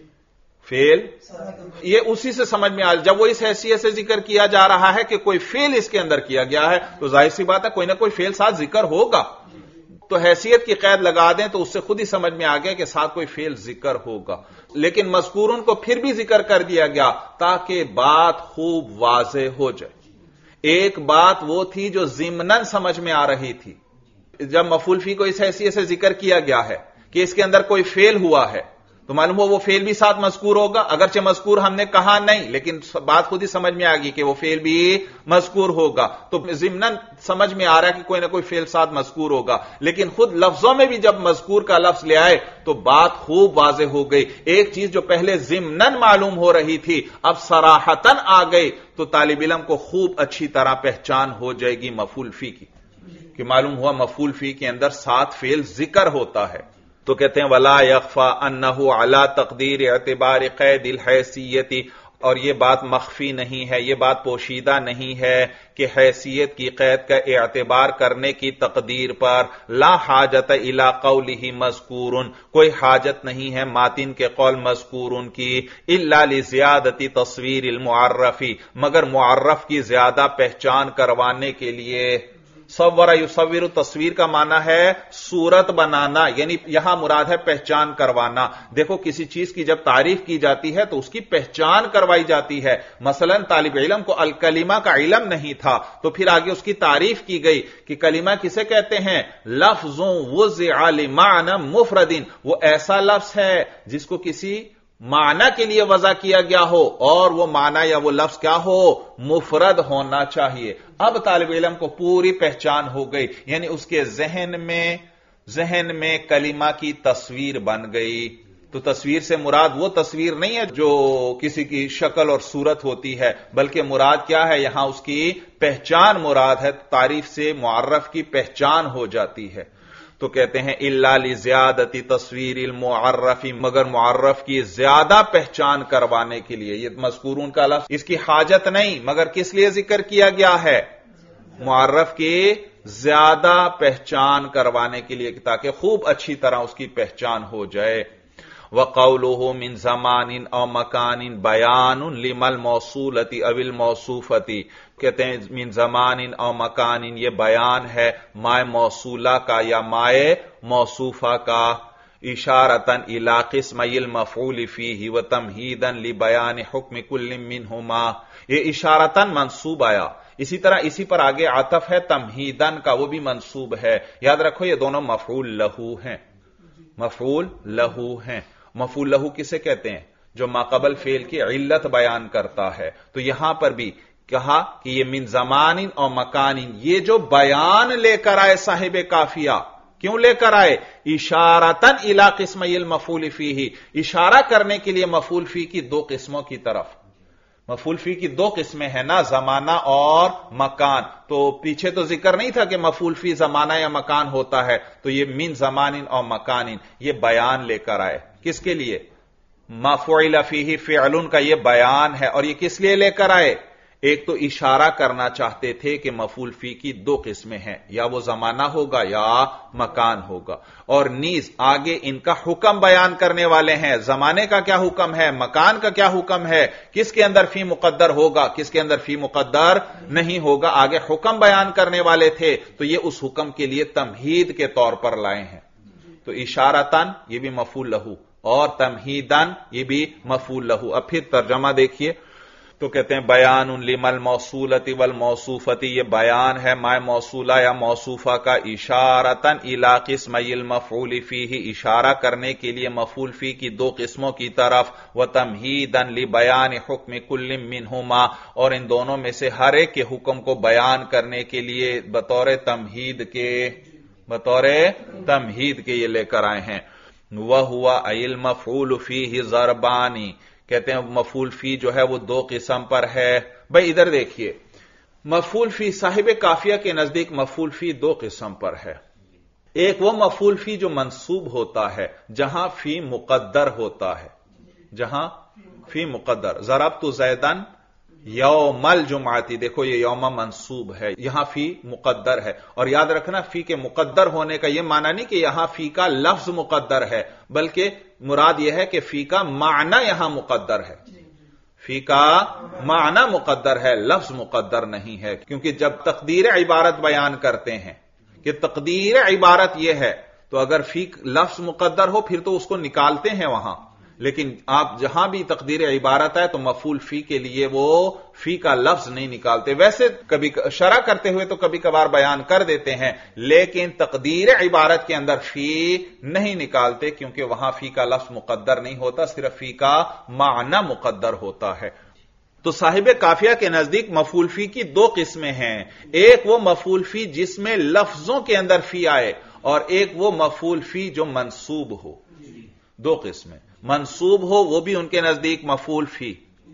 فعل یہ اسی سے سمجھ میں آ جب وہ اس حیثیت سے ذکر کیا جا رہا ہے کہ کوئی فعل اس کے اندر کیا گیا ہے تو ظاہر سی بات ہے کوئی نہ کوئی فعل ساتھ ذکر ہوگا، تو حیثیت کی قید لگا دیں تو اس سے خود ہی سمجھ میں آ گیا کہ ساتھ کوئی فعل ذکر ہوگا، لیکن مذکورون کو پھر بھی ذکر کر دیا گیا تاکہ بات خوب واضح ہو جائے۔ ایک بات وہ تھی جو ضمناً سمجھ میں آ رہی تھی، جب مفعول فی کو اس حیثیت سے ذکر کیا گیا ہے کہ اس کے اندر کوئی فعل ہوا ہے تو معلوم ہو وہ فعل بھی ساتھ مذکور ہوگا، اگرچہ مذکور ہم نے کہا نہیں لیکن بات خود ہی سمجھ میں آ گئی کہ وہ فعل بھی مذکور ہوگا، تو ضمناً سمجھ میں آ رہا ہے کہ کوئی نہ کوئی فعل ساتھ مذکور ہوگا، لیکن خود لفظوں میں بھی جب مذکور کا لفظ لے آئے تو بات خوب واضح ہو گئی، ایک چیز جو پہلے ضمناً معلوم ہو رہی تھی اب صراحتاً آ گئی، تو طالب علم کو خوب اچھی طرح پہچان ہو جائے گی مفعول فی کی، کہ معلوم ہوا مفعول فی کے اندر ساتھ فعل ذکر ہوتا ہے۔ تو کہتے ہیں ولا یخفی انہ علی تقدیر اعتبار قید الحیثیت، اور یہ بات مخفی نہیں ہے، یہ بات پوشیدہ نہیں ہے کہ حیثیت کی قید کا اعتبار کرنے کی تقدیر پر لا حاجت الی قولہ مذکورن، کوئی حاجت نہیں ہے ماتن کے قول مذکورن کی، الا لزیادت تصویر المعرف، مگر معرف کی زیادہ پہچان کروانے کے لیے۔ صور یصور، تصویر کا معنی ہے صورت بنانا، یعنی یہاں مراد ہے پہچان کروانا۔ دیکھو کسی چیز کی جب تعریف کی جاتی ہے تو اس کی پہچان کروائی جاتی ہے، مثلا طالب علم کو الکلمہ کا علم نہیں تھا تو پھر آگے اس کی تعریف کی گئی کہ کلمہ کسے کہتے ہیں، لفظ وضع لمعنی مفرد، وہ ایسا لفظ ہے جس کو کسی معنی کے لیے وضع کیا گیا ہو اور وہ معنی یا وہ لفظ کیا ہو، مفرد ہونا چاہیے۔ اب طالب علم کو پوری پہچان ہو گئی، یعنی اس کے ذہن میں کلمہ کی تصویر بن گئی۔ تو تصویر سے مراد وہ تصویر نہیں ہے جو کسی کی شکل اور صورت ہوتی ہے، بلکہ مراد کیا ہے، یہاں اس کی پہچان مراد ہے، تعریف سے معرف کی پہچان ہو جاتی ہے۔ تو کہتے ہیں الا لزیادت تصویر المعرف، مگر معرف کی زیادہ پہچان کروانے کے لیے، یہ مذکورون کا لفظ اس کی حاجت نہیں، مگر کس لیے ذکر کیا گیا ہے، معرف کی زیادہ پہچان کروانے کے لیے تاکہ خوب اچھی طرح اس کی پہچان ہو جائے۔ وقولہ من زمان او مکان بیان لما الموصولۃ او الموصوفۃ، کہتے ہیں من زمان او مکان، یہ بیان ہے مائے موصولہ کا یا مائے موصوفہ کا، اشارتاً الی قسمی المفعول فیہ وتمہیداً لبیان حکم کل منہما، یہ اشارتاً منصوب آیا، اسی طرح اسی پر آگے عطف ہے تمہیداً کا، وہ بھی منصوب ہے، یاد رکھو یہ دونوں مفعول لہو ہیں، مفعول لہو ہیں۔ مفعول لہو کسے کہتے ہیں، جو ماقبل فعل کی علت بیان کرتا ہے، تو یہاں پر بھی کہا کہ یہ من زمان اور مکان، یہ جو بیان لے کر آئے صاحب قافیہ، کیوں لے کر آئے، اشارتاً الی قسمی المفعول فیہ، اشارہ کرنے کے لیے مفعول فی کی دو قسموں کی طرف۔ مفعول فی کی دو قسمیں ہیں نا، زمانہ اور مکان، تو پیچھے تو ذکر نہیں تھا کہ مفعول فی زمانہ یا مکان ہوتا ہے، تو یہ من زمان اور مکان یہ بیان لے کر آئے، کس کے لیے، ما فعل فیہ فعل کا یہ بیان ہے، اور یہ کس لیے لے کر آئے، ایک تو اشارہ کرنا چاہتے تھے کہ مفعول فی کی دو قسمیں ہیں، یا وہ زمانہ ہوگا یا مکان ہوگا، اور نیز آگے ان کا حکم بیان کرنے والے ہیں، زمانے کا کیا حکم ہے، مکان کا کیا حکم ہے، کس کے اندر فی مقدر ہوگا، کس کے اندر فی مقدر نہیں ہوگا، آگے حکم بیان کرنے والے تھے، تو یہ اس حکم کے لیے تمہید کے طور پر لائے ہیں۔ تو اشارتاً یہ بھی مفعول لہو اور تمہیداً یہ بھی مفعول لہو۔ اب پھر ترجمہ دیکھیے، تو کہتے ہیں بیان لمل موصولتی والموصوفتی، یہ بیان ہے ما موصولہ یا موصوفہ کا، اشارتن الی قسمی المفعول فیہ، اشارہ کرنے کے لیے مفعول فی کی دو قسموں کی طرف، وتمہیدن لبیان حکم کل منہما، اور ان دونوں میں سے ہر ایک کے حکم کو بیان کرنے کے لیے بطور تمہید کے یہ لے کر آئے ہیں۔ وَهُوَ أَيِ الْمَفْعُولُ فِيهِ ضَرْبَانِ، کہتے ہیں مفعول فی جو ہے وہ دو قسم پر ہے۔ بھئی ادھر دیکھیے، مفعول فی صاحب قافیہ کے نزدیک مفعول فی دو قسم پر ہے۔ ایک وہ مفعول فی جو منصوب ہوتا ہے جہاں فی مقدر ہوتا ہے، جہاں فی مقدر، ضربت زیدن یوم الجمعتی، دیکھو یہ یوم منصوب ہے، یہاں فی مقدر ہے، اور یاد رکھنا فی کے مقدر ہونے کا یہ معنی نہیں کہ یہاں فی کا لفظ مقدر ہے، بلکہ مراد یہ ہے کہ فی کا معنی یہاں مقدر ہے، فی کا معنی مقدر ہے، لفظ مقدر نہیں ہے، کیونکہ جب تقدیر عبارت بیان کرتے ہیں کہ تقدیر عبارت یہ ہے، تو اگر فی لفظ مقدر ہو پھر تو اس کو نکالتے ہیں وہاں، لیکن آپ جہاں بھی تقدیر عبارت ہے تو مفعول فی کے لیے وہ فی کا لفظ نہیں نکالتے، ویسے کبھی شرح کرتے ہوئے تو کبھی کبھار بیان کر دیتے ہیں، لیکن تقدیر عبارت کے اندر فی نہیں نکالتے، کیونکہ وہاں فی کا لفظ مقدر نہیں ہوتا، صرف فی کا معنی مقدر ہوتا ہے۔ تو صاحب قافیہ کے نزدیک مفعول فی کی دو قسمیں ہیں، ایک وہ مفعول فی جس میں لفظوں کے اندر فی آئے، اور ایک وہ مفعول فی جو منصوب ہو، دو قسمیں، منصوب ہو وہ بھی ان کے نزدیک مفعول فی،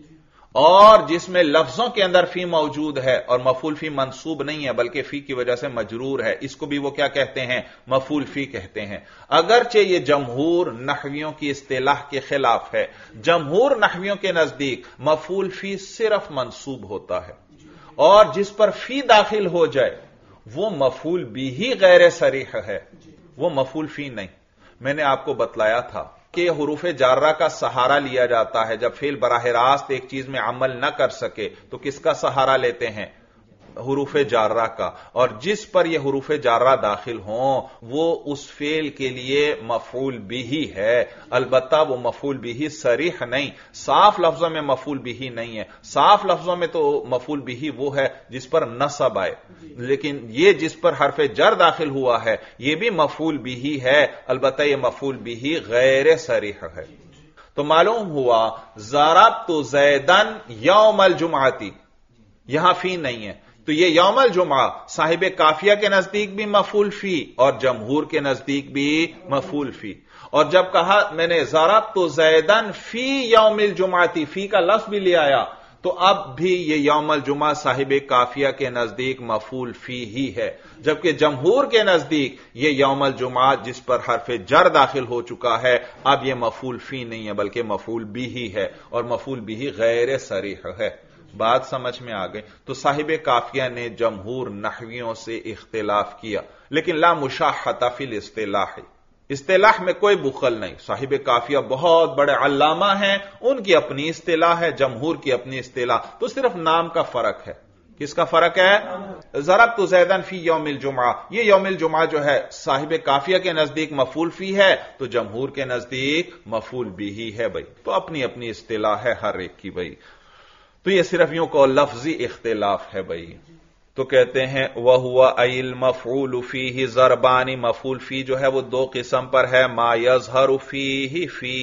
اور جس میں لفظوں کے اندر فی موجود ہے اور مفعول فی منصوب نہیں ہے بلکہ فی کی وجہ سے مجرور ہے، اس کو بھی وہ کیا کہتے ہیں؟ مفعول فی کہتے ہیں۔ اگرچہ یہ جمہور نحویوں کی اصطلاح کے خلاف ہے، جمہور نحویوں کے نزدیک مفعول فی صرف منصوب ہوتا ہے، اور جس پر فی داخل ہو جائے وہ مفعول بھی غیر صریح ہے، وہ مفعول فی نہیں۔ میں نے آپ کو بتلایا تھا کہ حروف جارہ کا سہارا لیا جاتا ہے، جب فعل براہ راست ایک چیز میں عمل نہ کر سکے تو کس کا سہارا لیتے ہیں؟ حروف جارہ کا، اور جس پر یہ حروف جارہ داخل ہوں وہ اس فعل کے لیے مفعول بھی ہے، البتہ وہ مفعول بھی صریح نہیں، صاف لفظوں میں مفعول بھی نہیں ہے، صاف لفظوں میں تو مفعول بھی وہ ہے جس پر نصب آئے، لیکن یہ جس پر حرف جر داخل ہوا ہے یہ بھی مفعول بھی ہے، البتہ یہ مفعول بھی غیر صریح ہے۔ تو معلوم ہوا ضربت زیدن یوم الجمعتی، یہاں فی نہیں ہے، تو یہ یوم الجمعہ صاحب قافیہ کے نزدیک بھی مفعول فی اور جمہور کے نزدیک بھی مفعول فی۔ اور جب کہا میں نے ضربت زیدن فی یوم الجمعتی، فی کا لفظ بھی لے آیا، تو اب بھی یہ یوم الجمعہ صاحب قافیہ کے نزدیک مفعول فی ہی ہے، جبکہ جمہور کے نزدیک یہ یوم الجمعہ جس پر حرف جر داخل ہو چکا ہے اب یہ مفعول فی نہیں ہے بلکہ مفعول بھی ہی ہے، اور مفعول بھی غیر صریح ہے۔ بات سمجھ میں آ گئی؟ تو صاحب قافیہ نے جمہور نحویوں سے اختلاف کیا، لیکن لا مشاحۃ فی الاصطلاح، اصطلاح میں کوئی بخل نہیں، صاحب قافیہ بہت بڑے علامہ ہیں، ان کی اپنی اصطلاح ہے، جمہور کی اپنی اصطلاح، تو صرف نام کا فرق ہے۔ کس کا فرق ہے؟ ضربت زیدن فی یوم الجمعہ، یہ یوم الجمعہ جو ہے صاحب قافیہ کے نزدیک مفعول فی ہے تو جمہور کے نزدیک مفعول بھی ہے۔ بھائی تو اپنی اپنی اصطلاح ہے ہر ایک کی۔ بھائی تو یہ صرف یوں کو لفظی اختلاف ہے۔ بھائی تو کہتے ہیں وَهُوَ أَيِ الْمَفْعُولُ فِيهِ ضَرْبَانِ، مفعول فی جو ہے وہ دو قسم پر ہے، ما يظهر فیہ فی،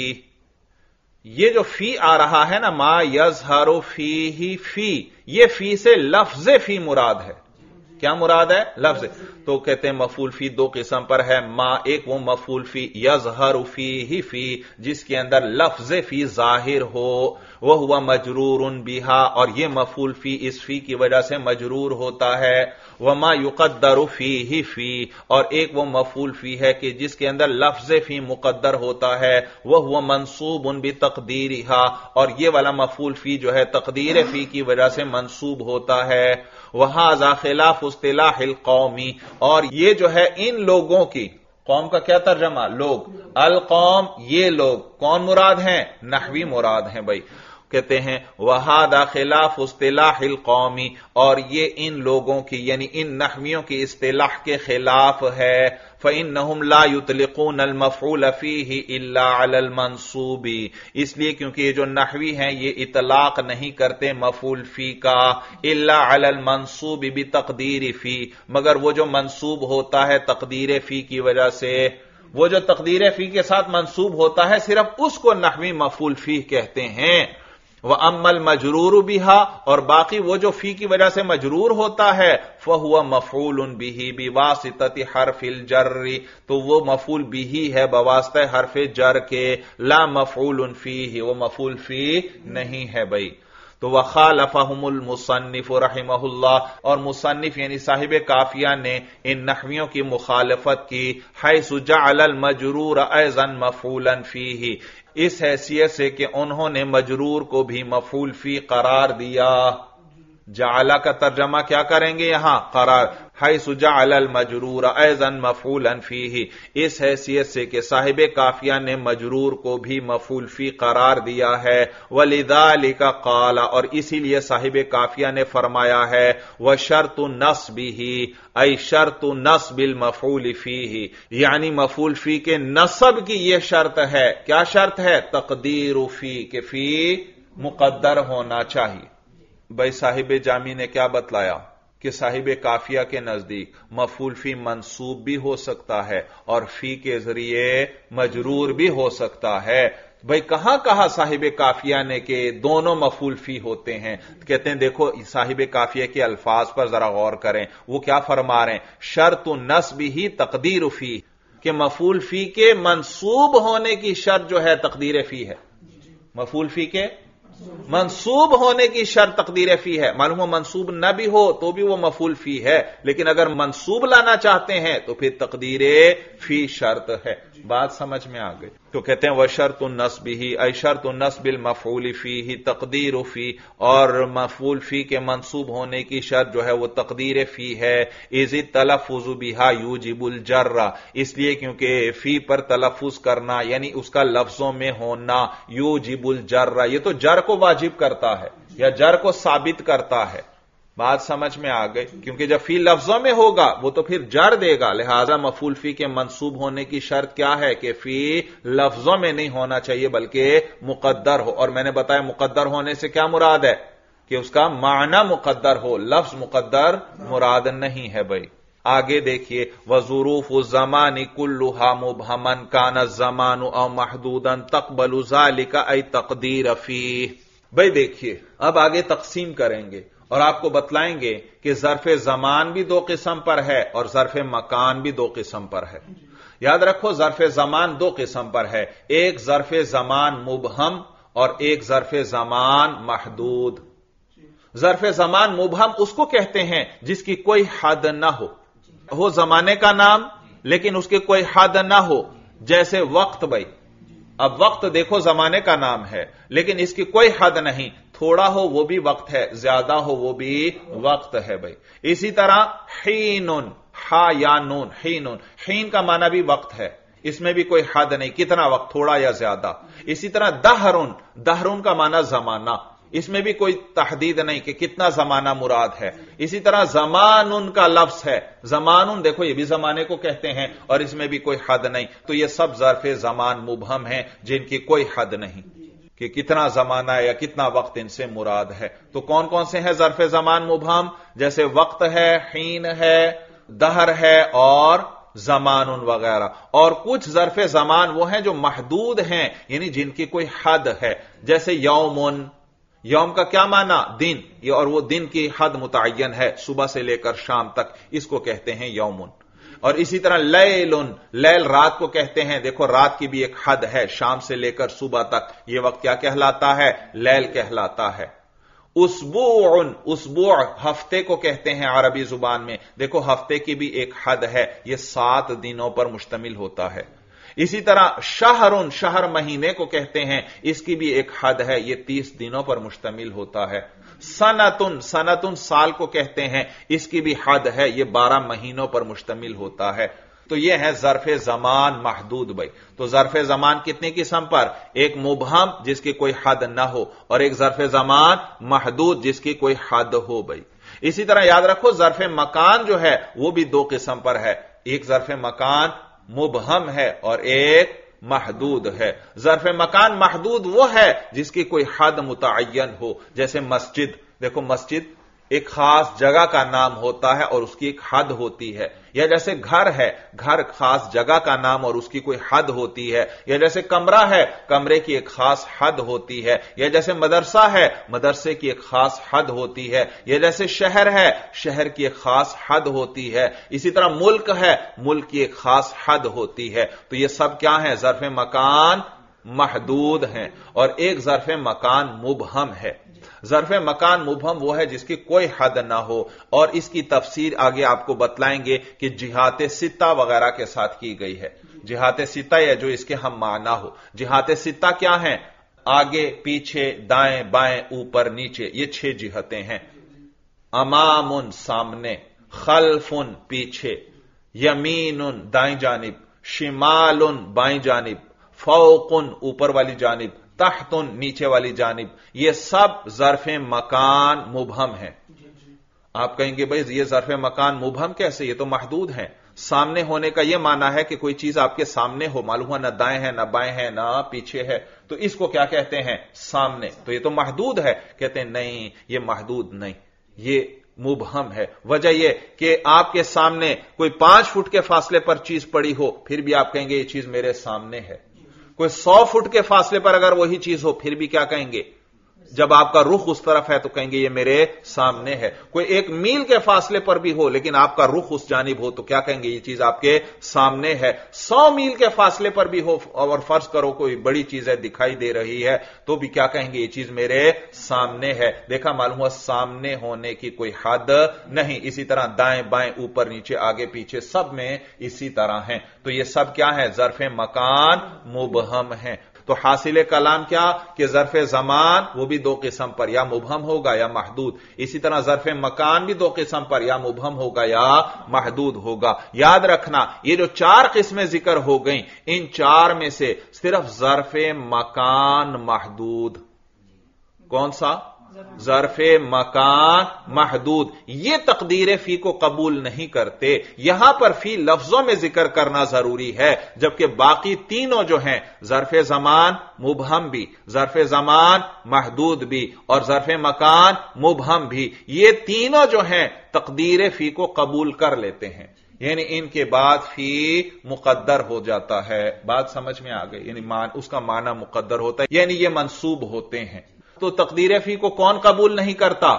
یہ جو فی آ رہا ہے نا ما يظهر فیہ فی، یہ فی سے لفظ فی مراد ہے۔ کیا مراد ہے؟ لفظ۔ تو کہتے ہیں مفعول فی دو قسم پر ہے، ما ایک وہ مفعول فی یظہر فیہ فی جس کے اندر لفظ فی ظاہر ہو، وہ ہوا مجرور بہا، اور یہ مفعول فی اس فی کی وجہ سے مجرور ہوتا ہے، وما یقدر فیہ فی، اور ایک وہ مفعول فی ہے کہ جس کے اندر لفظ فی مقدر ہوتا ہے، وہ ہوا منصوب بتقدیرہا، اور یہ والا مفعول فی جو ہے تقدیر فی کی وجہ سے منصوب ہوتا ہے، وہذا خلاف اصطلاح القومی، اور یہ جو ہے ان لوگوں کی، قوم کا کیا ترجمہ؟ لوگ، القوم یہ لوگ کون مراد ہیں؟ نحوی مراد ہیں۔ بھائی کہتے ہیں وَهَذَا خِلَافُ اصطلاح القومی، اور یہ ان لوگوں کی یعنی ان نحویوں کی اصطلاح کے خلاف ہے۔ فَإِنَّهُمْ لَا يُطْلِقُونَ الْمَفْعُولَ فِيهِ إِلَّا عَلَى الْمَنْصُوبِ، اس لیے کیونکہ یہ جو نحوی ہیں یہ اطلاق نہیں کرتے مفعول فی کا إِلَّا عَلَى الْمَنْصُوبِ بِتَقْدِيرِ فی، مگر وہ جو منصوب ہوتا ہے تقدیر فی کی وجہ سے، وہ جو تقدیر فی کے ساتھ منصوب ہوتا ہے صرف اس کو نحوی مفعول فی کہتے ہیں۔ وَأَمَّا الْمَجْرُورُ بِهَا، اور باقی وہ جو فی کی وجہ سے مجرور ہوتا ہے فَهُوَ مَفْعُولٌ بِهِ بِوَاسِطَةِ حرف الجر، تو وہ مفعول بِهِ ہے بواسطہ حرف جر کے، لا مفعول فیہ، وہ مفعول فی نہیں ہے بھائی۔ تو وَخَالَفَهُمُ الْمُصَنِّفُ رحمہ اللہ، اور مصنف یعنی صاحب کافیہ نے ان نحویوں کی مخالفت کی، حیث جعل المجرور ایضا مفعولا فیہ، اس حیثیت سے کہ انہوں نے مجرور کو بھی مفعول فی قرار دیا۔ جعل کا ترجمہ کیا کریں گے یہاں؟ قرار، حیث جعل المجرور ایضا مفعولا فیہ، اس حیثیت سے کہ صاحب کافیہ نے مجرور کو بھی مفعول فی قرار دیا ہے۔ ولذالک قال، اور اسی لیے صاحب کافیہ نے فرمایا ہے وشرط نصبہ، ای شرط نصب المفعول فیہ، یعنی مفعول فی کے نصب کی یہ شرط ہے۔ کیا شرط ہے؟ تقدیر فی، کہ فی مقدر ہونا چاہیے۔ بھائی صاحب جامی نے کیا بتلایا کہ صاحب کافیہ کے نزدیک مفعول فی منصوب بھی ہو سکتا ہے اور فی کے ذریعے مجرور بھی ہو سکتا ہے۔ بھائی کہاں کہا صاحب کافیہ نے کہ دونوں مفعول فی ہوتے ہیں؟ کہتے ہیں دیکھو صاحب کافیہ کے الفاظ پر ذرا غور کریں، وہ کیا فرما رہے ہیں؟ شرط نصب ہی تقدیر فی، کہ مفعول فی کے منصوب ہونے کی شرط جو ہے تقدیر فی ہے۔ مفعول فی کے منصوب ہونے کی شرط تقدیر فی ہے، معلوم ہو منصوب نہ بھی ہو تو بھی وہ مفعول فی ہے، لیکن اگر منصوب لانا چاہتے ہیں تو پھر تقدیر فی شرط ہے۔ بات سمجھ میں آ گئی؟ تو کہتے ہیں وشرط النصب ہی، ای شرط النصب المفعول فیہ تقدیر فی، اور مفعول فی کے منصوب ہونے کی شرط جو ہے وہ تقدیر فی ہے۔ اذ التلفظ بہا یوجب الجر، اس لیے کیونکہ فی پر تلفظ کرنا یعنی اس کا لفظوں میں ہونا یوجب الجر، یہ تو جر کو واجب کرتا ہے یا جر کو ثابت کرتا ہے۔ بات سمجھ میں آ گئی؟ کیونکہ جب فی لفظوں میں ہوگا وہ تو پھر جر دے گا، لہذا مفعول فی کے منصوب ہونے کی شرط کیا ہے کہ فی لفظوں میں نہیں ہونا چاہیے بلکہ مقدر ہو، اور میں نے بتایا مقدر ہونے سے کیا مراد ہے کہ اس کا معنی مقدر ہو، لفظ مقدر مراد نہیں ہے بھائی۔ آگے دیکھیے وظروف الزمان كلها مبهما كان الزمان او محدودا تقبل ذلك ای تقدیر فیہ۔ بھائی دیکھیے اب آگے تقسیم کریں گے اور آپ کو بتلائیں گے کہ ظرف زمان بھی دو قسم پر ہے اور ظرف مکان بھی دو قسم پر ہے۔ یاد رکھو ظرف زمان دو قسم پر ہے، ایک ظرف زمان مبہم اور ایک ظرف زمان محدود۔ ظرف زمان مبہم اس کو کہتے ہیں جس کی کوئی حد نہ ہو زمانے کا نام لیکن اس کے کوئی حد نہ ہو، جیسے وقت۔ بھائی اب وقت دیکھو زمانے کا نام ہے لیکن اس کی کوئی حد نہیں، تھوڑا ہو وہ بھی وقت ہے، زیادہ ہو وہ بھی وقت ہے بھائی۔ اسی طرح حین، ہا یا نون، حین کا معنی بھی وقت ہے، اس میں بھی کوئی حد نہیں، کتنا وقت، تھوڑا یا زیادہ۔ اسی طرح دہرن کا معنی زمانہ، اس میں بھی کوئی تحدید نہیں کہ کتنا زمانہ مراد ہے۔ اسی طرح زمان کا لفظ ہے، زمان دیکھو یہ بھی زمانے کو کہتے ہیں اور اس میں بھی کوئی حد نہیں۔ تو یہ سب ظرف زمان مبہم ہیں جن کی کوئی حد نہیں کہ کتنا زمانہ یا کتنا وقت ان سے مراد ہے۔ تو کون کون سے ہیں ظرف زمان مبہم؟ جیسے وقت ہے، حین ہے، دہر ہے اور زمان وغیرہ۔ اور کچھ ظرف زمان وہ ہیں جو محدود ہیں یعنی جن کی کوئی حد ہے، جیسے یوم کا کیا معنی؟ دن، اور وہ دن کی حد متعین ہے، صبح سے لے کر شام تک، اس کو کہتے ہیں یوم۔ اور اسی طرح لیل رات کو کہتے ہیں، دیکھو رات کی بھی ایک حد ہے، شام سے لے کر صبح تک، یہ وقت کیا کہلاتا ہے؟ لیل کہلاتا ہے۔ اسبوع ہفتے کو کہتے ہیں عربی زبان میں، دیکھو ہفتے کی بھی ایک حد ہے، یہ 7 دنوں پر مشتمل ہوتا ہے۔ اسی طرح شہر مہینے کو کہتے ہیں، اس کی بھی ایک حد ہے، یہ 30 دنوں پر مشتمل ہوتا ہے۔ سنتن سال کو کہتے ہیں، اس کی بھی حد ہے، یہ 12 مہینوں پر مشتمل ہوتا ہے۔ تو یہ ہے ظرف زمان محدود بھائی. تو ظرف زمان کتنی قسم پر؟ ایک مبہم جس کی کوئی حد نہ ہو، اور ایک ظرف زمان محدود جس کی کوئی حد ہو بھائی. اسی طرح یاد رکھو ظرف مکان جو ہے وہ بھی دو قسم پر ہے. ایک ظرف مکان مبہم ہے اور ایک محدود ہے. ظرف مکان محدود وہ ہے جس کی کوئی حد متعین ہو، جیسے مسجد. دیکھو مسجد ایک خاص جگہ کا نام ہوتا ہے اور اس کی ایک حد ہوتی ہے. یا جیسے گھر ہے، گھر خاص جگہ کا نام اور اس کی کوئی حد ہوتی ہے. یا جیسے کمرہ ہے، کمرے کی ایک خاص حد ہوتی ہے. یا جیسے مدرسہ ہے، مدرسے کی ایک خاص حد ہوتی ہے. یا جیسے شہر ہے، شہر کی ایک خاص حد ہوتی ہے. اسی طرح ملک ہے، ملک کی ایک خاص حد ہوتی ہے. تو یہ سب کیا ہیں؟ ظرف مکان محدود ہیں. اور ایک ظرف مکان مبہم ہے. ظرف مکان مبہم وہ ہے جس کی کوئی حد نہ ہو، اور اس کی تفسیر آگے آپ کو بتلائیں گے کہ جہات ستہ وغیرہ کے ساتھ کی گئی ہے. جہات ستہ یا جو اس کے ہم معنی ہو. جہات ستہ کیا ہیں؟ آگے پیچھے دائیں بائیں اوپر نیچے، یہ 6 جہتیں ہیں. امام سامنے، خلف پیچھے، یمین دائیں جانب، شمال بائیں جانب، فوق اوپر والی جانب، تحت نیچے والی جانب. یہ سب ظرف مکان مبہم ہیں. آپ کہیں گے بھائی یہ ظرف مکان مبہم کیسے؟ یہ تو محدود ہیں. سامنے ہونے کا یہ معنی ہے کہ کوئی چیز آپ کے سامنے ہو، معلوم ہوا نہ دائیں ہے نہ بائیں ہے نہ پیچھے ہے، تو اس کو کیا کہتے ہیں؟ سامنے. تو یہ تو محدود ہے. کہتے ہیں نہیں، یہ محدود نہیں، یہ مبہم ہے. وجہ یہ کہ آپ کے سامنے کوئی 5 فٹ کے فاصلے پر چیز پڑی ہو، پھر بھی آپ کہیں گے یہ چیز میرے سامنے ہے. کوئی 100 فٹ کے فاصلے پر اگر وہی چیز ہو، پھر بھی کیا کہیں گے؟ جب آپ کا رخ اس طرف ہے تو کہیں گے یہ میرے سامنے ہے. کوئی 1 میل کے فاصلے پر بھی ہو لیکن آپ کا رخ اس جانب ہو تو کیا کہیں گے؟ یہ چیز آپ کے سامنے ہے. 100 میل کے فاصلے پر بھی ہو اور فرض کرو کوئی بڑی چیز ہے دکھائی دے رہی ہے تو بھی کیا کہیں گے؟ یہ چیز میرے سامنے ہے. دیکھا، معلوم ہوا سامنے ہونے کی کوئی حد نہیں. اسی طرح دائیں بائیں اوپر نیچے آگے پیچھے سب میں اسی طرح ہیں. تو یہ سب کیا ہے؟ ظرف مکان مبہم ہیں. تو حاصل کلام کیا کہ ظرف زمان وہ بھی 2 قسم پر، یا مبہم ہوگا یا محدود. اسی طرح ظرف مکان بھی 2 قسم پر، یا مبہم ہوگا یا محدود ہوگا. یاد رکھنا یہ جو 4 قسمیں ذکر ہو گئیں، ان 4 میں سے صرف ظرف مکان محدود. کون سا؟ ظرف مکان محدود. یہ تقدیر فی کو قبول نہیں کرتے. یہاں پر فی لفظوں میں ذکر کرنا ضروری ہے، جبکہ باقی تینوں جو ہیں، ظرف زمان مبہم بھی، ظرف زمان محدود بھی اور ظرف مکان مبہم بھی، یہ تینوں جو ہیں تقدیر فی کو قبول کر لیتے ہیں. یعنی ان کے بعد فی مقدر ہو جاتا ہے. بات سمجھ میں آ گئی؟ یعنی اس کا معنی مقدر ہوتا ہے، یعنی یہ منصوب ہوتے ہیں. تو تقدیر فی کو کون قبول نہیں کرتا؟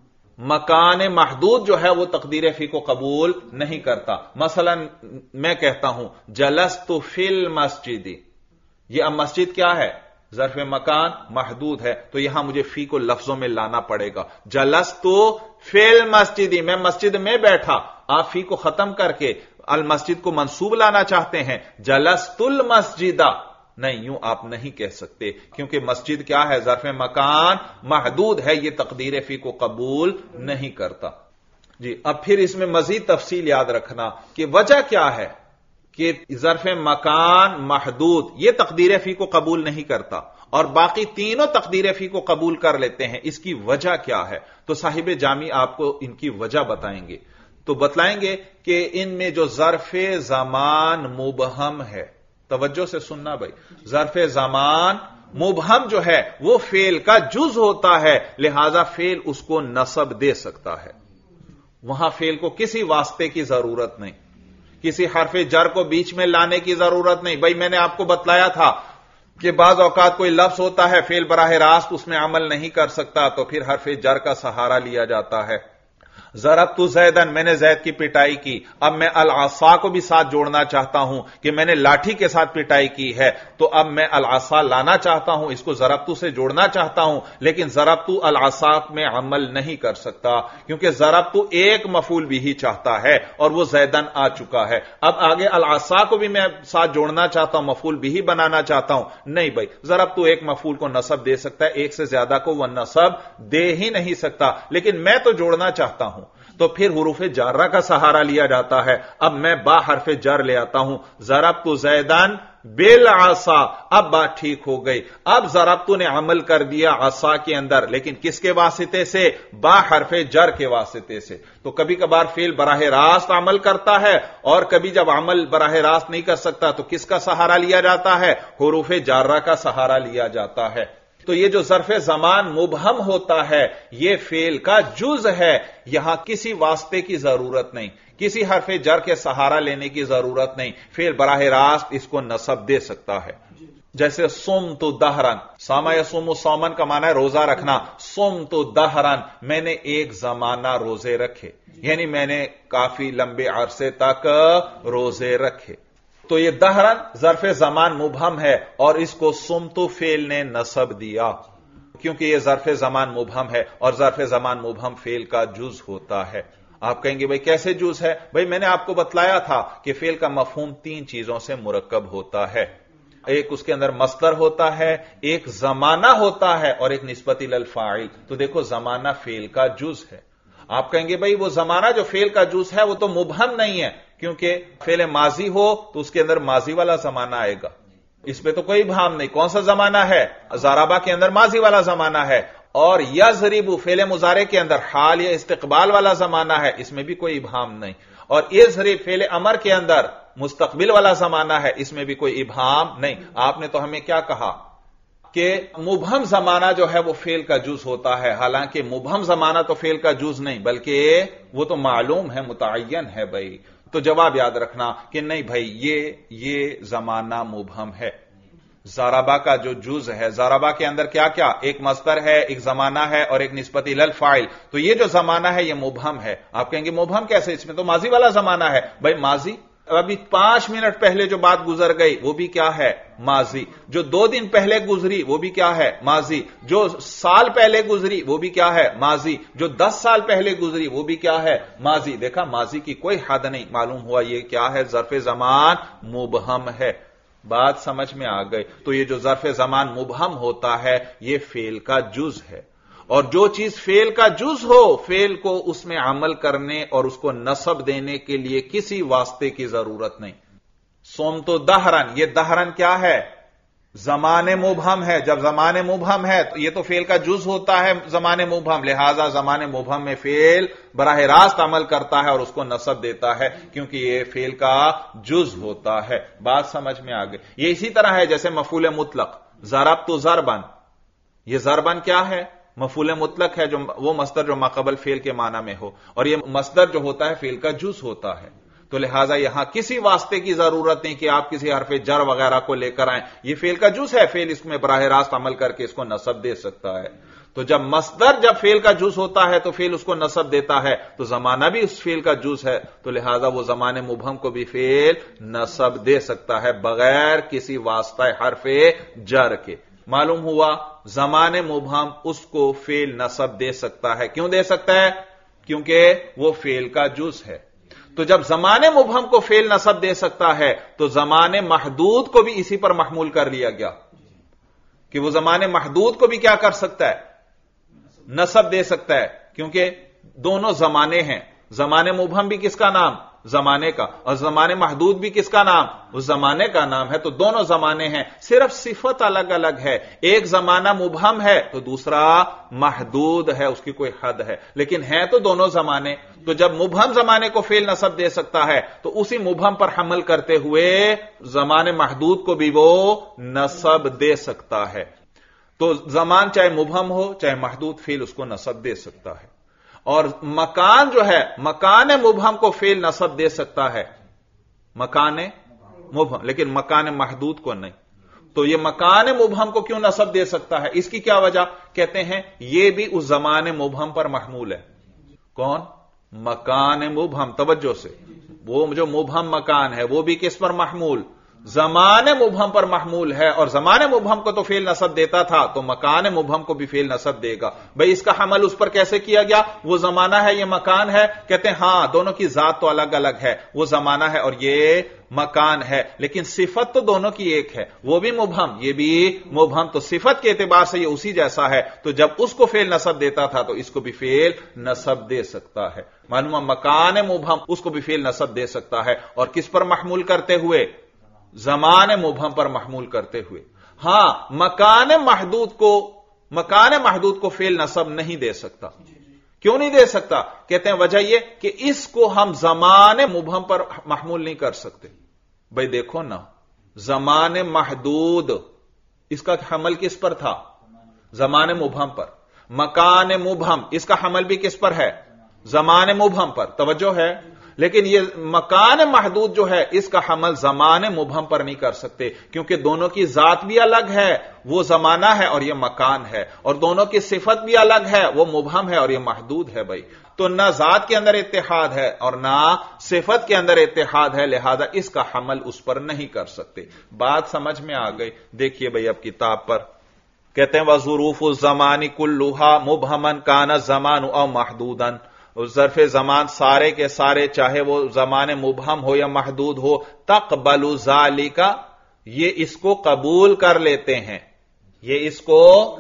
مکان محدود جو ہے وہ تقدیر فی کو قبول نہیں کرتا. مثلا میں کہتا ہوں جلست فی المسجد، یہ اب مسجد کیا ہے؟ ظرف مکان محدود ہے. تو یہاں مجھے فی کو لفظوں میں لانا پڑے گا. جلست فی المسجد، میں مسجد میں بیٹھا. آپ فی کو ختم کر کے المسجد کو منصوب لانا چاہتے ہیں، جلست المسجد. نہیں، یوں آپ نہیں کہہ سکتے، کیونکہ مسجد کیا ہے؟ ظرف مکان محدود ہے، یہ تقدیر فی کو قبول نہیں کرتا. جی اب پھر اس میں مزید تفصیل یاد رکھنا کہ وجہ کیا ہے کہ ظرف مکان محدود یہ تقدیر فی کو قبول نہیں کرتا اور باقی تینوں تقدیر فی کو قبول کر لیتے ہیں. اس کی وجہ کیا ہے؟ تو صاحب جامی آپ کو ان کی وجہ بتائیں گے. تو بتلائیں گے کہ ان میں جو ظرف زمان مبہم ہے، توجہ سے سننا بھائی، ظرف زمان مبہم جو ہے وہ فعل کا جز ہوتا ہے، لہذا فعل اس کو نصب دے سکتا ہے. وہاں فعل کو کسی واسطے کی ضرورت نہیں، کسی حرف جر کو بیچ میں لانے کی ضرورت نہیں. بھائی میں نے آپ کو بتلایا تھا کہ بعض اوقات کوئی لفظ ہوتا ہے فعل براہ راست اس میں عمل نہیں کر سکتا تو پھر حرف جر کا سہارا لیا جاتا ہے. ضربت زیدن، میں نے زید کی پٹائی کی. اب میں العصا کو بھی ساتھ جوڑنا چاہتا ہوں کہ میں نے لاٹھی کے ساتھ پٹائی کی ہے، تو اب میں العصا لانا چاہتا ہوں، اس کو ضربت سے جوڑنا چاہتا ہوں، لیکن ضربت العصا میں عمل نہیں کر سکتا کیونکہ ضربت ایک مفعول بھی ہی چاہتا ہے اور وہ زیدن آ چکا ہے. اب آگے العصا کو بھی میں ساتھ جوڑنا چاہتا ہوں، مفعول بھی ہی بنانا چاہتا ہوں. نہیں بھائی، ضربت ایک مفعول کو نصب دے سکتا ہے، ایک سے زیادہ کو وہ نصب دے ہی نہیں سکتا، لیکن میں تو جوڑنا چاہتا ہوں. تو پھر حروف جارہ کا سہارا لیا جاتا ہے. اب میں با حرف جر لے آتا ہوں. ضربت زیدن بالعصا، اب بات ٹھیک ہو گئی. اب ضربت نے عمل کر دیا عصا کے اندر، لیکن کس کے واسطے سے؟ با حرف جر کے واسطے سے. تو کبھی کبھار فعل براہ راست عمل کرتا ہے، اور کبھی جب عمل براہ راست نہیں کر سکتا تو کس کا سہارا لیا جاتا ہے؟ حروف جارہ کا سہارا لیا جاتا ہے. تو یہ جو ظرف زمان مبہم ہوتا ہے یہ فعل کا جز ہے. یہاں کسی واسطے کی ضرورت نہیں، کسی حرف جر کے سہارا لینے کی ضرورت نہیں. فعل براہ راست اس کو نصب دے سکتا ہے. جیسے صمت دہرن، صام یصوم صومن کا معنی ہے روزہ رکھنا. صمت دہرن، میں نے ایک زمانہ روزے رکھے، یعنی میں نے کافی لمبے عرصے تک روزے رکھے. تو یہ دہرن ظرف زمان مبہم ہے اور اس کو صمت فعل نے نصب دیا کیونکہ یہ ظرف زمان مبہم ہے، اور ظرف زمان مبہم فعل کا جز ہوتا ہے. آپ کہیں گے بھئی کیسے جز ہے؟ بھئی میں نے آپ کو بتلایا تھا کہ فعل کا مفہوم 3 چیزوں سے مرکب ہوتا ہے. ایک اس کے اندر مصدر ہوتا ہے، ایک زمانہ ہوتا ہے، اور ایک نسبت الی الفاعل. تو دیکھو زمانہ فعل کا جز ہے. آپ کہیں گے بھئی وہ زمانہ جو فعل کا جز ہے وہ تو مبہم نہیں ہے، کیونکہ فعل ماضی ہو تو اس کے اندر ماضی والا زمانہ آئے گا. اس پہ تو کوئی ابہام نہیں. کون سا زمانہ ہے؟ ضربہ کے اندر ماضی والا زمانہ ہے. اور یضرب فعل مضارع کے اندر حال یا استقبال والا زمانہ ہے، اس میں بھی کوئی ابہام نہیں. اور اضرب فعل امر کے اندر مستقبل والا زمانہ ہے، اس میں بھی کوئی ابہام نہیں. آپ نے تو ہمیں کیا کہا کہ مبہم زمانہ جو ہے وہ فعل کا جز ہوتا ہے، حالانکہ مبہم زمانہ تو فعل کا جز نہیں بلکہ وہ تو معلوم ہے، متعین ہے. بھائی تو جواب یاد رکھنا کہ نہیں بھائی یہ زمانہ مبہم ہے. ضربہ کا جو جز ہے، ضربہ کے اندر کیا کیا؟ ایک مصدر ہے، ایک زمانہ ہے، اور ایک نسبت الی الفاعل. تو یہ جو زمانہ ہے یہ مبہم ہے. آپ کہیں گے مبہم کیسے؟ اس میں تو ماضی والا زمانہ ہے. بھائی ماضی ابھی 5 منٹ پہلے جو بات گزر گئی وہ بھی کیا ہے؟ ماضی. جو 2 دن پہلے گزری وہ بھی کیا ہے؟ ماضی. جو سال پہلے گزری وہ بھی کیا ہے؟ ماضی. جو 10 سال پہلے گزری وہ بھی کیا ہے؟ ماضی. دیکھا ماضی کی کوئی حد نہیں. معلوم ہوا یہ کیا ہے؟ ظرف زمان مبہم ہے. بات سمجھ میں آ گئی. تو یہ جو ظرف زمان مبہم ہوتا ہے یہ فعل کا جز ہے، اور جو چیز فعل کا جز ہو فعل کو اس میں عمل کرنے اور اس کو نصب دینے کے لیے کسی واسطے کی ضرورت نہیں. صمت دہرن، یہ دہرن کیا ہے؟ زمان مبہم ہے. جب زمان مبہم ہے تو یہ تو فعل کا جز ہوتا ہے زمان مبہم، لہذا زمان مبہم میں فعل براہ راست عمل کرتا ہے اور اس کو نصب دیتا ہے کیونکہ یہ فعل کا جز ہوتا ہے. بات سمجھ میں آ گئی. یہ اسی طرح ہے جیسے مفعول مطلق، ضربت ضربن. یہ ضربن کیا ہے؟ مفعول مطلق ہے، جو وہ مصدر جو ما قبل فعل کے معنی میں ہو، اور یہ مصدر جو ہوتا ہے فعل کا جز ہوتا ہے. تو لہٰذا یہاں کسی واسطے کی ضرورت نہیں کہ آپ کسی حرف جر وغیرہ کو لے کر آئیں. یہ فعل کا جز ہے، فعل اس میں براہ راست عمل کر کے اس کو نصب دے سکتا ہے. تو جب مصدر جب فعل کا جز ہوتا ہے تو فعل اس کو نصب دیتا ہے، تو زمانہ بھی اس فعل کا جز ہے، تو لہذا وہ زمان مبہم کو بھی فعل نصب دے سکتا ہے بغیر کسی واسطہ حرف جر کے. معلوم ہوا زمان مبہم اس کو فعل نصب دے سکتا ہے. کیوں دے سکتا ہے؟ کیونکہ وہ فعل کا جز ہے. تو جب زمان مبہم کو فعل نصب دے سکتا ہے تو زمان محدود کو بھی اسی پر محمول کر لیا گیا کہ وہ زمان محدود کو بھی کیا کر سکتا ہے؟ نصب دے سکتا ہے، کیونکہ دونوں زمانے ہیں. زمان مبہم بھی کس کا نام؟ زمانے کا. اور زمان محدود بھی کس کا نام؟ اس زمانے کا نام ہے. تو دونوں زمانے ہیں، صرف صفت الگ الگ ہے. ایک زمانہ مبہم ہے تو دوسرا محدود ہے، اس کی کوئی حد ہے، لیکن ہے تو دونوں زمانے. تو جب مبہم زمانے کو فعل نصب دے سکتا ہے تو اسی مبہم پر حمل کرتے ہوئے زمان محدود کو بھی وہ نصب دے سکتا ہے. تو زمان چاہے مبہم ہو چاہے محدود، فعل اس کو نصب دے سکتا ہے. اور مکان جو ہے، مکان مبہم کو فعل نصب دے سکتا ہے، مکان مبہم، لیکن مکان محدود کو نہیں. تو یہ مکان مبہم کو کیوں نصب دے سکتا ہے؟ اس کی کیا وجہ؟ کہتے ہیں یہ بھی اس زمان مبہم پر محمول ہے. کون؟ مکان مبہم. توجہ سے، وہ جو مبہم مکان ہے وہ بھی کس پر محمول؟ زمان مبہم پر محمول ہے، اور زمان مبہم کو تو فعل نصب دیتا تھا تو مکان مبہم کو بھی فعل نصب دے گا۔ بھئی اس کا حمل اس پر کیسے کیا گیا؟ وہ زمانہ ہے یہ مکان ہے؟ کہتے ہیں ہاں دونوں کی ذات تو الگ الگ ہے، وہ زمانہ ہے اور یہ مکان ہے، لیکن صفت تو دونوں کی ایک ہے، وہ بھی مبہم یہ بھی مبہم، تو صفت کے اعتبار سے یہ اسی جیسا ہے، تو جب اس کو فعل نصب دیتا تھا تو اس کو بھی فعل نصب دے سکتا ہے۔ معلوم مکان مبہم اس کو بھی فعل نصب دے سکتا ہے، اور کس پر محمول کرتے ہوئے؟ زمان مبہم پر محمول کرتے ہوئے۔ ہاں مکان محدود کو فعل نصب نہیں دے سکتا۔ کیوں نہیں دے سکتا؟ کہتے ہیں وجہ یہ کہ اس کو ہم زمان مبہم پر محمول نہیں کر سکتے۔ بھئی دیکھو نا، زمان محدود اس کا حمل کس پر تھا؟ زمان مبہم پر۔ مکان مبہم اس کا حمل بھی کس پر ہے؟ زمان مبہم پر۔ توجہ ہے؟ لیکن یہ مکان محدود جو ہے اس کا حمل زمان مبہم پر نہیں کر سکتے، کیونکہ دونوں کی ذات بھی الگ ہے، وہ زمانہ ہے اور یہ مکان ہے، اور دونوں کی صفت بھی الگ ہے، وہ مبہم ہے اور یہ محدود ہے۔ بھائی تو نہ ذات کے اندر اتحاد ہے اور نہ صفت کے اندر اتحاد ہے، لہذا اس کا حمل اس پر نہیں کر سکتے۔ بات سمجھ میں آ گئی؟ دیکھیے بھائی اب کتاب پر کہتے ہیں وظروف الزمان کلھا مبہمن کان الزمان او محدودا، ظرف زمان سارے کے سارے چاہے وہ زمان مبہم ہو یا محدود ہو، تقبل ذالک یہ اس کو قبول کر لیتے ہیں، یہ اس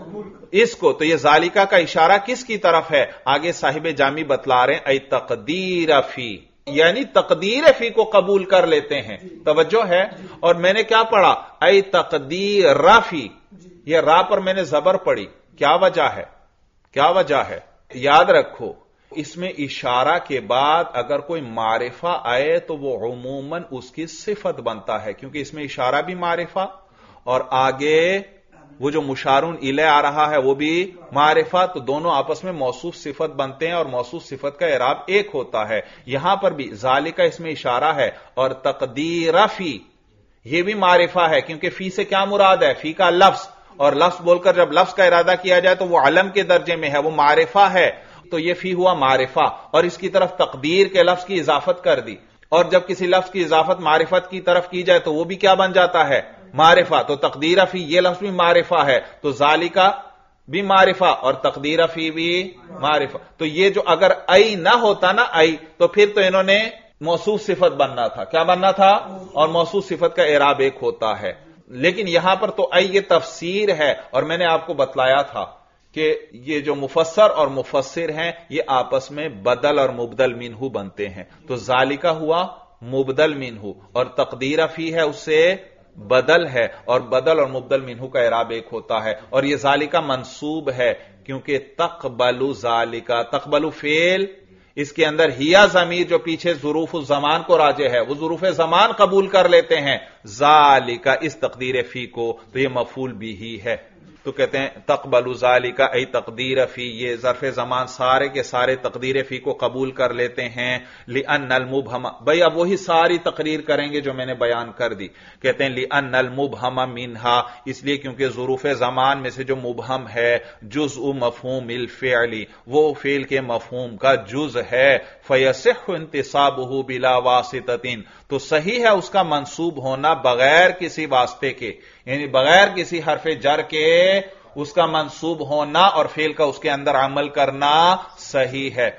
کو تو یہ ذالکہ کا اشارہ کس کی طرف ہے؟ آگے صاحب جامی بتلا رہے ہیں ای تقدیر فی، یعنی تقدیر فی کو قبول کر لیتے ہیں۔ توجہ ہے؟ اور میں نے کیا پڑھا؟ ای تقدیر فی، یہ را پر میں نے زبر پڑھی، کیا وجہ ہے؟ کیا وجہ ہے؟ یاد رکھو اس میں اشارہ کے بعد اگر کوئی معرفہ آئے تو وہ عموماً اس کی صفت بنتا ہے، کیونکہ اس میں اشارہ بھی معرفہ اور آگے وہ جو مشارون الیہ آ رہا ہے وہ بھی معرفہ، تو دونوں آپس میں موصوف صفت بنتے ہیں اور موصوف صفت کا اعراب ایک ہوتا ہے۔ یہاں پر بھی ذالکہ اس میں اشارہ ہے، اور تقدیر فی یہ بھی معرفہ ہے، کیونکہ فی سے کیا مراد ہے؟ فی کا لفظ، اور لفظ بول کر جب لفظ کا ارادہ کیا جائے تو وہ علم کے درجے میں ہے، وہ معرفہ ہے، تو یہ فی ہوا معرفہ، اور اس کی طرف تقدیر کے لفظ کی اضافت کر دی، اور جب کسی لفظ کی اضافت معرفت کی طرف کی جائے تو وہ بھی کیا بن جاتا ہے؟ معرفہ، تو تقدیر فی یہ لفظ بھی معرفہ ہے، تو ذالکہ بھی معرفہ اور تقدیر فی بھی معرفہ۔ تو یہ جو اگر ای نہ ہوتا نا ای، تو پھر تو انہوں نے موصوف صفت بننا تھا، کیا بننا تھا؟ اور موصوف صفت کا اعراب ایک ہوتا ہے، لیکن یہاں پر تو ای یہ تفسیر ہے، اور میں نے آپ کو بتلایا تھا کہ یہ جو مفسر اور مفسر ہیں یہ آپس میں بدل اور مبدل منہ بنتے ہیں، تو ذالکہ ہوا مبدل منہ اور تقدیر فی ہے اس سے بدل ہے، اور بدل اور مبدل منہ کا اعراب ایک ہوتا ہے، اور یہ ذالکہ منصوب ہے کیونکہ تقبل ذالکہ، تقبل فعل، اس کے اندر ہیا ضمیر جو پیچھے ظروف الزمان کو راجع ہے وہ ظروف زمان قبول کر لیتے ہیں، ذالکہ اس تقدیر فی کو، تو یہ مفعول بھی ہی ہے، تو کہتے ہیں تقبل ذالک ای تقدیر فی، یہ ظرف زمان سارے کے سارے تقدیر فی کو قبول کر لیتے ہیں، لأن المبہم، بھئی اب وہی ساری تقریر کریں گے جو میں نے بیان کر دی، کہتے ہیں لأن المبہم منہا، اس لیے کیونکہ ظروف زمان میں سے جو مبہم ہے جزء مفہوم الفعل، وہ فعل کے مفہوم کا جز ہے، فیصح انتصابہ بلا واسطۃ، تو صحیح ہے اس کا منصوب ہونا بغیر کسی واسطے کے، یعنی بغیر کسی حرف جر کے اس کا منصوب ہونا اور فعل کا اس کے اندر عمل کرنا صحیح ہے،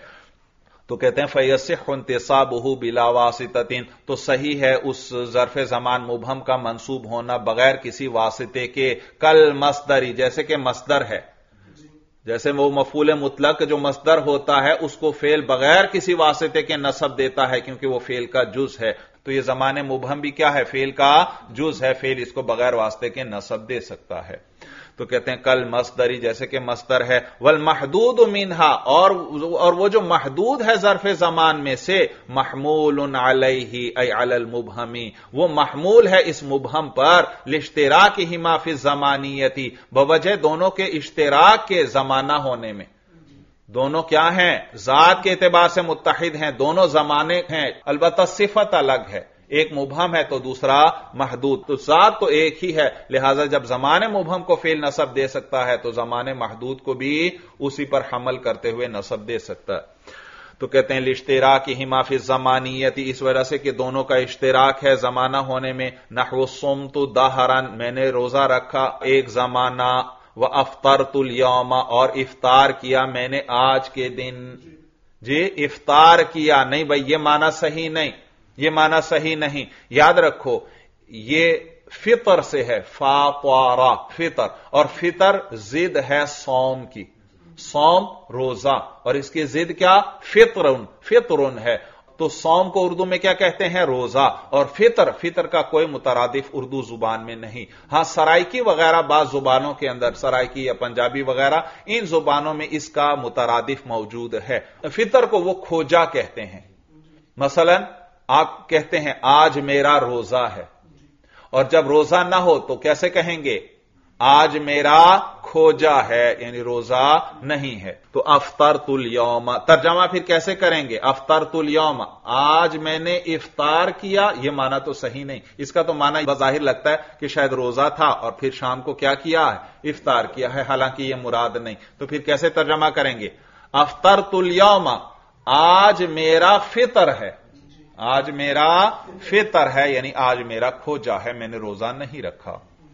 تو کہتے ہیں فیصح انتصابہ بلا واسطۃ، تو صحیح ہے اس ظرف زمان مبہم کا منصوب ہونا بغیر کسی واسطے کے، کل مصدری جیسے کہ مصدر ہے، جیسے وہ مفعول مطلق جو مصدر ہوتا ہے اس کو فعل بغیر کسی واسطے کے نصب دیتا ہے کیونکہ وہ فعل کا جز ہے، تو یہ زمان مبہم بھی کیا ہے؟ فعل کا جز ہے، فعل اس کو بغیر واسطے کے نصب دے سکتا ہے، تو کہتے ہیں کل مصدری جیسے کہ مصدر ہے، والمحدود منہا، اور وہ جو محدود ہے ظرف زمان میں سے، محمول علیہ ای علی المبہم، وہ محمول ہے اس مبہم پر، لاشتراکہما فی الزمانیت، بوجہ دونوں کے اشتراک کے زمانہ ہونے میں، دونوں کیا ہیں؟ ذات کے اعتبار سے متحد ہیں، دونوں زمانے ہیں، البتہ صفت الگ ہے، ایک مبہم ہے تو دوسرا محدود، تو ذات تو ایک ہی ہے، لہذا جب زمان مبہم کو فعل نصب دے سکتا ہے تو زمان محدود کو بھی اسی پر حمل کرتے ہوئے نصب دے سکتا ہے۔ تو کہتے ہیں لاشتراکہما فی الزمانیت، اس وجہ سے کہ دونوں کا اشتراک ہے زمانہ ہونے میں. نحو صمت دہرا، میں نے روزہ رکھا ایک زمانہ، وافطرت اليوم، اور افطار کیا میں نے آج کے دن. جی افطار کیا نہیں بھائی، یہ معنی صحیح نہیں، یہ معنی صحیح نہیں. یاد رکھو یہ فطر سے ہے، فاطارا فطر، اور فطر ضد ہے صوم کی. صوم روزہ، اور اس کی ضد کیا؟ فطرن ہے. تو صوم کو اردو میں کیا کہتے ہیں؟ روزہ. اور فطر کا کوئی مترادف اردو زبان میں نہیں. ہاں سرائکی وغیرہ بعض زبانوں کے اندر، سرائکی یا پنجابی وغیرہ، ان زبانوں میں اس کا مترادف موجود ہے. فطر کو وہ کھوجا کہتے ہیں. مثلا آپ کہتے ہیں آج میرا روزہ ہے، اور جب روزہ نہ ہو تو کیسے کہیں گے؟ آج میرا کھوجا ہے، یعنی روزہ نہیں ہے. تو افطرت الیوم، ترجمہ پھر کیسے کریں گے؟ افطرت الیوم، آج میں نے افطار کیا. یہ معنی تو صحیح نہیں. اس کا تو معنی بظاہر لگتا ہے کہ شاید روزہ تھا اور پھر شام کو کیا کیا ہے؟ افطار کیا ہے، حالانکہ یہ مراد نہیں. تو پھر کیسے ترجمہ کریں گے؟ افطرت الیوم، آج میرا فطر ہے، آج میرا فطر ہے، یعنی آج میرا کھوجا ہے، میں نے روزہ نہیں رکھا.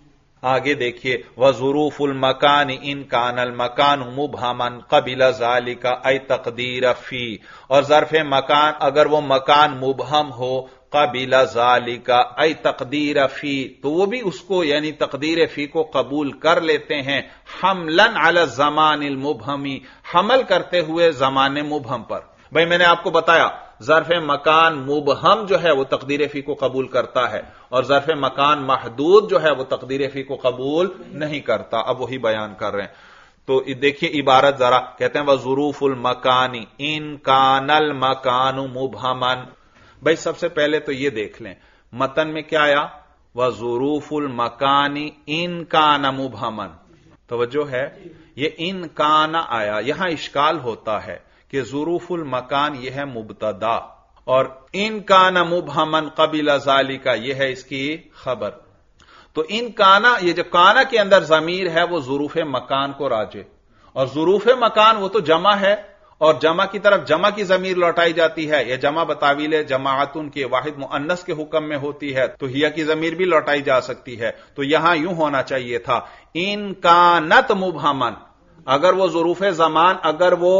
آگے دیکھیے، وظروف المکان ان کان المکان مبہما قبل ذالک ای تقدیر فی، اور ظرف مکان اگر وہ مکان مبہم ہو، قبل ذالک ای تقدیر فی، تو وہ بھی اس کو یعنی تقدیر فی کو قبول کر لیتے ہیں. حملا علی الزمان المبہمی، حمل کرتے ہوئے زمان مبہم پر. بھائی میں نے آپ کو بتایا ظرف مکان مبہم جو ہے وہ تقدیر فی کو قبول کرتا ہے، اور ظرف مکان محدود جو ہے وہ تقدیر فی کو قبول نہیں کرتا. اب وہی بیان کر رہے ہیں. تو دیکھیے عبارت ذرا، کہتے ہیں وظروف المکان ان کان المکان مبہما. بھائی سب سے پہلے تو یہ دیکھ لیں متن میں کیا آیا؟ وظروف المکان ان کان مبہما. توجہ ہے، یہ ان کان آیا. یہاں اشکال ہوتا ہے کہ ظروف المکان یہ ہے مبتدا، اور ان کان مبہما قبل ذالک یہ ہے اس کی خبر. تو ان کانا، یہ جو کانا کے اندر ضمیر ہے وہ ظروف مکان کو راجع، اور ظروف مکان وہ تو جمع ہے، اور جمع کی طرف جمع کی ضمیر لوٹائی جاتی ہے. یہ جمع بتاویل جماعتن کے واحد مؤنث کے حکم میں ہوتی ہے، تو ہیا کی ضمیر بھی لوٹائی جا سکتی ہے. تو یہاں یوں ہونا چاہیے تھا ان کانت مبہما، اگر وہ ظروف زمان اگر وہ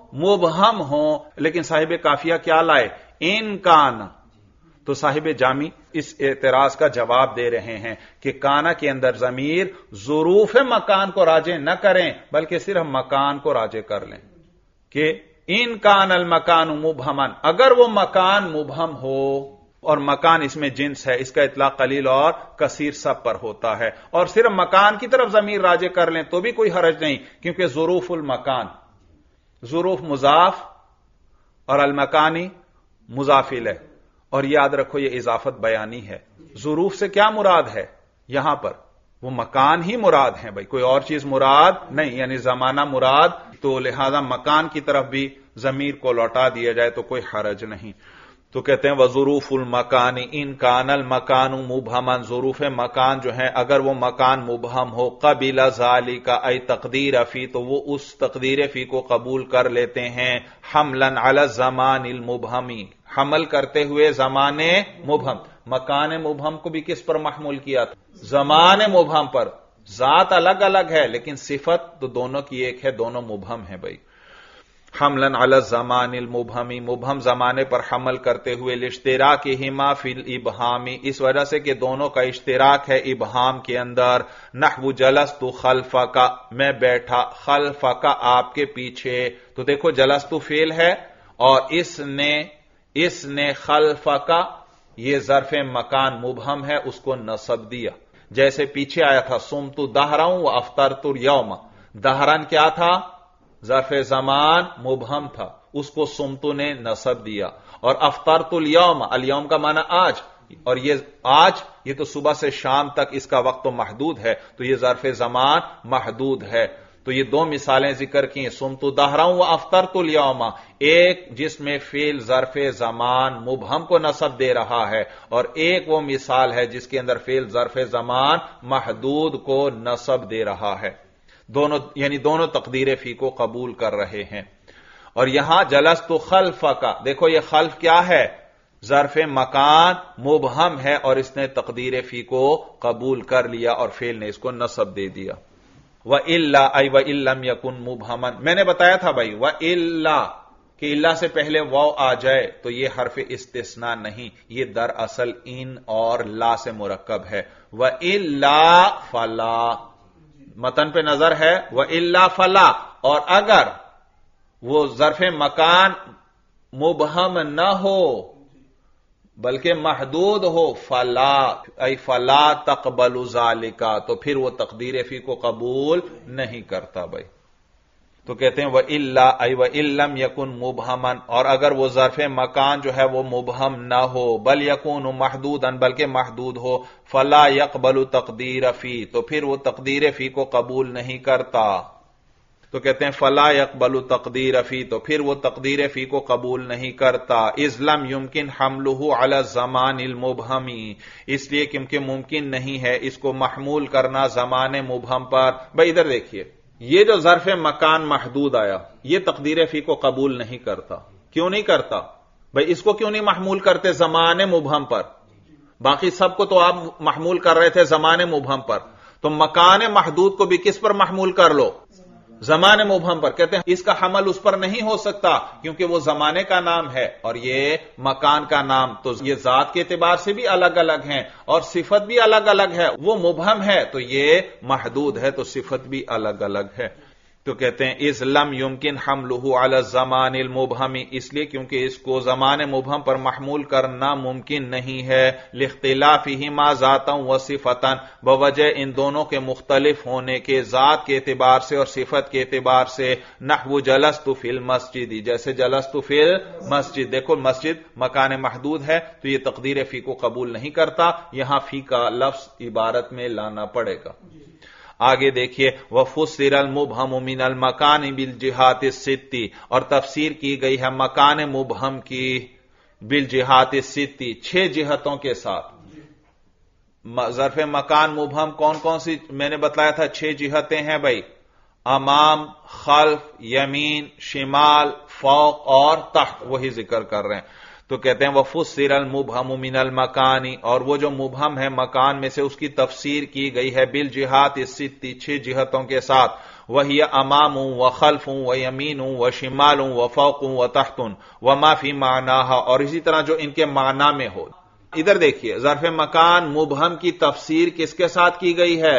مبہم ہوں، لیکن صاحب کافیہ کیا لائے؟ ان کان. تو صاحب جامی اس اعتراض کا جواب دے رہے ہیں کہ کانا کے اندر ضمیر ظروف مکان کو راجع نہ کریں بلکہ صرف مکان کو راجع کر لیں، کہ ان کان المکان مبہما، اگر وہ مکان مبہم ہو، اور مکان اس میں جنس ہے، اس کا اطلاق قلیل اور کثیر سب پر ہوتا ہے، اور صرف مکان کی طرف ضمیر راجع کر لیں تو بھی کوئی حرج نہیں، کیونکہ ظروف المکان، ظروف مضاف اور المکانی مضاف الیہ. اور یاد رکھو یہ اضافت بیانی ہے. ظروف سے کیا مراد ہے یہاں پر؟ وہ مکان ہی مراد ہے بھائی، کوئی اور چیز مراد نہیں، یعنی زمانہ مراد. تو لہذا مکان کی طرف بھی ضمیر کو لوٹا دیا جائے تو کوئی حرج نہیں. تو کہتے ہیں وظروف المکان ان کان المکان مبہما، ظروف مکان جو ہیں اگر وہ مکان مبہم ہو، قبل ذالک ای تقدیر فی، تو وہ اس تقدیر فی کو قبول کر لیتے ہیں. حملا علی الزمان المبہمی، حمل کرتے ہوئے زمان مبہم. مکان مبہم کو بھی کس پر محمول کیا تھا؟ زمان مبہم پر. ذات الگ الگ ہے لیکن صفت تو دونوں کی ایک ہے، دونوں مبہم ہیں بھائی. حملا علی الزمان المبہمی، مبہم زمانے پر حمل کرتے ہوئے. لاشتراکہما فی الابہام، اس وجہ سے کہ دونوں کا اشتراک ہے ابہام کے اندر. نحو جلست خلفک، میں بیٹھا، خلفک آپ کے پیچھے. تو دیکھو جلست فعل ہے اور اس نے خلفک، یہ ظرف مکان مبہم ہے، اس کو نصب دیا. جیسے پیچھے آیا تھا صمت دہرا وافطرت الیوم. دہرن کیا تھا؟ ظرف زمان مبہم تھا، اس کو صمتو نے نصب دیا. اور افطرت الیوم، الیوم کا معنی آج، اور یہ آج یہ تو صبح سے شام تک اس کا وقت تو محدود ہے، تو یہ ظرف زمان محدود ہے. تو یہ دو مثالیں ذکر کی، صمت دہرا و افطرت الیوم. ایک جس میں فعل ظرف زمان مبہم کو نصب دے رہا ہے، اور ایک وہ مثال ہے جس کے اندر فعل ظرف زمان محدود کو نصب دے رہا ہے. دونوں یعنی دونوں تقدیر فی کو قبول کر رہے ہیں. اور یہاں جلست خلف کا، دیکھو یہ خلف کیا ہے؟ ظرف مکان مبہم ہے، اور اس نے تقدیر فی کو قبول کر لیا اور فعل نے اس کو نصب دے دیا۔ وَإِلَّا أَيْ وَإِن لَّمْ يَكُن مُبْهَمًا، میں نے بتایا تھا بھائی وَإِلَّا کہ اللہ سے پہلے واو آ جائے تو یہ حرف استثناء نہیں، یہ دراصل ان اور لا سے مرکب ہے۔ وَإِلَّا فَلَا، متن پہ نظر ہے، وَإِلَّا فَلَا، اور اگر وہ ظرف مکان مبہم نہ ہو بلکہ محدود ہو، فلا ای فلا تقبل ذالک، تو پھر وہ تقدیر فی کو قبول نہیں کرتا بھائی۔ تو کہتے ہیں وَإِلَّا أَيْ وَإِن لَّمْ يَكُن مُبْهَمًا، اور اگر وہ ظرف مکان جو ہے وہ مبہم نہ ہو، بل يكون محدوداً، بلکہ محدود ہو، فلا يقبل تقدیر فی، تو پھر وہ تقدیر فی کو قبول نہیں کرتا۔ تو کہتے ہیں فلا يقبل تقدیر فی، تو پھر وہ تقدیر فی کو قبول نہیں کرتا۔ اذ لم يمکن حملہ علی الزمان المبہم، اس لیے کیونکہ ممکن نہیں ہے اس کو محمول کرنا زمان مبہم پر۔ بھائی ادھر دیکھیے، یہ جو ظرف مکان محدود آیا یہ تقدیر فی کو قبول نہیں کرتا۔ کیوں نہیں کرتا؟ بھائی اس کو کیوں نہیں محمول کرتے زمان مبہم پر؟ باقی سب کو تو آپ محمول کر رہے تھے زمان مبہم پر، تو مکان محدود کو بھی کس پر محمول کر لو؟ زمان مبہم پر۔ کہتے ہیں اس کا حمل اس پر نہیں ہو سکتا کیونکہ وہ زمانے کا نام ہے اور یہ مکان کا نام، تو یہ ذات کے اعتبار سے بھی الگ الگ ہیں اور صفت بھی الگ الگ ہے۔ وہ مبہم ہے تو یہ محدود ہے تو صفت بھی الگ الگ ہے۔ تو کہتے ہیں اذ لم یمکن حملہ علی الزمان المبہم، اس لیے کیونکہ اس کو زمان مبہم پر محمول کرنا ممکن نہیں ہے، لاختلافہما ذاتا و صفتا، بوجہ ان دونوں کے مختلف ہونے کے، ذات کے اعتبار سے اور صفت کے اعتبار سے۔ نحو جلست فی المسجد، جیسے جلست فی المسجد، دیکھو مسجد مکان محدود ہے تو یہ تقدیر فی کو قبول نہیں کرتا، یہاں فی کا لفظ عبارت میں لانا پڑے گا۔ آگے دیکھیے وَفُسِّرَ الْمُبْهَمُ مِنَ الْمَكَانِ بِالْجِهَاتِ السِّتِّ، اور تفسیر کی گئی ہے مکان مبہم کی بالجہات السِّتِّ، 6 جہتوں کے ساتھ۔ ظرف مکان مبہم کون کون سی میں نے بتلایا تھا؟ 6 جہتیں ہیں بھائی، امام، خلف، یمین، شمال، فوق اور تحت، وہی ذکر کر رہے ہیں۔ تو کہتے ہیں وَفُسِّرَ الْمُبْهَمُ مِنَ الْمَكَانِ، اور وہ جو مبہم ہے مکان میں سے اس کی تفسیر کی گئی ہے بالجہات السِّتِّ، 6 جہتوں کے ساتھ، وَهِيَ أَمَامٌ وَخَلْفٌ وَيَمِينٌ وَشِمَالٌ وَفَوْقٌ وَتَحْتٌ وَمَا فِي مَعْنَاهَا، اور اسی طرح جو ان کے معنی میں ہو۔ ادھر دیکھیے ظرف مکان مبہم کی تفسیر کس کے ساتھ کی گئی ہے؟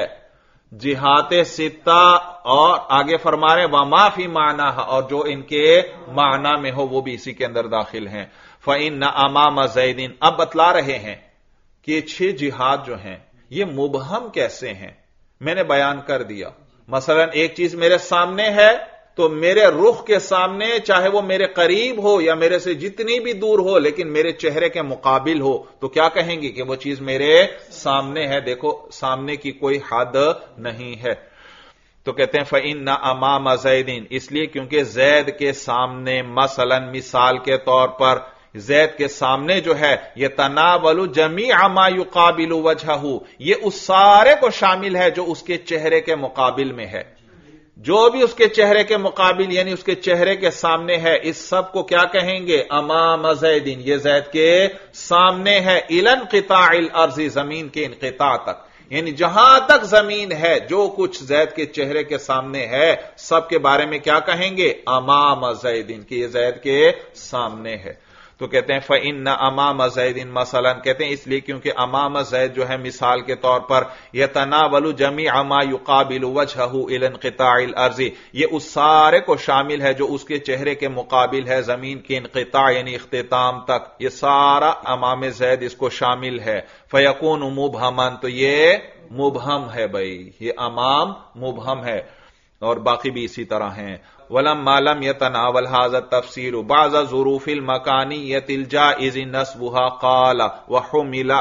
جہات ستہ، اور آگے فرما رہے وَمَا فِي مَعْنَاهَا، اور جو ان کے معنی میں ہو وہ بھی اسی کے اندر داخل ہیں۔ فَإِنَّ أَمَامَ زَيْدٍ، اب بتلا رہے ہیں کہ 6 جہات جو ہیں یہ مبہم کیسے ہیں۔ میں نے بیان کر دیا، مثلا ایک چیز میرے سامنے ہے تو میرے رخ کے سامنے، چاہے وہ میرے قریب ہو یا میرے سے جتنی بھی دور ہو لیکن میرے چہرے کے مقابل ہو، تو کیا کہیں گے کہ وہ چیز میرے سامنے ہے۔ دیکھو سامنے کی کوئی حد نہیں ہے۔ تو کہتے ہیں فَإِنَّ أَمَامَ زَيْدٍ، اس لیے کیونکہ زید کے سامنے، مثلا مثال کے طور پر زید کے سامنے جو ہے یہ تناول جمیع ما یقابل وجہہ، یہ اس سارے کو شامل ہے جو اس کے چہرے کے مقابل میں ہے۔ جو بھی اس کے چہرے کے مقابل یعنی اس کے چہرے کے سامنے ہے، اس سب کو کیا کہیں گے؟ امام زیدین، یہ زید کے سامنے ہے، الی انقطاع الارض، زمین کے انقطاع تک، یعنی جہاں تک زمین ہے جو کچھ زید کے چہرے کے سامنے ہے سب کے بارے میں کیا کہیں گے؟ امام زیدین، کہ یہ زید کے سامنے ہے۔ تو کہتے ہیں فَإِنَّ أَمَامَ زَيْدٍ، مثلا کہتے ہیں اس لیے کیونکہ امام زید جو ہے مثال کے طور پر يَتَنَاوَلُ جَمِيعَ مَا يُقَابِلُ وَجْهَهُ إِلَى انقطاع الْأَرْضِ، یہ اس سارے کو شامل ہے جو اس کے چہرے کے مقابل ہے زمین کے انقطاع یعنی اختتام تک، یہ سارا امام زید اس کو شامل ہے۔ فَيَكُونُ مُبْهَمًا، تو یہ مبہم ہے بھائی، یہ امام مبہم ہے، اور باقی بھی اسی طرح ہیں۔ وَلَمَّا لَمْ يَتَنَاوَلْ هَذَا التَّفْسِيرُ بَعْضَ ظُرُوفِ الْمَكَانِيَّةِ الْجَائِزِ نَصْبُهَا قَالَ وَحُمِلَ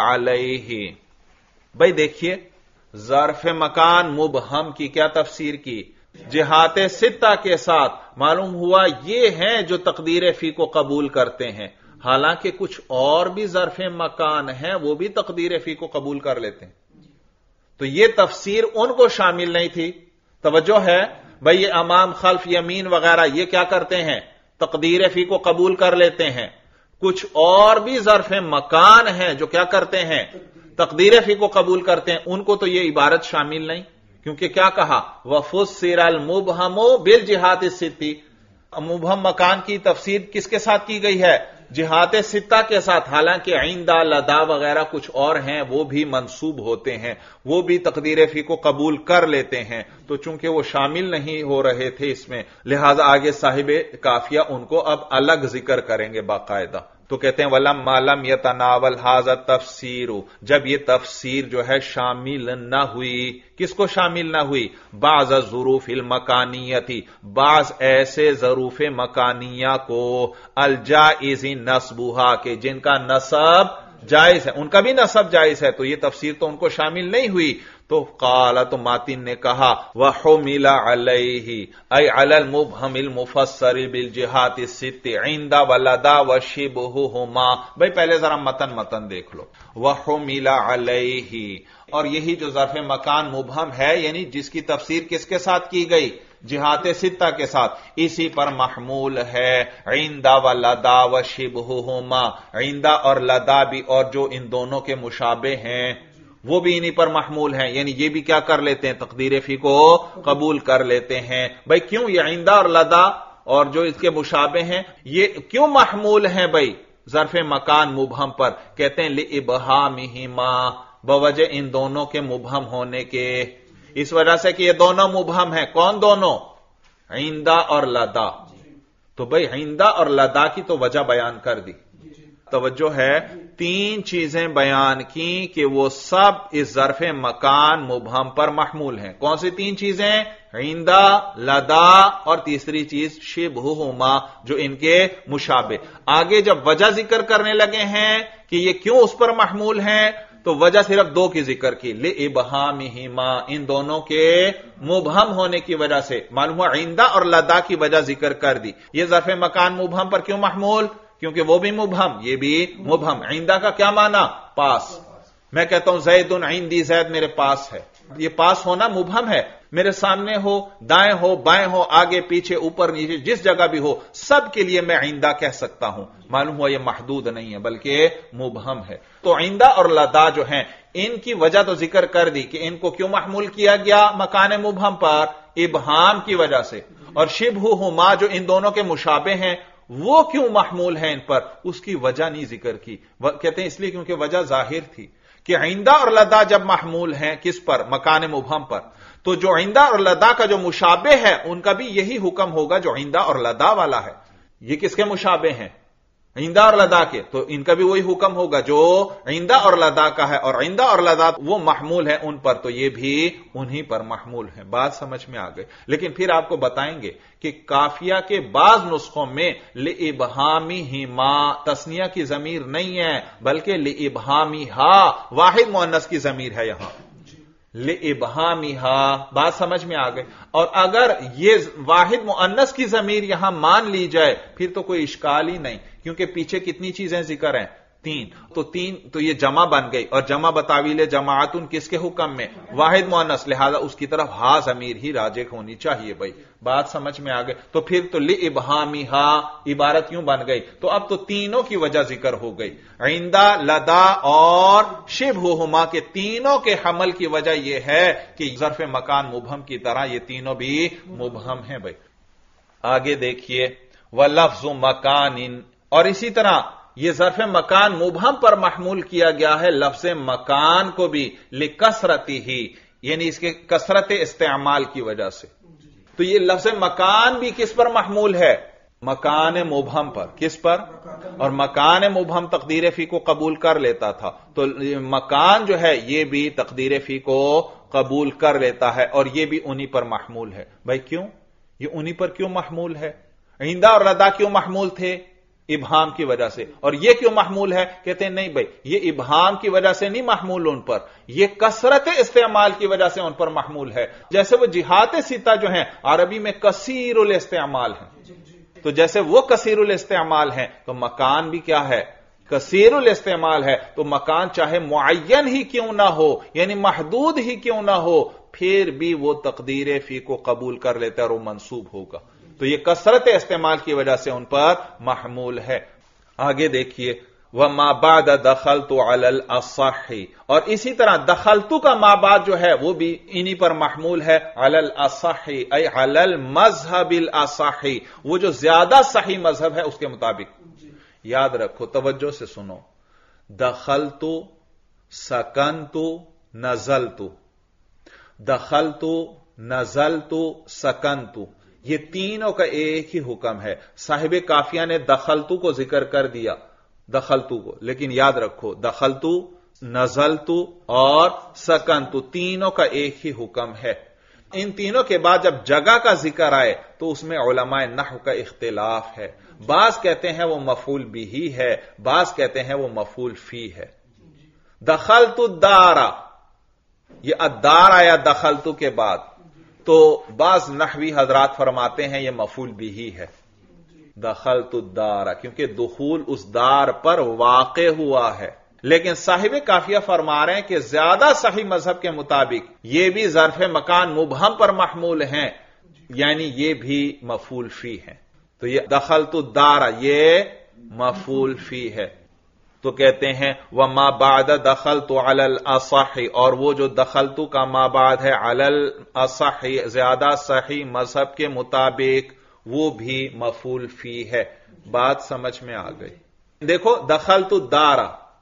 عَلَيْهِ۔ بھئی دیکھیے ظرف مکان مبہم کی کیا تفسیر کی؟ جہات ستہ کے ساتھ، معلوم ہوا یہ ہیں جو تقدیر فی کو قبول کرتے ہیں، حالانکہ کچھ اور بھی ظرف مکان ہیں وہ بھی تقدیر فی کو قبول کر لیتے ہیں، تو یہ تفسیر ان کو شامل نہیں تھی۔ توجہ ہے بھئی، یہ امام، خلف، یمین وغیرہ یہ کیا کرتے ہیں؟ تقدیر فی کو قبول کر لیتے ہیں، کچھ اور بھی ظرف مکان ہیں جو کیا کرتے ہیں، تقدیر فی کو قبول کرتے ہیں، ان کو تو یہ عبارت شامل نہیں، کیونکہ کیا کہا، وَفُسِّرَ الْمُبْهَمُ بِالْجِهَاتِ السِّتِّ، مبہم مکان کی تفسیر کس کے ساتھ کی گئی ہے، جہات ستہ کے ساتھ، حالانکہ عندہ، لدا وغیرہ کچھ اور ہیں وہ بھی منسوب ہوتے ہیں، وہ بھی تقدیر فی کو قبول کر لیتے ہیں، تو چونکہ وہ شامل نہیں ہو رہے تھے اس میں، لہذا آگے صاحب کافیہ ان کو اب الگ ذکر کریں گے باقاعدہ۔ تو کہتے ہیں وَلَمَّا لَمْ يَتَنَاوَلْ هَذَا التَّفْسِيرُ، جب یہ تفسیر جو ہے شامل نہ ہوئی، کس کو شامل نہ ہوئی، بعض الظروف المکانیتی، بعض ایسے ظروف مکانیہ کو، الجائز نصبها، کہ جن کا نصب جائز ہے، ان کا بھی نصب جائز ہے، تو یہ تفسیر تو ان کو شامل نہیں ہوئی، تو قال، تو ماتن نے کہا وَحُمِلَ عَلَيْهِ أي على المبهم المفسر بالجهات الست عند ولدا وشبههما۔ بھئی پہلے ذرا متن دیکھ لو، وَحُمِلَ عَلَيْهِ، اور یہی جو ظرف مکان مبہم ہے، یعنی جس کی تفسیر کس کے ساتھ کی گئی، جہات ستہ کے ساتھ، اسی پر محمول ہے عند ولدا وشبههما، عند اور لدا بھی، اور جو ان دونوں کے مشابہ ہیں وہ بھی انہی پر محمول ہیں، یعنی یہ بھی کیا کر لیتے ہیں، تقدیر فی کو قبول کر لیتے ہیں۔ بھئی کیوں یہ عندہ اور لدا اور جو اس کے مشابہ ہیں یہ کیوں محمول ہیں بھئی ظرف مکان مبہم پر؟ کہتے ہیں لِإِبْهَامِهِمَا، بوجہ ان دونوں کے مبہم ہونے کے، اس وجہ سے کہ یہ دونوں مبہم ہیں۔ کون دونوں؟ عندہ اور لدا۔ تو بھئی عندہ اور لدا کی تو وجہ بیان کر دی، توجہ ہے، تین چیزیں بیان کی کہ وہ سب اس ظرف مکان مبہم پر محمول ہیں۔ کون سی تین چیزیں؟ عندہ، لدا اور تیسری چیز شبہہما، جو ان کے مشابہ۔ آگے جب وجہ ذکر کرنے لگے ہیں کہ یہ کیوں اس پر محمول ہیں، تو وجہ صرف دو کی ذکر کی، لِإِبْهَامِهِمَا، ان دونوں کے مبہم ہونے کی وجہ سے۔ معلوم ہوا عندہ اور لدا کی وجہ ذکر کر دی۔ یہ ظرف مکان مبہم پر کیوں محمول؟ کیونکہ وہ بھی مبہم، یہ بھی مبہم۔ عندہ کا کیا معنی؟ پاس۔ میں کہتا ہوں زید عندی، زید میرے پاس ہے، یہ پاس ہونا مبہم ہے، میرے سامنے ہو، دائیں ہو، بائیں ہو، آگے پیچھے، اوپر نیچے، جس جگہ بھی ہو، سب کے لیے میں عندہ کہہ سکتا ہوں۔ معلوم ہوا یہ محدود نہیں ہے بلکہ مبہم ہے۔ تو عندہ اور لدا جو ہیں ان کی وجہ تو ذکر کر دی کہ ان کو کیوں محمول کیا گیا مکان مبہم پر، ابہام کی وجہ سے، اور شبہہما جو ان دونوں کے مشابہ ہیں وہ کیوں محمول ہیں ان پر، اس کی وجہ نہیں ذکر کی۔ کہتے ہیں اس لیے کیونکہ وجہ ظاہر تھی کہ عندہ اور لدا جب محمول ہیں کس پر، مکان مبہم پر، تو جو عندہ اور لدا کا جو مشابہ ہے ان کا بھی یہی حکم ہوگا جو عندہ اور لدا والا ہے۔ یہ کس کے مشابہ ہیں؟ عندہ اور لدا کے، تو ان کا بھی وہی حکم ہوگا جو عندہ اور لدا کا ہے، اور عندہ اور لدا وہ محمول ہیں ان پر، تو یہ بھی انہی پر محمول ہیں۔ بات سمجھ میں آ گئی؟ لیکن پھر آپ کو بتائیں گے کہ کافیہ کے بعض نسخوں میں لِإِبْهَامِهِمَا تثنیہ کی ضمیر نہیں ہے بلکہ لِإِبْهَامِهَا واحد مؤنث کی ضمیر ہے یہاں، لِإِبْهَامِهَا۔ بات سمجھ میں آ گئی؟ اور اگر یہ واحد مؤنث کی ضمیر یہاں مان لی جائے پھر تو کوئی اشکال ہی نہیں، کیونکہ پیچھے کتنی چیزیں ذکر ہیں؟ تین، تو یہ جمع بن گئی، اور جمع بتاویل جماعتن کس کے حکم میں؟ واحد مؤنث، لہذا اس کی طرف ہا ضمیر ہی راجح ہونی چاہیے بھائی۔ بات سمجھ میں آ گئی؟ تو پھر تو لِإِبْهَامِهَا عبارت کیوں بن گئی؟ تو اب تو تینوں کی وجہ ذکر ہو گئی، عندہ، لدا اور شبہہما کے تینوں کے حمل کی وجہ یہ ہے کہ ظرف مکان مبہم کی طرح یہ تینوں بھی مبہم ہیں بھائی۔ آگے دیکھیے وَلَفْظُ مَكَانٍ، اور اسی طرح یہ ظرف مکان مبہم پر محمول کیا گیا ہے لفظ مکان کو بھی، لِكَثْرَتِهِ، یعنی اس کے کثرت استعمال کی وجہ سے۔ تو یہ لفظ مکان بھی کس پر محمول ہے؟ مکان مبہم پر۔ کس پر؟ اور مکان مبہم تقدیر فی کو قبول کر لیتا تھا، تو مکان جو ہے یہ بھی تقدیر فی کو قبول کر لیتا ہے، اور یہ بھی انہی پر محمول ہے۔ بھائی کیوں یہ انہی پر کیوں محمول ہے؟ عندہ اور لدا کیوں محمول تھے؟ ابہام کی وجہ سے۔ اور یہ کیوں محمول ہے؟ کہتے ہیں نہیں بھائی، یہ ابہام کی وجہ سے نہیں محمول ان پر، یہ کثرت استعمال کی وجہ سے ان پر محمول ہے۔ جیسے وہ جہات ستہ جو ہیں عربی میں کثیر الاستعمال ہیں، تو جیسے وہ کثیر الاستعمال ہیں تو مکان بھی کیا ہے؟ کثیر الاستعمال ہے۔ تو مکان چاہے معین ہی کیوں نہ ہو، یعنی محدود ہی کیوں نہ ہو، پھر بھی وہ تقدیر فی کو قبول کر لیتا ہے اور وہ منصوب ہوگا۔ تو یہ کثرت استعمال کی وجہ سے ان پر محمول ہے۔ آگے دیکھیے وَمَا بَعْدَ دَخَلْتُ عَلَى الْأَصَحِّ، اور اسی طرح دخلتو کا ما بعد جو ہے وہ بھی انہی پر محمول ہے، عَلَى الْأَصَحِّ ای عَلَى الْمَذْهَبِ الْأَصَحِّ، وہ جو زیادہ صحیح مذہب ہے اس کے مطابق۔ یاد رکھو، توجہ سے سنو، دخلتو، سکنتو، نزلتو، دخلتو، نزلتو، سکنتو، یہ تینوں کا ایک ہی حکم ہے۔ صاحب کافیہ نے دخلتو کو ذکر کر دیا، دخلتو کو، لیکن یاد رکھو دخلتو، نزلتو اور سکنتو تینوں کا ایک ہی حکم ہے۔ ان تینوں کے بعد جب جگہ کا ذکر آئے تو اس میں علماء نحو کا اختلاف ہے، بعض کہتے ہیں وہ مفعول بھی ہے، بعض کہتے ہیں وہ مفعول فی ہے۔ دخلتو الدار، یہ الدار آیا دخلتو کے بعد، تو بعض نحوی حضرات فرماتے ہیں یہ مفعول بھی ہے، دخلت الدار، کیونکہ دخول اس دار پر واقع ہوا ہے۔ لیکن صاحب کافیہ فرما رہے ہیں کہ زیادہ صحیح مذہب کے مطابق یہ بھی ظرف مکان مبہم پر محمول ہیں، یعنی یہ بھی مفعول فی ہے۔ تو یہ دخلت الدار یہ مفعول فی ہے۔ تو کہتے ہیں وما بعد دخلت علی الاصح، اور وہ جو دخلت کا ما بعد ہے علی الاصح زیادہ صحیح مذہب کے مطابق وہ بھی مفعول فی ہے۔ بات سمجھ میں آ گئی؟ دیکھو دخلت الدار،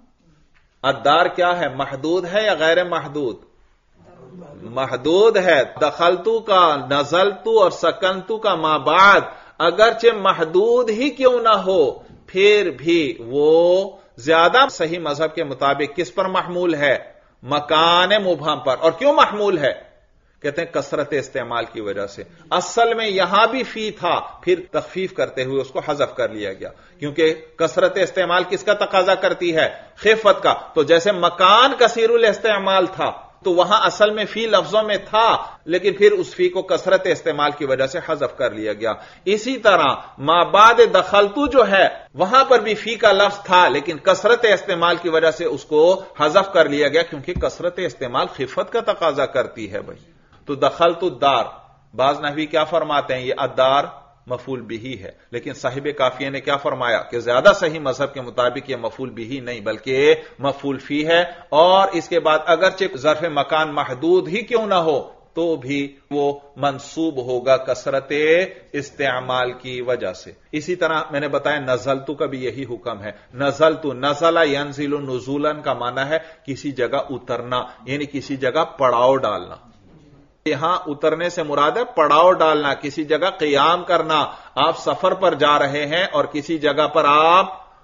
الدار کیا ہے؟ محدود ہے یا غیر محدود؟ محدود ہے۔ دخلتو کا، نزلتو اور سکنتو کا ما بعد اگرچہ محدود ہی کیوں نہ ہو پھر بھی وہ زیادہ صحیح مذہب کے مطابق کس پر محمول ہے؟ مکان مبہم پر۔ اور کیوں محمول ہے؟ کہتے ہیں کثرت استعمال کی وجہ سے۔ اصل میں یہاں بھی فی تھا، پھر تخفیف کرتے ہوئے اس کو حذف کر لیا گیا، کیونکہ کثرت استعمال کس کا تقاضا کرتی ہے؟ خفت کا۔ تو جیسے مکان کثیر الاستعمال تھا تو وہاں اصل میں فی لفظوں میں تھا، لیکن پھر اس فی کو کثرت استعمال کی وجہ سے حذف کر لیا گیا۔ اسی طرح ما بعد دخلتو جو ہے وہاں پر بھی فی کا لفظ تھا، لیکن کثرت استعمال کی وجہ سے اس کو حذف کر لیا گیا، کیونکہ کثرت استعمال خفت کا تقاضا کرتی ہے بھائی۔ تو دخلت الدار، بعض نحوی کیا فرماتے ہیں؟ یہ الدار مفعول بھی ہے، لیکن صاحب کافیہ نے کیا فرمایا کہ زیادہ صحیح مذہب کے مطابق یہ مفعول بھی نہیں بلکہ مفعول فی ہے، اور اس کے بعد اگرچہ ظرف مکان محدود ہی کیوں نہ ہو تو بھی وہ منصوب ہوگا کثرت استعمال کی وجہ سے۔ اسی طرح میں نے بتایا نزلتو کا بھی یہی حکم ہے۔ نزلتو، نزل ینزل نزولا کا معنی ہے کسی جگہ اترنا، یعنی کسی جگہ پڑاؤ ڈالنا۔ یہاں اترنے سے مراد ہے پڑاؤ ڈالنا، کسی جگہ قیام کرنا۔ آپ سفر پر جا رہے ہیں اور کسی جگہ پر آپ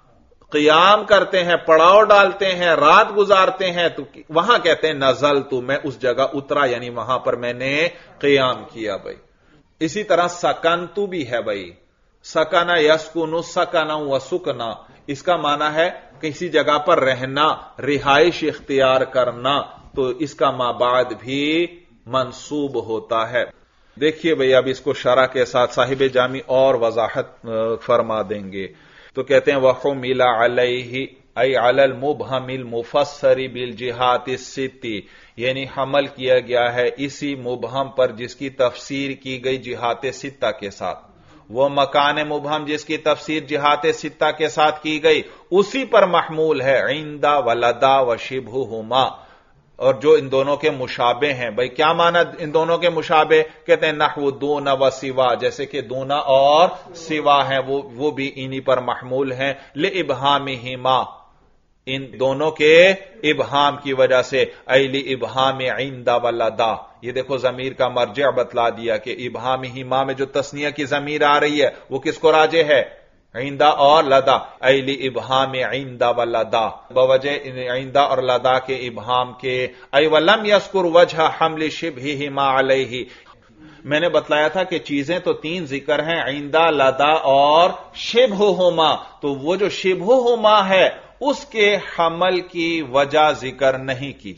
قیام کرتے ہیں، پڑاؤ ڈالتے ہیں، رات گزارتے ہیں، تو وہاں کہتے ہیں نزلتو، میں اس جگہ اترا، یعنی وہاں پر میں نے قیام کیا بھائی۔ اسی طرح سکنتو بھی ہے بھائی، سکنا یسکنو، سکنا و سکنا، اس کا معنی ہے کسی جگہ پر رہنا، رہائش اختیار کرنا، تو اس کا ما بعد بھی منصوب ہوتا ہے۔ دیکھیے بھئی اب اس کو شرح کے ساتھ صاحب جامی اور وضاحت فرما دیں گے۔ تو کہتے ہیں وَحُمِلَ عَلَيْهِ ای علی المبہم المفسر بالجہات الست، یعنی حمل کیا گیا ہے اسی مبہم پر جس کی تفسیر کی گئی جہات ستہ کے ساتھ۔ وہ مکان مبہم جس کی تفسیر جہات ستہ کے ساتھ کی گئی اسی پر محمول ہے، عند ولدا وشبہہما، اور جو ان دونوں کے مشابہ ہیں۔ بھئی کیا معنی ان دونوں کے مشابہ؟ کہتے ہیں نحو دون و سوا، جیسے کہ دونا اور سوا ہیں وہ بھی انہی پر محمول ہیں، لِإِبْهَامِهِمَا، ان دونوں کے ابہام کی وجہ سے، ای لِإِبْهَامِ عِنْدَ وَلَدَا۔ یہ دیکھو ضمیر کا مرجع بتلا دیا کہ ابہامہما میں جو تثنیہ کی ضمیر آ رہی ہے وہ کس کو راجع ہے؟ عندہ اور لدا، ای لِإِبْهَامِ عِنْدَ وَلَدَا، بوجہ عندہ اور لدا کے ابہام کے۔ ای وَلَمْ يَذْكُرْ وَجْهَ حَمْلِ شِبْهِهِمَا عَلَيْهِ، میں نے بتلایا تھا کہ چیزیں تو تین ذکر ہیں، عندہ، لدا اور شبہہما، تو وہ جو شبہہما ہے اس کے حمل کی وجہ ذکر نہیں کی۔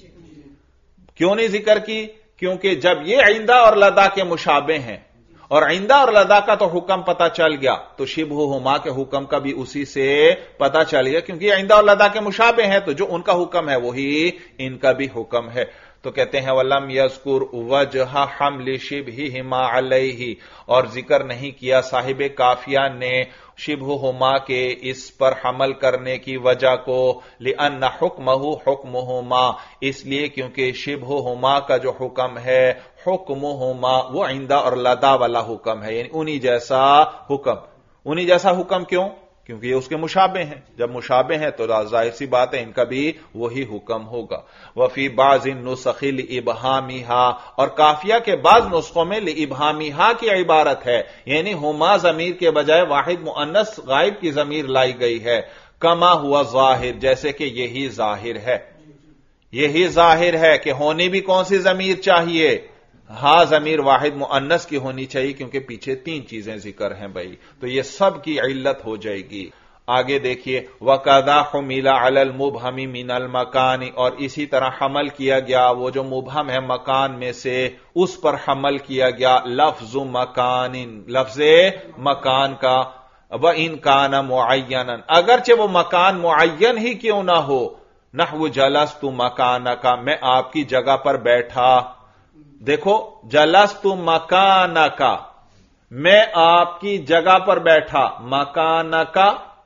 کیوں نہیں ذکر کی؟ کیونکہ جب یہ عندہ اور لدا کے مشابہ ہیں اور عندہ اور لدا کا تو حکم پتہ چل گیا، تو شبہہما کے حکم کا بھی اسی سے پتہ چل گیا، کیونکہ عندہ اور لدا کے مشابہ ہیں تو جو ان کا حکم ہے وہی ان کا بھی حکم ہے۔ تو تو کہتے ہیں وَلَمْ يَذْكُرْ وَجْهَ حَمْلِ شِبْهِهِمَا عَلَيْهِ، اور ذکر نہیں کیا صاحب کافیہ نے شبہہما کے اس پر حمل کرنے کی وجہ کو، لِأَنَّ حُکْمَهُ حُکْمُهُمَا، اس لیے کیونکہ شبہہما کا جو حکم ہے حکمہما وہ عندہ اور لدا والا حکم ہے، یعنی انہی جیسا حکم۔ انہی جیسا حکم کیوں؟ کیونکہ یہ اس کے مشابہ ہیں، جب مشابہ ہیں تو ظاہر سی بات ہے ان کا بھی وہی حکم ہوگا۔ وفی بعض النسخ لإبہامها، اور کافیہ کے بعض نسخوں میں لإبہامها کی عبارت ہے، یعنی ہما ضمیر کے بجائے واحد مؤنث غائب کی ضمیر لائی گئی ہے، کما ہوا ظاہر، جیسے کہ یہی ظاہر ہے۔ یہی ظاہر ہے کہ ہونی بھی کون سی ضمیر چاہیے؟ ہاں ضمیر واحد مؤنث کی ہونی چاہیے، کیونکہ پیچھے تین چیزیں ذکر ہیں بھائی، تو یہ سب کی علت ہو جائے گی۔ آگے دیکھیے وَقَذَا حُمِلَ عَلَى الْمُبْهَمِ مِنَ الْمَكَانِ، اور اسی طرح حمل کیا گیا وہ جو مبہم ہے مکان میں سے، اس پر حمل کیا گیا لفظ مکان، لفظ مکان کا، وَإِن كَانَ مُعَيَّنًا، اگرچہ وہ مکان معین ہی کیوں نہ ہو، نحو جلست مکانک، میں آپ کی جگہ پر بیٹھا۔ دیکھو جلست مکانک، میں آپ کی جگہ پر بیٹھا، مکانک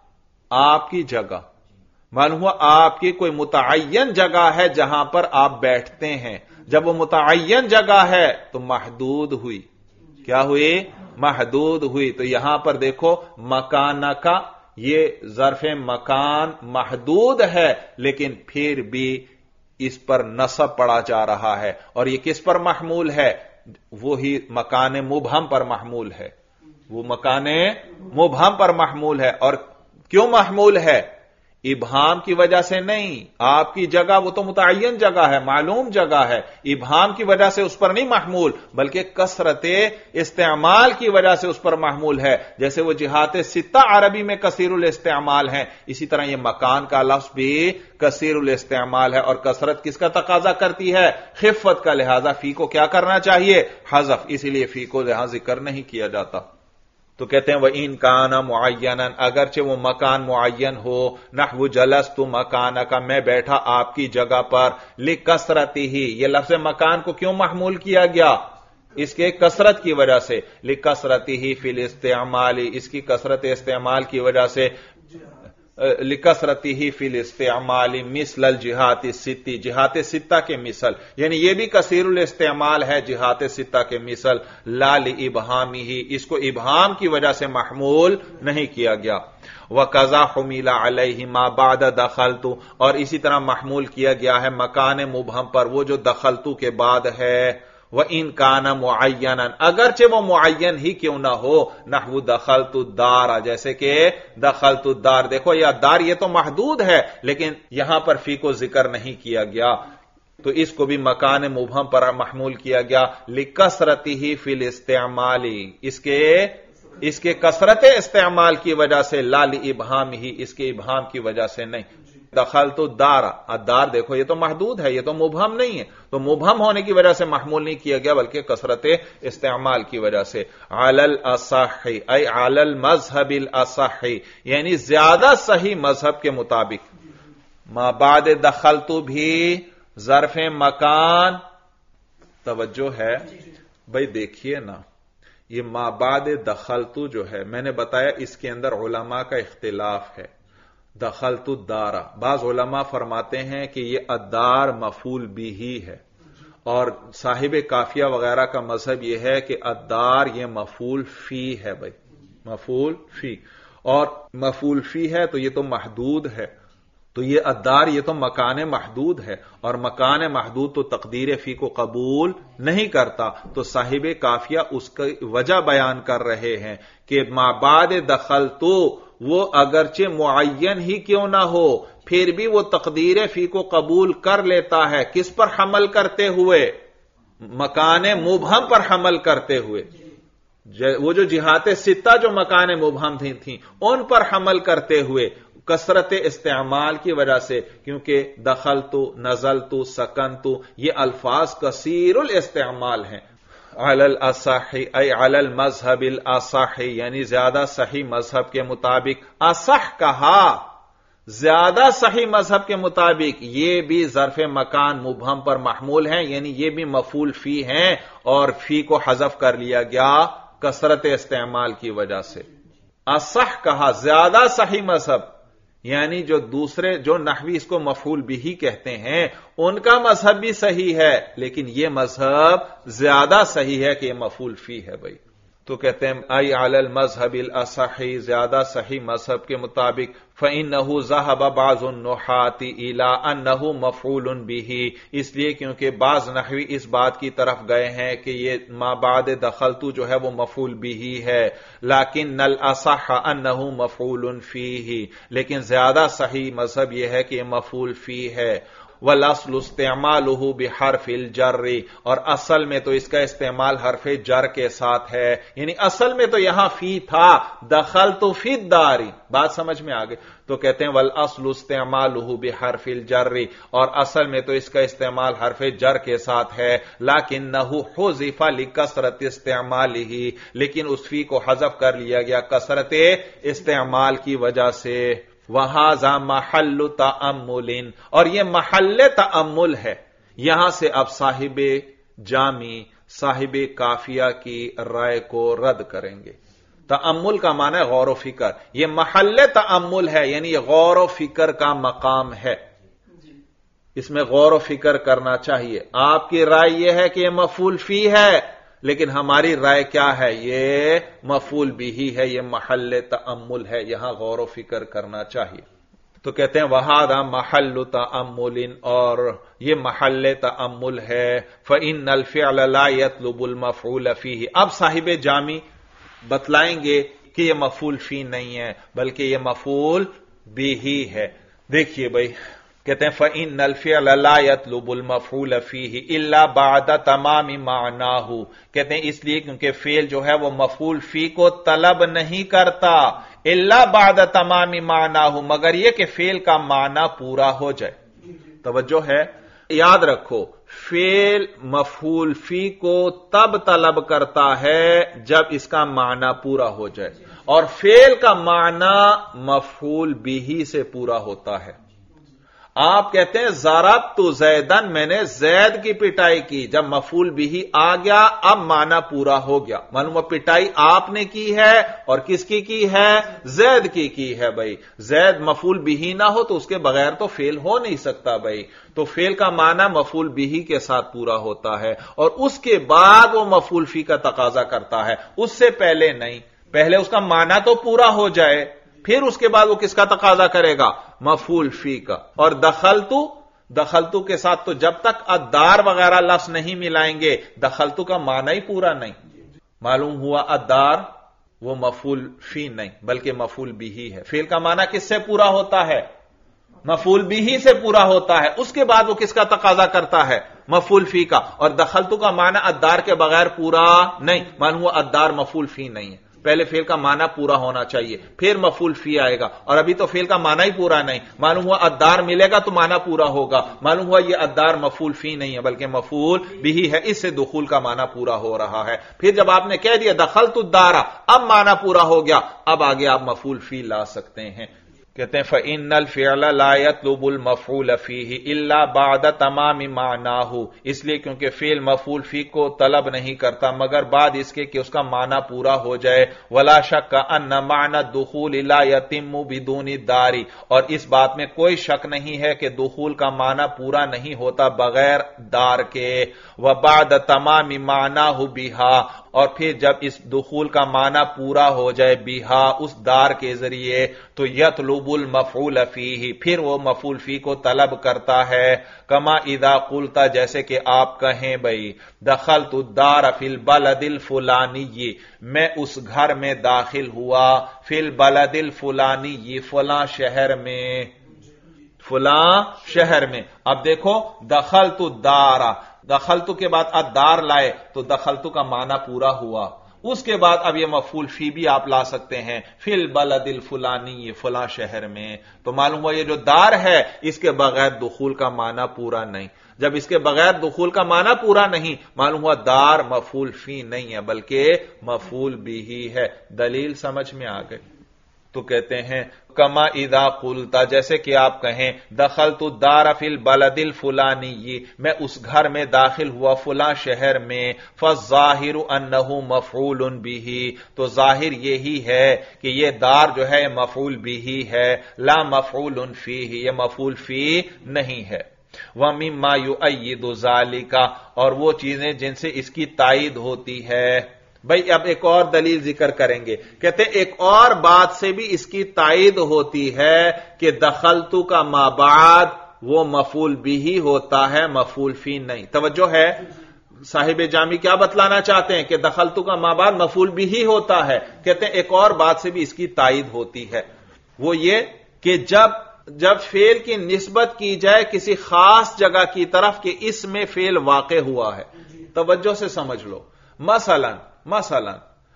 آپ کی جگہ، معلوم ہوا آپ کی کوئی متعین جگہ ہے جہاں پر آپ بیٹھتے ہیں۔ جب وہ متعین جگہ ہے تو محدود ہوئی، کیا ہوئی؟ محدود ہوئی۔ تو یہاں پر دیکھو مکانک، یہ ظرف مکان محدود ہے لیکن پھر بھی اس پر نصب پڑا جا رہا ہے، اور یہ کس پر محمول ہے؟ وہی مکان مبہم پر محمول ہے، وہ مکان مبہم پر محمول ہے۔ اور کیوں محمول ہے؟ ابہام کی وجہ سے نہیں، آپ کی جگہ وہ تو متعین جگہ ہے، معلوم جگہ ہے، ابہام کی وجہ سے اس پر نہیں محمول، بلکہ کثرت استعمال کی وجہ سے اس پر محمول ہے۔ جیسے وہ جہات ستہ عربی میں کثیر الاستعمال ہیں، اسی طرح یہ مکان کا لفظ بھی کثیر الاستعمال ہے، اور کثرت کس کا تقاضا کرتی ہے؟ خفت کا، لہذا فی کو کیا کرنا چاہیے؟ حذف، اسی لیے فی کو یہاں ذکر نہیں کیا جاتا۔ تو کہتے ہیں وَإِن كَانَ مُعَيَّنًا، اگرچہ وہ مکان معین ہو، نحو جلست مکانک، میں بیٹھا آپ کی جگہ پر، لِكَثْرَتِهِ، یہ لفظ مکان کو کیوں محمول کیا گیا؟ اس کے کثرت کی وجہ سے، لِكَثْرَتِهِ فِي الْاِسْتِعْمَالِ، اس کی کثرت استعمال کی وجہ سے، لِكَثْرَتِهِ فِي الْاِسْتِعْمَالِ مِثْلَ الْجِهَاتِ السِّتِّ، جہات ستہ کے مثل، یعنی یہ بھی کثیر الاستعمال ہے جہات ستہ کے مثل، لا لِإِبْهَامِهِ، اس کو ابہام کی وجہ سے محمول نہیں کیا گیا۔ وَقَذَا حُمِلَ عَلَيْهِ مَا بَعْدَ دَخَلْتُ، اور اسی طرح محمول کیا گیا ہے مکان مبہم پر وہ جو دخلتو کے بعد ہے، وَإِن كَانَ مُعَيَّنًا، اگرچہ وہ معین ہی کیوں نہ ہو، نحو دخلت الدار، جیسے کہ دخلت الدار، دیکھو یہ دار یہ تو محدود ہے لیکن یہاں پر فی کو ذکر نہیں کیا گیا، تو اس کو بھی مکان مبہم پر محمول کیا گیا، لِكَثْرَتِهِ فِي الْاِسْتِعْمَالِ، اس کے کثرت استعمال کی وجہ سے، لا لِإِبْهَامِهِ، اس کے ابہام کی وجہ سے نہیں۔ دخلت الدار، الدار دیکھو یہ تو محدود ہے، یہ تو مبہم نہیں ہے، تو مبہم ہونے کی وجہ سے محمول نہیں کیا گیا بلکہ کثرت استعمال کی وجہ سے۔ علی الاصح، ای علی المذہب الاصح، یعنی زیادہ صحیح مذہب کے مطابق۔ ما بعد دخلت بھی ظرف مکان، توجہ ہے بھائی، دیکھیے نا یہ ما بعد دخلت جو ہے، میں نے بتایا اس کے اندر علماء کا اختلاف ہے۔ دخلت الدار، بعض علماء فرماتے ہیں کہ یہ الدار مفعول بھی ہی ہے، اور صاحب کافیہ وغیرہ کا مذہب یہ ہے کہ الدار یہ مفعول فی ہے بھائی، مفعول فی، اور مفعول فی ہے تو یہ تو محدود ہے، تو یہ الدار یہ تو مکان محدود ہے، اور مکان محدود تو تقدیر فی کو قبول نہیں کرتا، تو صاحب کافیہ اس کی وجہ بیان کر رہے ہیں کہ ما بعد دخلتو وہ اگرچہ معین ہی کیوں نہ ہو پھر بھی وہ تقدیر فی کو قبول کر لیتا ہے، کس پر حمل کرتے ہوئے؟ مکان مبہم پر حمل کرتے ہوئے، وہ جو جہات ستہ جو مکان مبہم تھیں ان پر حمل کرتے ہوئے، کثرت استعمال کی وجہ سے، کیونکہ دخلتو، نزلتو، سکنتو یہ الفاظ کثیر الاستعمال ہیں۔ علی الاصح ای علی المذہب الاصح، یعنی زیادہ صحیح مذہب کے مطابق۔ اصح کہا زیادہ صحیح مذہب کے مطابق یہ بھی ظرف مکان مبہم پر محمول ہیں، یعنی یہ بھی مفعول فی ہیں، اور فی کو حذف کر لیا گیا کثرت استعمال کی وجہ سے۔ اصح کہا زیادہ صحیح مذہب، یعنی جو دوسرے جو نحوی اس کو مفعول بھی کہتے ہیں ان کا مذہب بھی صحیح ہے، لیکن یہ مذہب زیادہ صحیح ہے کہ یہ مفعول فی ہے بھائی۔ تو کہتے ہیں ای علی المذہب الاصحی، زیادہ صحیح مذہب کے مطابق، فإنہ ذہب بعض النحاة الی انہ مفعول بہ، اس لیے کیونکہ بعض نحوی اس بات کی طرف گئے ہیں کہ یہ ما بعد دخلت جو ہے وہ مفعول بہ ہے، لیکن الاصح انہ مفعول فیہ، لیکن زیادہ صحیح مذہب یہ ہے کہ یہ مفعول فی ہے۔ والاصل استعمالہ بحرف الجر، اور اصل میں تو اس کا استعمال حرف جر کے ساتھ ہے، یعنی اصل میں تو یہاں فی تھا، دخلت فی الدار، بات سمجھ میں آگئے؟ تو کہتے ہیں والاصل استعمالہ بحرف الجر، اور اصل میں تو اس کا استعمال حرف جر کے ساتھ ہے، لیکنہ حذف لکثرت استعمالہ، لیکن اس فی کو حذف کر لیا گیا کثرت استعمال کی وجہ سے۔ وَهَذَا مَحَلُّ تَأَمُّلٍ، اور یہ محل تأمل ہے۔ یہاں سے اب صاحب جامی صاحب کافیہ کی رائے کو رد کریں گے۔ تأمل کا معنی ہے غور و فکر، یہ محل تأمل ہے، یعنی یہ غور و فکر کا مقام ہے، اس میں غور و فکر کرنا چاہیے۔ آپ کی رائے یہ ہے کہ یہ مفعول فی ہے، لیکن ہماری رائے کیا ہے؟ یہ مفعول بھی ہے، یہ محل تأمل ہے، یہاں غور و فکر کرنا چاہیے۔ تو کہتے ہیں وَهَذَا مَحَلُّ تَأَمُّلٍ، اور یہ محل تأمل ہے۔ فَإِنَّ الْفِعْلَ لَا يَطْلُبُ الْمَفْعُولَ فِيهِ، اب صاحب جامی بتلائیں گے کہ یہ مفعول فی نہیں ہے بلکہ یہ مفعول بھی ہے۔ دیکھیے بھائی، کہتے ہیں فَإِنَّ الْفِعْلَ لَا يَطْلُبُ الْمَفْعُولَ فِيهِ إِلَّا بَعْدَ تَمَامِ مَعْنَاهُ، کہتے ہیں اس لیے کیونکہ فعل جو ہے وہ مفعول فی کو طلب نہیں کرتا، إِلَّا بَعْدَ تَمَامِ مَعْنَاهُ، مگر یہ کہ فعل کا معنی پورا ہو جائے۔ توجہ ہے، یاد رکھو فعل مفعول فی کو تب طلب کرتا ہے جب اس کا معنی پورا ہو جائے، اور فعل کا معنی مفعول بھی سے پورا ہوتا ہے۔ آپ کہتے ہیں ضربت زیدن، میں نے زید کی پٹائی کی، جب مفعول بھی آ گیا اب معنی پورا ہو گیا، معلوم ہے پٹائی آپ نے کی ہے اور کس کی ہے؟ زید کی ہے بھائی۔ زید مفعول بھی نہ ہو تو اس کے بغیر تو فعل ہو نہیں سکتا بھائی، تو فعل کا معنی مفعول بھی کے ساتھ پورا ہوتا ہے، اور اس کے بعد وہ مفعول فی کا تقاضا کرتا ہے، اس سے پہلے نہیں۔ پہلے اس کا معنی تو پورا ہو جائے، پھر اس کے بعد وہ کس کا تقاضا کرے گا؟ مفعول فی کا۔ اور دخلتو کے ساتھ تو جب تک الدار وغیرہ لفظ نہیں ملائیں گے دخلتو کا معنی ہی پورا نہیں۔ معلوم ہوا الدار وہ مفعول فی نہیں بلکہ مفعول بھی ہے۔ فعل کا معنی کس سے پورا ہوتا ہے؟ مفعول بھی سے پورا ہوتا ہے، اس کے بعد وہ کس کا تقاضا کرتا ہے؟ مفعول فی کا۔ اور دخلتو کا معنی الدار کے بغیر پورا نہیں، معلوم ہوا الدار مفعول فی نہیں ہے، پہلے فعل کا معنی پورا ہونا چاہیے پھر مفعول فی آئے گا، اور ابھی تو فعل کا معنی ہی پورا نہیں، معلوم ہوا الدار ملے گا تو معنی پورا ہوگا، معلوم ہوا یہ الدار مفعول فی نہیں ہے بلکہ مفعول بھی ہے، اس سے دخول کا معنی پورا ہو رہا ہے۔ پھر جب آپ نے کہہ دیا دخلت الدار، اب معنی پورا ہو گیا، اب آگے آپ مفعول فی لا سکتے ہیں۔ کہتے ہیں فَإِنَّ الْفِعْلَ لَا يَطْلُبُ الْمَفْعُولَ فِيهِ إِلَّا بَعْدَ تَمَامِ مَعْنَاهُ، اس لیے کیونکہ فعل مفعول فی کو طلب نہیں کرتا مگر بعد اس کے کہ اس کا معنی پورا ہو جائے۔ وَلَا شَكَّ أَنَّ مَعْنَى الدُّخُولِ لَا يَتِمُّ بِدُونِ الدَّارِ، اور اس بات میں کوئی شک نہیں ہے کہ دخول کا معنی پورا نہیں ہوتا بغیر دار کے۔ وَبَعْدَ تَمَامِ مَعْنَاهُ بِهَا، اور پھر جب اس دخول کا معنی پورا ہو جائے بہا اس دار کے ذریعے تو یطلب المفعول فیہ، پھر وہ مفعول فی کو طلب کرتا ہے۔ کما اذا قلت، جیسے کہ آپ کہیں بھئی دخلت الدار فی البلد الفلانی، میں اس گھر میں داخل ہوا، فی البلد الفلانی، فلاں شہر میں، فلاں شہر میں۔ اب دیکھو دخلت الدار، دخلتو کے بعد الدار لائے تو دخلتو کا معنی پورا ہوا، اس کے بعد اب یہ مفعول فی بھی آپ لا سکتے ہیں، فی البلد الفلانی، یہ فلاں شہر میں، تو معلوم ہوا یہ جو دار ہے اس کے بغیر دخول کا معنی پورا نہیں۔ جب اس کے بغیر دخول کا معنی پورا نہیں معلوم ہوا دار مفعول فی نہیں ہے بلکہ مفعول بھی ہے۔ دلیل سمجھ میں آ گئی؟ تو کہتے ہیں کما اذا قلتا، جیسے کہ آپ کہیں دخلت الدار فی البلد الفلانی، میں اس گھر میں داخل ہوا فلاں شہر میں، فالظاہر انہ مفعول بہ، تو ظاہر یہی ہے کہ یہ دار جو ہے مفعول بہ ہے، لا مفعول فیہ، یہ مفعول فی نہیں ہے۔ وَمِمَّا يُؤَيِّدُ ذَلِكَ، اور وہ چیزیں جن سے اس کی تائید ہوتی ہے۔ بھئی اب ایک اور دلیل ذکر کریں گے، کہتے ہیں ایک اور بات سے بھی اس کی تائید ہوتی ہے کہ دخلتو کا ما بعد وہ مفعول بھی ہوتا ہے، مفعول فی نہیں۔ توجہ ہے، صاحب جامی کیا بتلانا چاہتے ہیں کہ دخلتو کا ما بعد مفعول بھی ہوتا ہے، کہتے ہیں ایک اور بات سے بھی اس کی تائید ہوتی ہے، وہ یہ کہ جب فعل کی نسبت کی جائے کسی خاص جگہ کی طرف کہ اس میں فعل واقع ہوا ہے۔ توجہ سے سمجھ لو، مثلا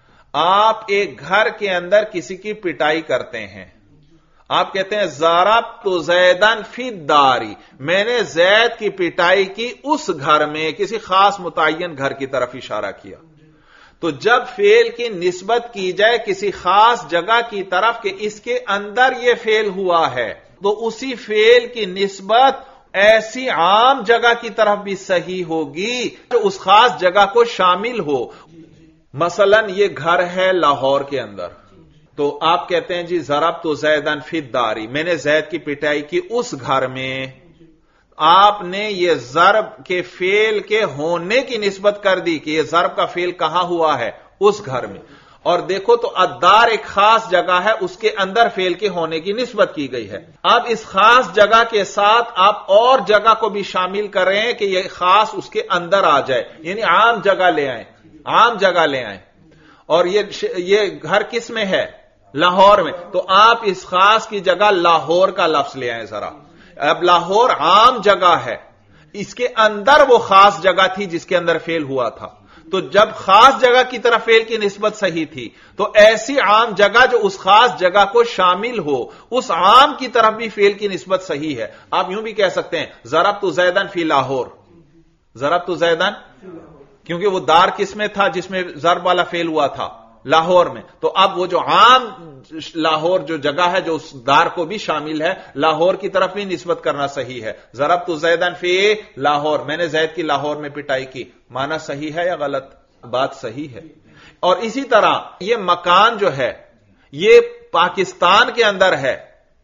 آپ ایک گھر کے اندر کسی کی پٹائی کرتے ہیں، آپ کہتے ہیں ضربت زیدن فی الدار، میں نے زید کی پٹائی کی اس گھر میں، کسی خاص متعین گھر کی طرف اشارہ کیا۔ تو جب فعل کی نسبت کی جائے کسی خاص جگہ کی طرف کہ اس کے اندر یہ فعل ہوا ہے، تو اسی فعل کی نسبت ایسی عام جگہ کی طرف بھی صحیح ہوگی جو اس خاص جگہ کو شامل ہو۔ مثلا یہ گھر ہے لاہور کے اندر، تو آپ کہتے ہیں جی ضربت زیدن فی الدار، میں نے زید کی پٹائی کی اس گھر میں، آپ نے یہ ضرب کے فعل کے ہونے کی نسبت کر دی کہ یہ ضرب کا فعل کہاں ہوا ہے، اس گھر میں۔ اور دیکھو تو الدار ایک خاص جگہ ہے، اس کے اندر فعل کے ہونے کی نسبت کی گئی ہے۔ اب اس خاص جگہ کے ساتھ آپ اور جگہ کو بھی شامل کر رہے ہیں کہ یہ خاص اس کے اندر آ جائے، یعنی عام جگہ لے آئیں، عام جگہ لے آئیں۔ اور یہ گھر کس میں ہے؟ لاہور میں، تو آپ اس خاص کی جگہ لاہور کا لفظ لے آئیں ذرا۔ اب لاہور عام جگہ ہے، اس کے اندر وہ خاص جگہ تھی جس کے اندر فعل ہوا تھا، تو جب خاص جگہ کی طرف فعل کی نسبت صحیح تھی تو ایسی عام جگہ جو اس خاص جگہ کو شامل ہو، اس عام کی طرف بھی فعل کی نسبت صحیح ہے۔ آپ یوں بھی کہہ سکتے ہیں ضربت زیدن فی لاہور، ضربت زیدن، کیونکہ وہ دار کس میں تھا جس میں ضرب والا فعل ہوا تھا؟ لاہور میں۔ تو اب وہ جو عام لاہور جو جگہ ہے جو اس دار کو بھی شامل ہے، لاہور کی طرف بھی نسبت کرنا صحیح ہے۔ ضربت زیدن فی لاہور، میں نے زید کی لاہور میں پٹائی کی، معنی صحیح ہے یا غلط؟ بات صحیح ہے۔ اور اسی طرح یہ مکان جو ہے یہ پاکستان کے اندر ہے،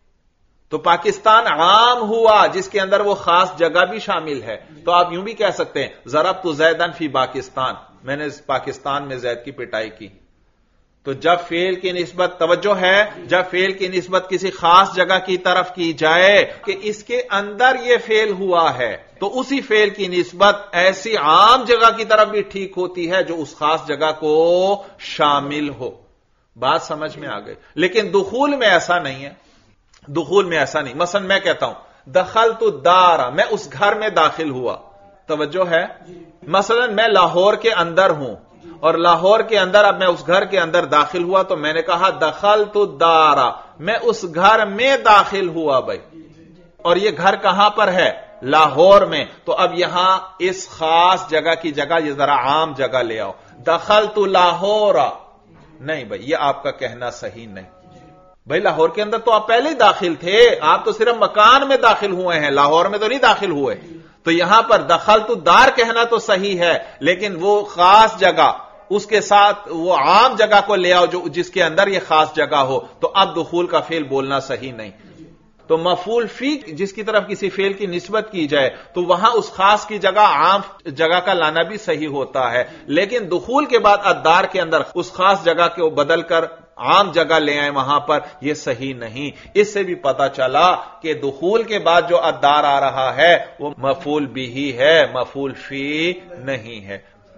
تو پاکستان عام ہوا جس کے اندر وہ خاص جگہ بھی شامل ہے، تو آپ یوں بھی کہہ سکتے ہیں ضربت زیدن فی پاکستان، میں نے پاکستان میں زید کی پٹائی کی۔ تو جب فعل کی نسبت، توجہ ہے، جب فعل کی نسبت کسی خاص جگہ کی طرف کی جائے کہ اس کے اندر یہ فعل ہوا ہے، تو اسی فعل کی نسبت ایسی عام جگہ کی طرف بھی ٹھیک ہوتی ہے جو اس خاص جگہ کو شامل ہو۔ بات سمجھ میں آ گئی؟ لیکن دخول میں ایسا نہیں ہے، دخول میں ایسا نہیں۔ مثلا میں کہتا ہوں دخلت الدار، میں اس گھر میں داخل ہوا، توجہ ہے، مثلا میں لاہور کے اندر ہوں اور لاہور کے اندر اب میں اس گھر کے اندر داخل ہوا تو میں نے کہا دخلت الدار، میں اس گھر میں داخل ہوا بھائی، اور یہ گھر کہاں پر ہے؟ لاہور میں۔ تو اب یہاں اس خاص جگہ کی جگہ یہ ذرا عام جگہ لے آؤ، دخلت لاہور، نہیں بھائی یہ آپ کا کہنا صحیح نہیں۔ بھائی لاہور کے اندر تو آپ پہلے ہی داخل تھے، آپ تو صرف مکان میں داخل ہوئے ہیں، لاہور میں تو نہیں داخل ہوئے۔ تو یہاں پر دخلت الدار کہنا تو صحیح ہے، لیکن وہ خاص جگہ اس کے ساتھ وہ عام جگہ کو لے آؤ جو جس کے اندر یہ خاص جگہ ہو، تو اب دخول کا فعل بولنا صحیح نہیں۔ تو مفعول فی جس کی طرف کسی فعل کی نسبت کی جائے تو وہاں اس خاص کی جگہ عام جگہ کا لانا بھی صحیح ہوتا ہے، لیکن دخول کے بعد الدار کے اندر اس خاص جگہ کو بدل کر عام جگہ لے آئیں وہاں پر، یہ صحیح نہیں۔ اس سے بھی پتا چلا کہ دخول کے بعد جو الدار آ رہا ہے وہ مفعول بھی ہے، مفعول فی نہیں ہے۔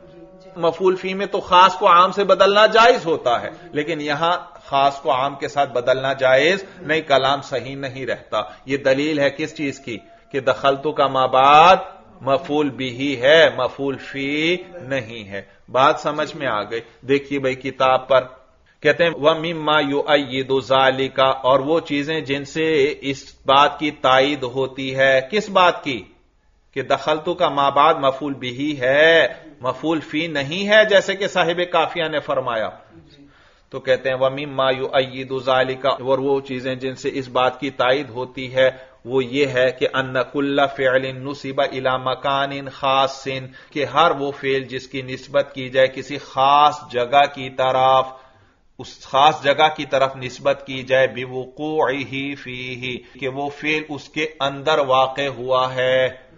مفعول فی میں تو خاص کو عام سے بدلنا جائز ہوتا ہے، لیکن یہاں خاص کو عام کے ساتھ بدلنا جائز نہیں، کلام صحیح نہیں رہتا۔ یہ دلیل ہے کس چیز کی؟ کہ دخلتو کا ما بعد مفعول بھی ہے، مفعول فی نہیں ہے۔ بات سمجھ میں آ گئی؟ دیکھیے بھائی کتاب پر کہتے ہیں وَمِمَّا يُؤَيِّدُ ذَلِكَ، اور وہ چیزیں جن سے اس بات کی تائید ہوتی ہے، کس بات کی؟ کہ دخلتو کا ما بعد مفعول بھی ہے، مفعول فی نہیں ہے، جیسے کہ صاحب کافیہ نے فرمایا۔ تو کہتے ہیں وَمِمَّا يُؤَيِّدُ ذَلِكَ، اور وہ چیزیں جن سے اس بات کی تائید ہوتی ہے وہ یہ ہے کہ ان کل فعل نصب الى مکان خاص، کہ ہر وہ فعل جس کی نسبت کی جائے کسی خاص جگہ کی طرف، اس خاص جگہ کی طرف نسبت کی جائے بوقوعہ فیہ، کہ وہ فعل اس کے اندر واقع ہوا ہے۔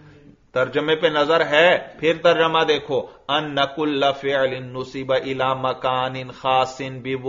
ترجمے پہ نظر ہے، پھر ترجمہ دیکھو، ان کل فعل نصب الى مکان خاص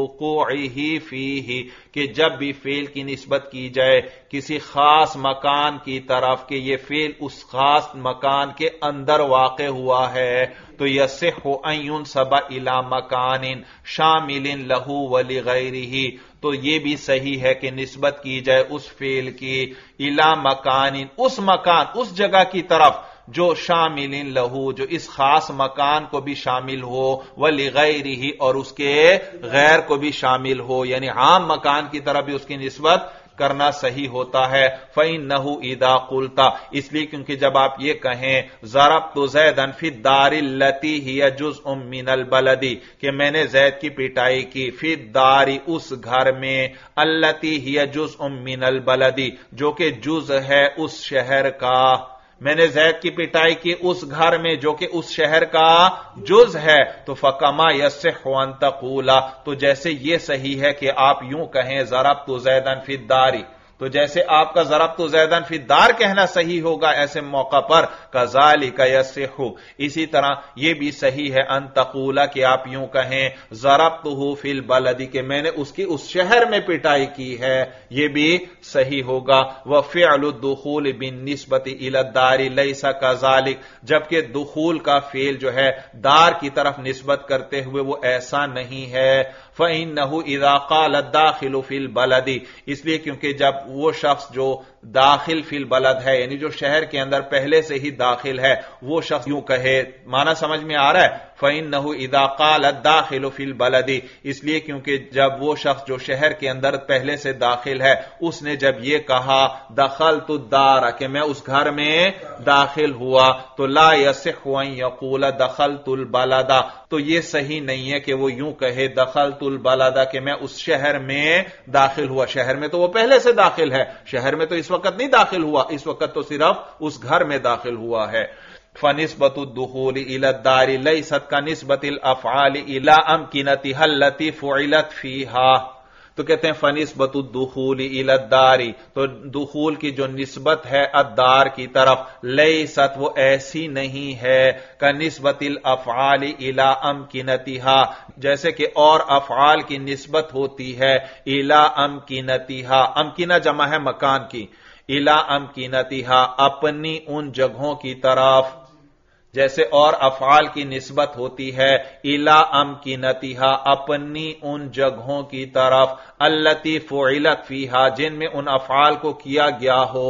بوقوعہ فیہ، کہ جب بھی فعل کی نسبت کی جائے کسی خاص مکان کی طرف کہ یہ فعل اس خاص مکان کے اندر واقع ہوا ہے، تو یصح ان ينسب الى مکان شامل لہ ولغیرہ، تو یہ بھی صحیح ہے کہ نسبت کی جائے اس فعل کی الى مکان، اس مکان اس جگہ کی طرف جو شامل لہو، جو اس خاص مکان کو بھی شامل ہو، ولغیرہ، اور اس کے غیر کو بھی شامل ہو، یعنی عام مکان کی طرف بھی اس کی نسبت کرنا صحیح ہوتا ہے۔ فَإِنَّهُ إِذَا قُلْتَ، اس لیے کیونکہ جب آپ یہ کہیں ضَرَبْتُ زَيْدًا فِي الدَّارِ الَّتِي هِيَ جُزْءٌ مِّنَ الْبَلَدِ، کہ میں نے زید کی پٹائی کی، فی الدَّارِ، اس گھر میں، الَّتِي هِيَ جُزْءٌ مِّنَ الْبَلَدِ، جو کہ جز ہے اس شہر کا، میں نے زید کی پٹائی کی اس گھر میں جو کہ اس شہر کا جز ہے، تو فَكَمَا يَصِحُّ أَن تَقُولَ، تو جیسے یہ صحیح ہے کہ آپ یوں کہیں ضَرَبْتُ زَيْدًا فِي الدَّارِ، تو جیسے آپ کا ضربت زیدن فی الدار کہنا صحیح ہوگا ایسے موقع پر، کذالک یصح، اسی طرح یہ بھی صحیح ہے ان تقول، کہ آپ یوں کہیں ضربتہ فی البلد، کہ میں نے اس کی اس شہر میں پٹائی کی ہے، یہ بھی صحیح ہوگا۔ وفعل الدخول بالنسبۃ الی الدار لیس کذالک، جبکہ دخول کا فعل جو ہے دار کی طرف نسبت کرتے ہوئے وہ ایسا نہیں ہے۔ فإنه اذا قال الداخل في البلد، اس لیے کیونکہ جب وہ شخص جو داخل فی البلد ہے، یعنی جو شہر کے اندر پہلے سے ہی داخل ہے، وہ شخص یوں کہے، معنی سمجھ میں آ رہا ہے؟ فإنه اذا قال الداخل في البلد، اس لیے کیونکہ جب وہ شخص جو شہر کے اندر پہلے سے داخل ہے، اس نے جب یہ کہا دخلت الدار، کہ میں اس گھر میں داخل ہوا، تو لا يصح ان يقول دخلت البلد، تو یہ صحیح نہیں ہے کہ وہ یوں کہے دخلت البلد، کہ میں اس شہر میں داخل ہوا، شہر میں تو وہ پہلے سے داخل ہے، شہر میں تو اس وقت نہیں داخل ہوا، اس وقت تو صرف اس گھر میں داخل ہوا ہے۔ فنسبت الدخول الى الدار لیست كنسبت الافعال الى امکنتها التي فعلت فيها، تو کہتے ہیں فنسبت الدخول الى الدار، تو دخول کی جو نسبت ہے الدار کی طرف، لیست، وہ ایسی نہیں ہے، كنسبت الافعال الى امکنتها، جیسے کہ اور افعال کی نسبت ہوتی ہے الى امکنتها، امکنہ جمع ہے مکان کی، الى امکنتها، اپنی ان جگہوں کی طرف، جیسے اور افعال کی نسبت ہوتی ہے الی امکنتها، اپنی ان جگہوں کی طرف، التی فعلت فیہا، جن میں ان افعال کو کیا گیا ہو۔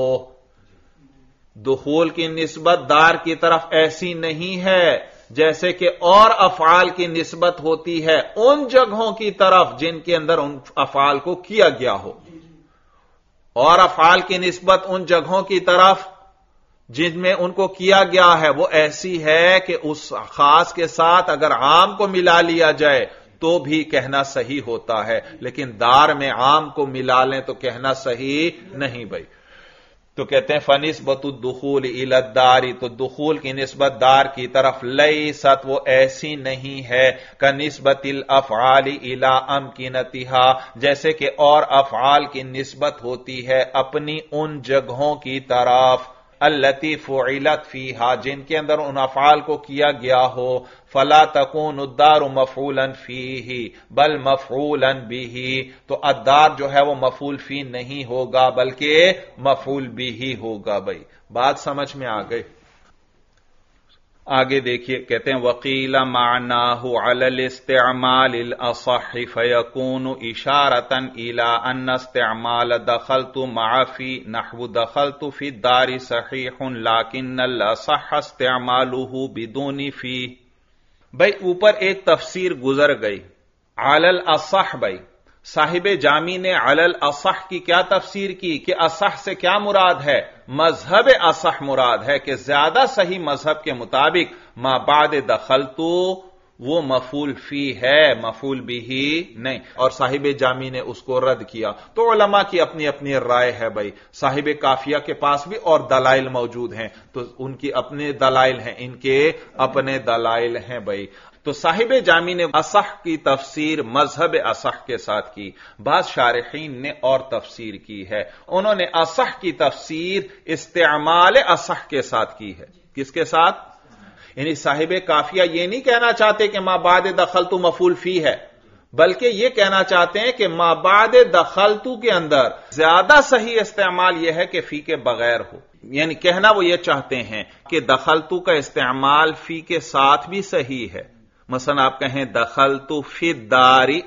دخول کی نسبت دار کی طرف ایسی نہیں ہے جیسے کہ اور افعال کی نسبت ہوتی ہے ان جگہوں کی طرف جن کے اندر ان افعال کو کیا گیا ہو، اور افعال کی نسبت ان جگہوں کی طرف جن میں ان کو کیا گیا ہے وہ ایسی ہے کہ اس خاص کے ساتھ اگر عام کو ملا لیا جائے تو بھی کہنا صحیح ہوتا ہے، لیکن دار میں عام کو ملا لیں تو کہنا صحیح نہیں بھائی۔ تو کہتے ہیں فنسبت الدخول الی الدار، تو دخول کی نسبت دار کی طرف، لیست، وہ ایسی نہیں ہے، کنسبت الافعال الی امکنتها، جیسے کہ اور افعال کی نسبت ہوتی ہے اپنی ان جگہوں کی طرف، التی فعلت فیہا، جن کے اندر ان افعال کو کیا گیا ہو، فلا تکون الدار مفعولا فیہ بل مفعولا بہ، تو الدار جو ہے وہ مفعول فی نہیں ہوگا بلکہ مفعول بہ ہوگا۔ بھائی بات سمجھ میں آ گئی؟ آگے دیکھیے، کہتے ہیں وقیل معناہ علی الاستعمال الاصح فیکون اشارۃ الی ان استعمال دخلت مع فی نحو دخلت فی الدار صحیح لیکن الاصح استعمالہ بدون فی۔ بھائی اوپر ایک تفسیر گزر گئی علی الاصح، بھائی صاحب جامی نے علی الاصح کی کیا تفسیر کی کہ اصح سے کیا مراد ہے؟ مذہب اصح مراد ہے کہ زیادہ صحیح مذہب کے مطابق ما بعد دخلتو وہ مفعول فی ہے، مفعول بھی نہیں، اور صاحب جامی نے اس کو رد کیا۔ تو علماء کی اپنی اپنی رائے ہے بھائی، صاحب کافیہ کے پاس بھی اور دلائل موجود ہیں، تو ان کی اپنے دلائل ہیں، ان کے اپنے دلائل ہیں بھائی۔ تو صاحب جامی نے اصح کی تفسیر مذہب اصح کے ساتھ کی، بعض شارحین نے اور تفسیر کی ہے، انہوں نے اصح کی تفسیر استعمال اصح کے ساتھ کی ہے۔ کس کے ساتھ؟ یعنی صاحب کافیہ یہ نہیں کہنا چاہتے کہ ما بعد دخلتو مفعول فی ہے، بلکہ یہ کہنا چاہتے ہیں کہ ما بعد دخلتو کے اندر زیادہ صحیح استعمال یہ ہے کہ فی کے بغیر ہو، یعنی کہنا وہ یہ چاہتے ہیں کہ دخلتو کا استعمال فی کے ساتھ بھی صحیح ہے۔ مثلا آپ کہیں دخلتو فی الدار،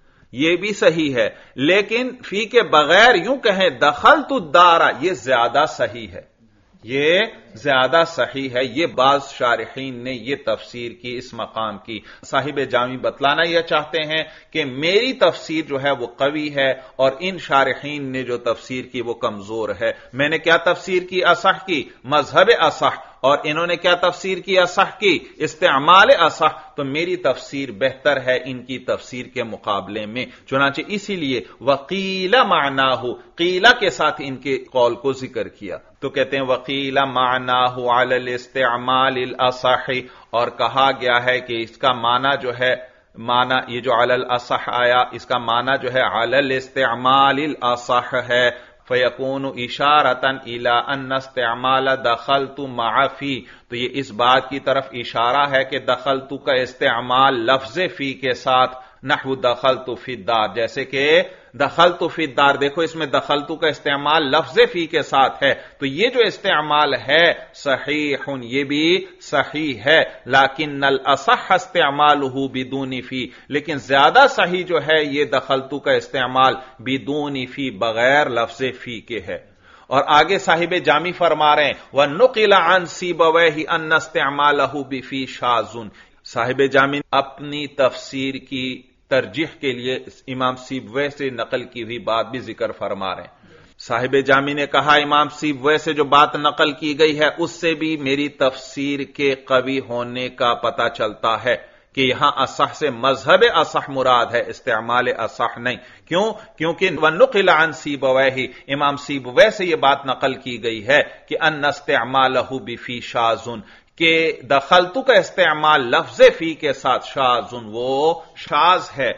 یہ بھی صحیح ہے، لیکن فی کے بغیر یوں کہیں دخلتو الدار، یہ زیادہ صحیح ہے، یہ زیادہ صحیح ہے۔ یہ بعض شارحین نے یہ تفسیر کی اس مقام کی۔ صاحب جامی بتلانا یہ چاہتے ہیں کہ میری تفسیر جو ہے وہ قوی ہے اور ان شارحین نے جو تفسیر کی وہ کمزور ہے۔ میں نے کیا تفسیر کی اصح کی؟ مذہب اصح، اور انہوں نے کیا تفسیر کی اصح کی؟ استعمال اصح۔ تو میری تفسیر بہتر ہے ان کی تفسیر کے مقابلے میں، چنانچہ اسی لیے وقیل معناہ، قیلہ کے ساتھ ان کے قول کو ذکر کیا۔ تو کہتے ہیں وقیل معناہ علی الاستعمال الاصح، اور کہا گیا ہے کہ اس کا معنی جو ہے، معنی یہ جو علی الاصح آیا، اس کا معنی جو ہے علی الاستعمال الاصح ہے، فیکون اشارۃ الی ان استعمال دخلت مع فی، تو یہ اس بات کی طرف اشارہ ہے کہ دخلت کا استعمال لفظ فی کے ساتھ، نحو دخلت فی الدار، جیسے کہ دخلت فی الدار، دیکھو اس میں دخلت کا استعمال لفظ فی کے ساتھ ہے، تو یہ جو استعمال ہے صحیح، یہ بھی صحیح ہے، لیکن الاصح استعمالہ بدون فی، لیکن زیادہ صحیح جو ہے یہ دخلت کا استعمال بدون فی، بغیر لفظ فی کے ہے۔ اور آگے صاحب جامی فرما رہے ہیں وَنُقِلَ عَنْ سِيبَوَيْهِ أَنَّ اسْتِعْمَالَهُ بِفِي شَاذٌ، صاحب جامی اپنی تفسیر کی ترجیح کے لیے امام سیبویہ سے نقل کی ہوئی بات بھی ذکر فرما رہے ہیں۔ صاحب جامی نے کہا امام سیبویہ سے جو بات نقل کی گئی ہے اس سے بھی میری تفسیر کے قوی ہونے کا پتہ چلتا ہے کہ یہاں اصح سے مذہب اصح مراد ہے، استعمال اصح نہیں۔ کیوں؟ کیونکہ وَنُقِلَ عَنْ سِيبَوَيْهِ، امام سیبویہ سے یہ بات نقل کی گئی ہے کہ ان استعمالہ بفی شاذ، کہ دخلتو کا استعمال لفظ فی کے ساتھ شاذ، وہ شاذ ہے۔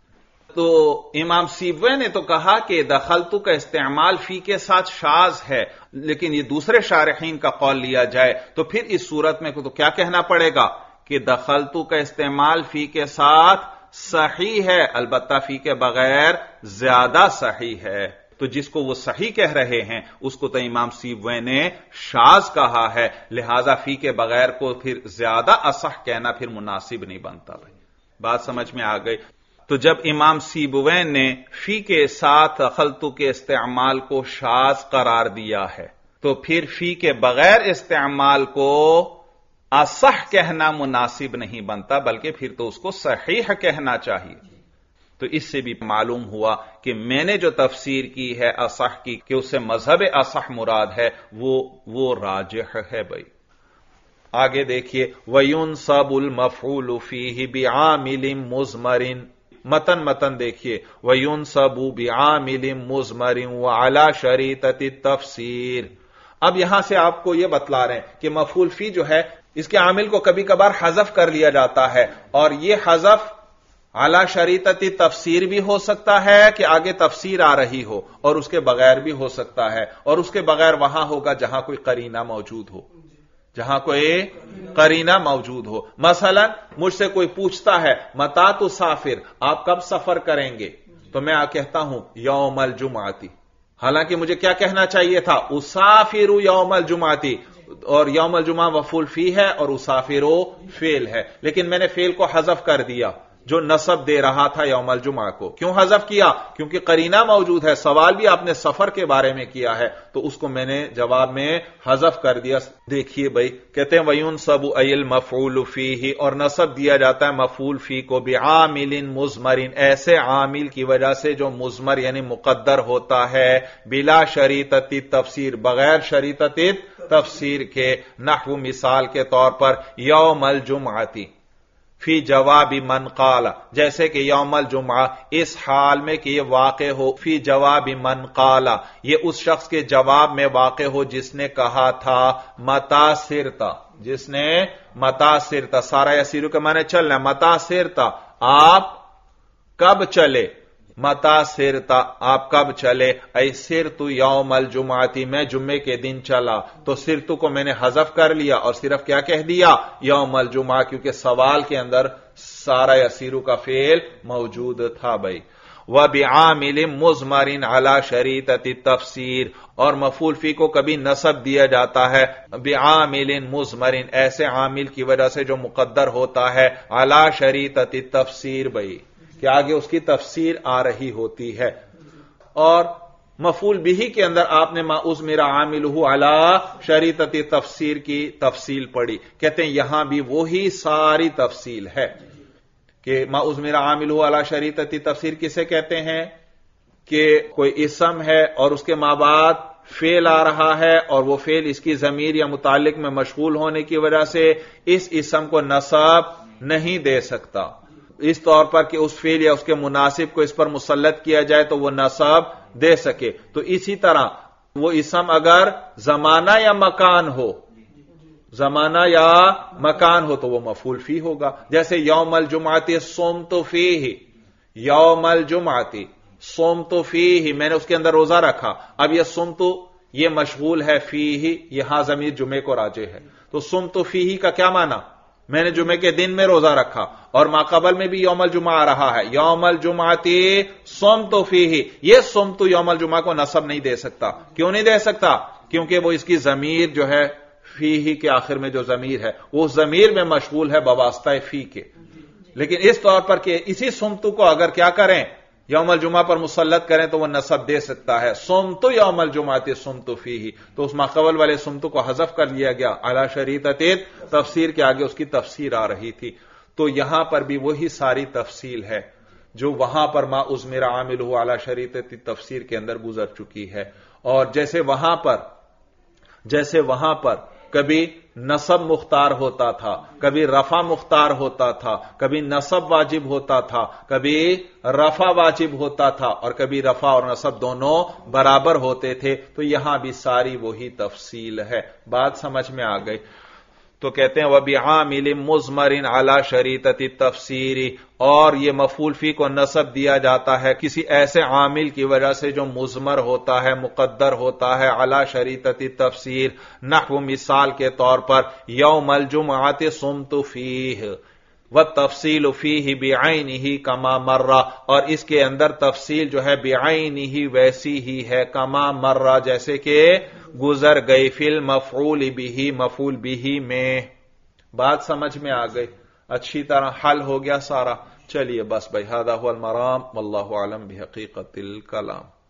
تو امام سیبویہ نے تو کہا کہ دخلتو کا استعمال فی کے ساتھ شاذ ہے، لیکن یہ دوسرے شارحین کا قول لیا جائے تو پھر اس صورت میں تو کیا کہنا پڑے گا کہ دخلتو کا استعمال فی کے ساتھ صحیح ہے، البتہ فی کے بغیر زیادہ صحیح ہے۔ تو جس کو وہ صحیح کہہ رہے ہیں اس کو تو امام سیبویہ نے شاذ کہا ہے، لہذا فی کے بغیر کو پھر زیادہ اصح کہنا پھر مناسب نہیں بنتا۔ بھائی بات سمجھ میں آ گئی؟ تو جب امام سیبویہ نے فی کے ساتھ دخلتو کے استعمال کو شاذ قرار دیا ہے تو پھر فی کے بغیر استعمال کو اصح کہنا مناسب نہیں بنتا، بلکہ پھر تو اس کو صحیح کہنا چاہیے۔ تو اس سے بھی معلوم ہوا کہ میں نے جو تفسیر کی ہے اصح کی کہ اس سے مذہب اصح مراد ہے، وہ راجح ہے۔ بھائی آگے دیکھیے وَيُنْصَبُ الْمَفْعُولُ فِيهِ بِعَامِلٍ مُضْمَرٍ، متن دیکھیے وَيُنْصَبُ بِعَامِلٍ مُضْمَرٍ وَعَلَى شَرِيطَةِ التَّفْسِيرِ۔ اب یہاں سے آپ کو یہ بتلا رہے ہیں کہ مفعول فی جو ہے اس کے عامل کو کبھی کبھار حذف کر لیا جاتا ہے، اور یہ حذف علی شریطۃ تفسیر بھی ہو سکتا ہے کہ آگے تفسیر آ رہی ہو، اور اس کے بغیر بھی ہو سکتا ہے، اور اس کے بغیر وہاں ہوگا جہاں کوئی قرینہ موجود ہو، جہاں کوئی قرینہ موجود ہو۔ مثلا مجھ سے کوئی پوچھتا ہے متی تسافر، آپ کب سفر کریں گے؟ تو میں کہتا ہوں یوم الجمعہ، حالانکہ مجھے کیا کہنا چاہیے تھا؟ اسافر یوم الجمعہ، اور یوم الجمعہ مفعول فی ہے اور اسافر فعل ہے، لیکن میں نے فعل کو حذف کر دیا جو نصب دے رہا تھا یوم الجمعہ کو۔ کیوں حذف کیا؟ کیونکہ قرینہ موجود ہے، سوال بھی آپ نے سفر کے بارے میں کیا ہے، تو اس کو میں نے جواب میں حذف کر دیا۔ دیکھیے بھائی کہتے ہیں وَيُنْصَبُ أَيِ الْمَفْعُولُ فِيهِ، اور نصب دیا جاتا ہے مفعول فی کو بِعَامِلٍ مُضْمَرٍ، ایسے عامل کی وجہ سے جو مضمر یعنی مقدر ہوتا ہے، بلا شریطۃ تفسیر، بغیر شریطۃ تفسیر کے، نحو مثال کے طور پر یوم الجمعہ، فی جواب من قال، جیسے کہ یوم الجمعہ اس حال میں کہ یہ واقع ہو، فی جواب من قال، یہ اس شخص کے جواب میں واقع ہو جس نے کہا تھا متا سرتا، جس نے متا سرتا، سارا یسیرو کے معنی چلنا، متا سرتا آپ کب چلے، متا سرتا آپ کب چلے، اے سرتو یوم الجمعتی میں جمعے کے دن چلا، تو سرتو کو میں نے حذف کر لیا اور صرف کیا کہہ دیا یوم الجمعہ، کیونکہ سوال کے اندر سارا یسیرو کا فعل موجود تھا بھائی۔ وَبِعَامِلٍ مُضْمَرٍ عَلَى شَرِيطَةِ التَّفْسِير، اور مفعول فی کو کبھی نصب دیا جاتا ہے بعامل مضمر، ایسے عامل کی وجہ سے جو مقدر ہوتا ہے علی شریطۃ التفسیر بھائی، کہ آگے اس کی تفسیر آ رہی ہوتی ہے۔ اور مفعول بہ کے اندر آپ نے ما اضمر عاملہ علی شریطۃ تفسیر کی تفصیل پڑھی، کہتے ہیں یہاں بھی وہی ساری تفصیل ہے کہ ما اضمر عاملہ علی شریطۃ تفسیر کسے کہتے ہیں کہ کوئی اسم ہے اور اس کے ماں بعد فعل آ رہا ہے اور وہ فعل اس کی ضمیر یا متعلق میں مشغول ہونے کی وجہ سے اس اسم کو نصب نہیں دے سکتا، اس طور پر کہ اس فعل یا اس کے مناسب کو اس پر مسلط کیا جائے تو وہ نصب دے سکے۔ تو اسی طرح وہ اسم اگر زمانہ یا مکان ہو، زمانہ یا مکان ہو تو وہ مفعول فی ہوگا، جیسے یوم الجمعۃ صمت فیہ، یوم الجمعۃ صمت فیہ میں نے اس کے اندر روزہ رکھا، اب یہ صمت یہ مشغول ہے فیہ، یہاں ضمیر جمعے کو راجع ہے، تو صمت فیہ کا کیا معنی، میں نے جمعے کے دن میں روزہ رکھا، اور ماقبل میں بھی یوم الجمعہ آ رہا ہے، یوم الجمعۃ صمت فیہ، یہ صمت یوم الجمعہ کو نصب نہیں دے سکتا، کیوں نہیں دے سکتا، کیونکہ وہ اس کی ضمیر جو ہے فیہ کے آخر میں جو ضمیر ہے وہ ضمیر میں مشغول ہے بواسطہ فی کے، لیکن اس طور پر کہ اسی صمت کو اگر کیا کریں یوم الجمعہ پر مسلط کریں تو وہ نصب دے سکتا ہے، صمت یوم الجمعۃ صمت فیہ، تو اس ماقبل والے صمت کو حذف کر لیا گیا علی شریطۃ تفسیر کے آگے اس کی تفسیر آ رہی تھی۔ تو یہاں پر بھی وہی ساری تفصیل ہے جو وہاں پر ما اضمر عاملہ علی شریطۃ تفسیر کے اندر گزر چکی ہے، اور جیسے وہاں پر کبھی نصب مختار ہوتا تھا، کبھی رفع مختار ہوتا تھا، کبھی نصب واجب ہوتا تھا، کبھی رفع واجب ہوتا تھا، اور کبھی رفع اور نصب دونوں برابر ہوتے تھے، تو یہاں بھی ساری وہی تفصیل ہے۔ بات سمجھ میں آ گئی؟ تو کہتے ہیں وَبِعَامِلٍ مُضْمَرٍ عَلَى شَرِيطَةِ التَّفْسِيرِ، اور یہ مفعول فی کو نصب دیا جاتا ہے کسی ایسے عامل کی وجہ سے جو مضمر ہوتا ہے، مقدر ہوتا ہے، علی شریطۃ التفسیر، نحو مثال کے طور پر یوم الجمعۃ صمت فیہ والتفصیل فیہ بعینہ کما مرہ، اور اس کے اندر تفصیل جو ہے بعینہ ویسی ہی ہے کما مرہ جیسے کہ گزر گئی، فی المفعول بہ مفعول بہ میں۔ بات سمجھ میں آ گئی؟ اچھی طرح حل ہو گیا سارا۔ چلیے بس بھائی، ھذا ھو المرام واللہ اعلم بحقیقت الکلام۔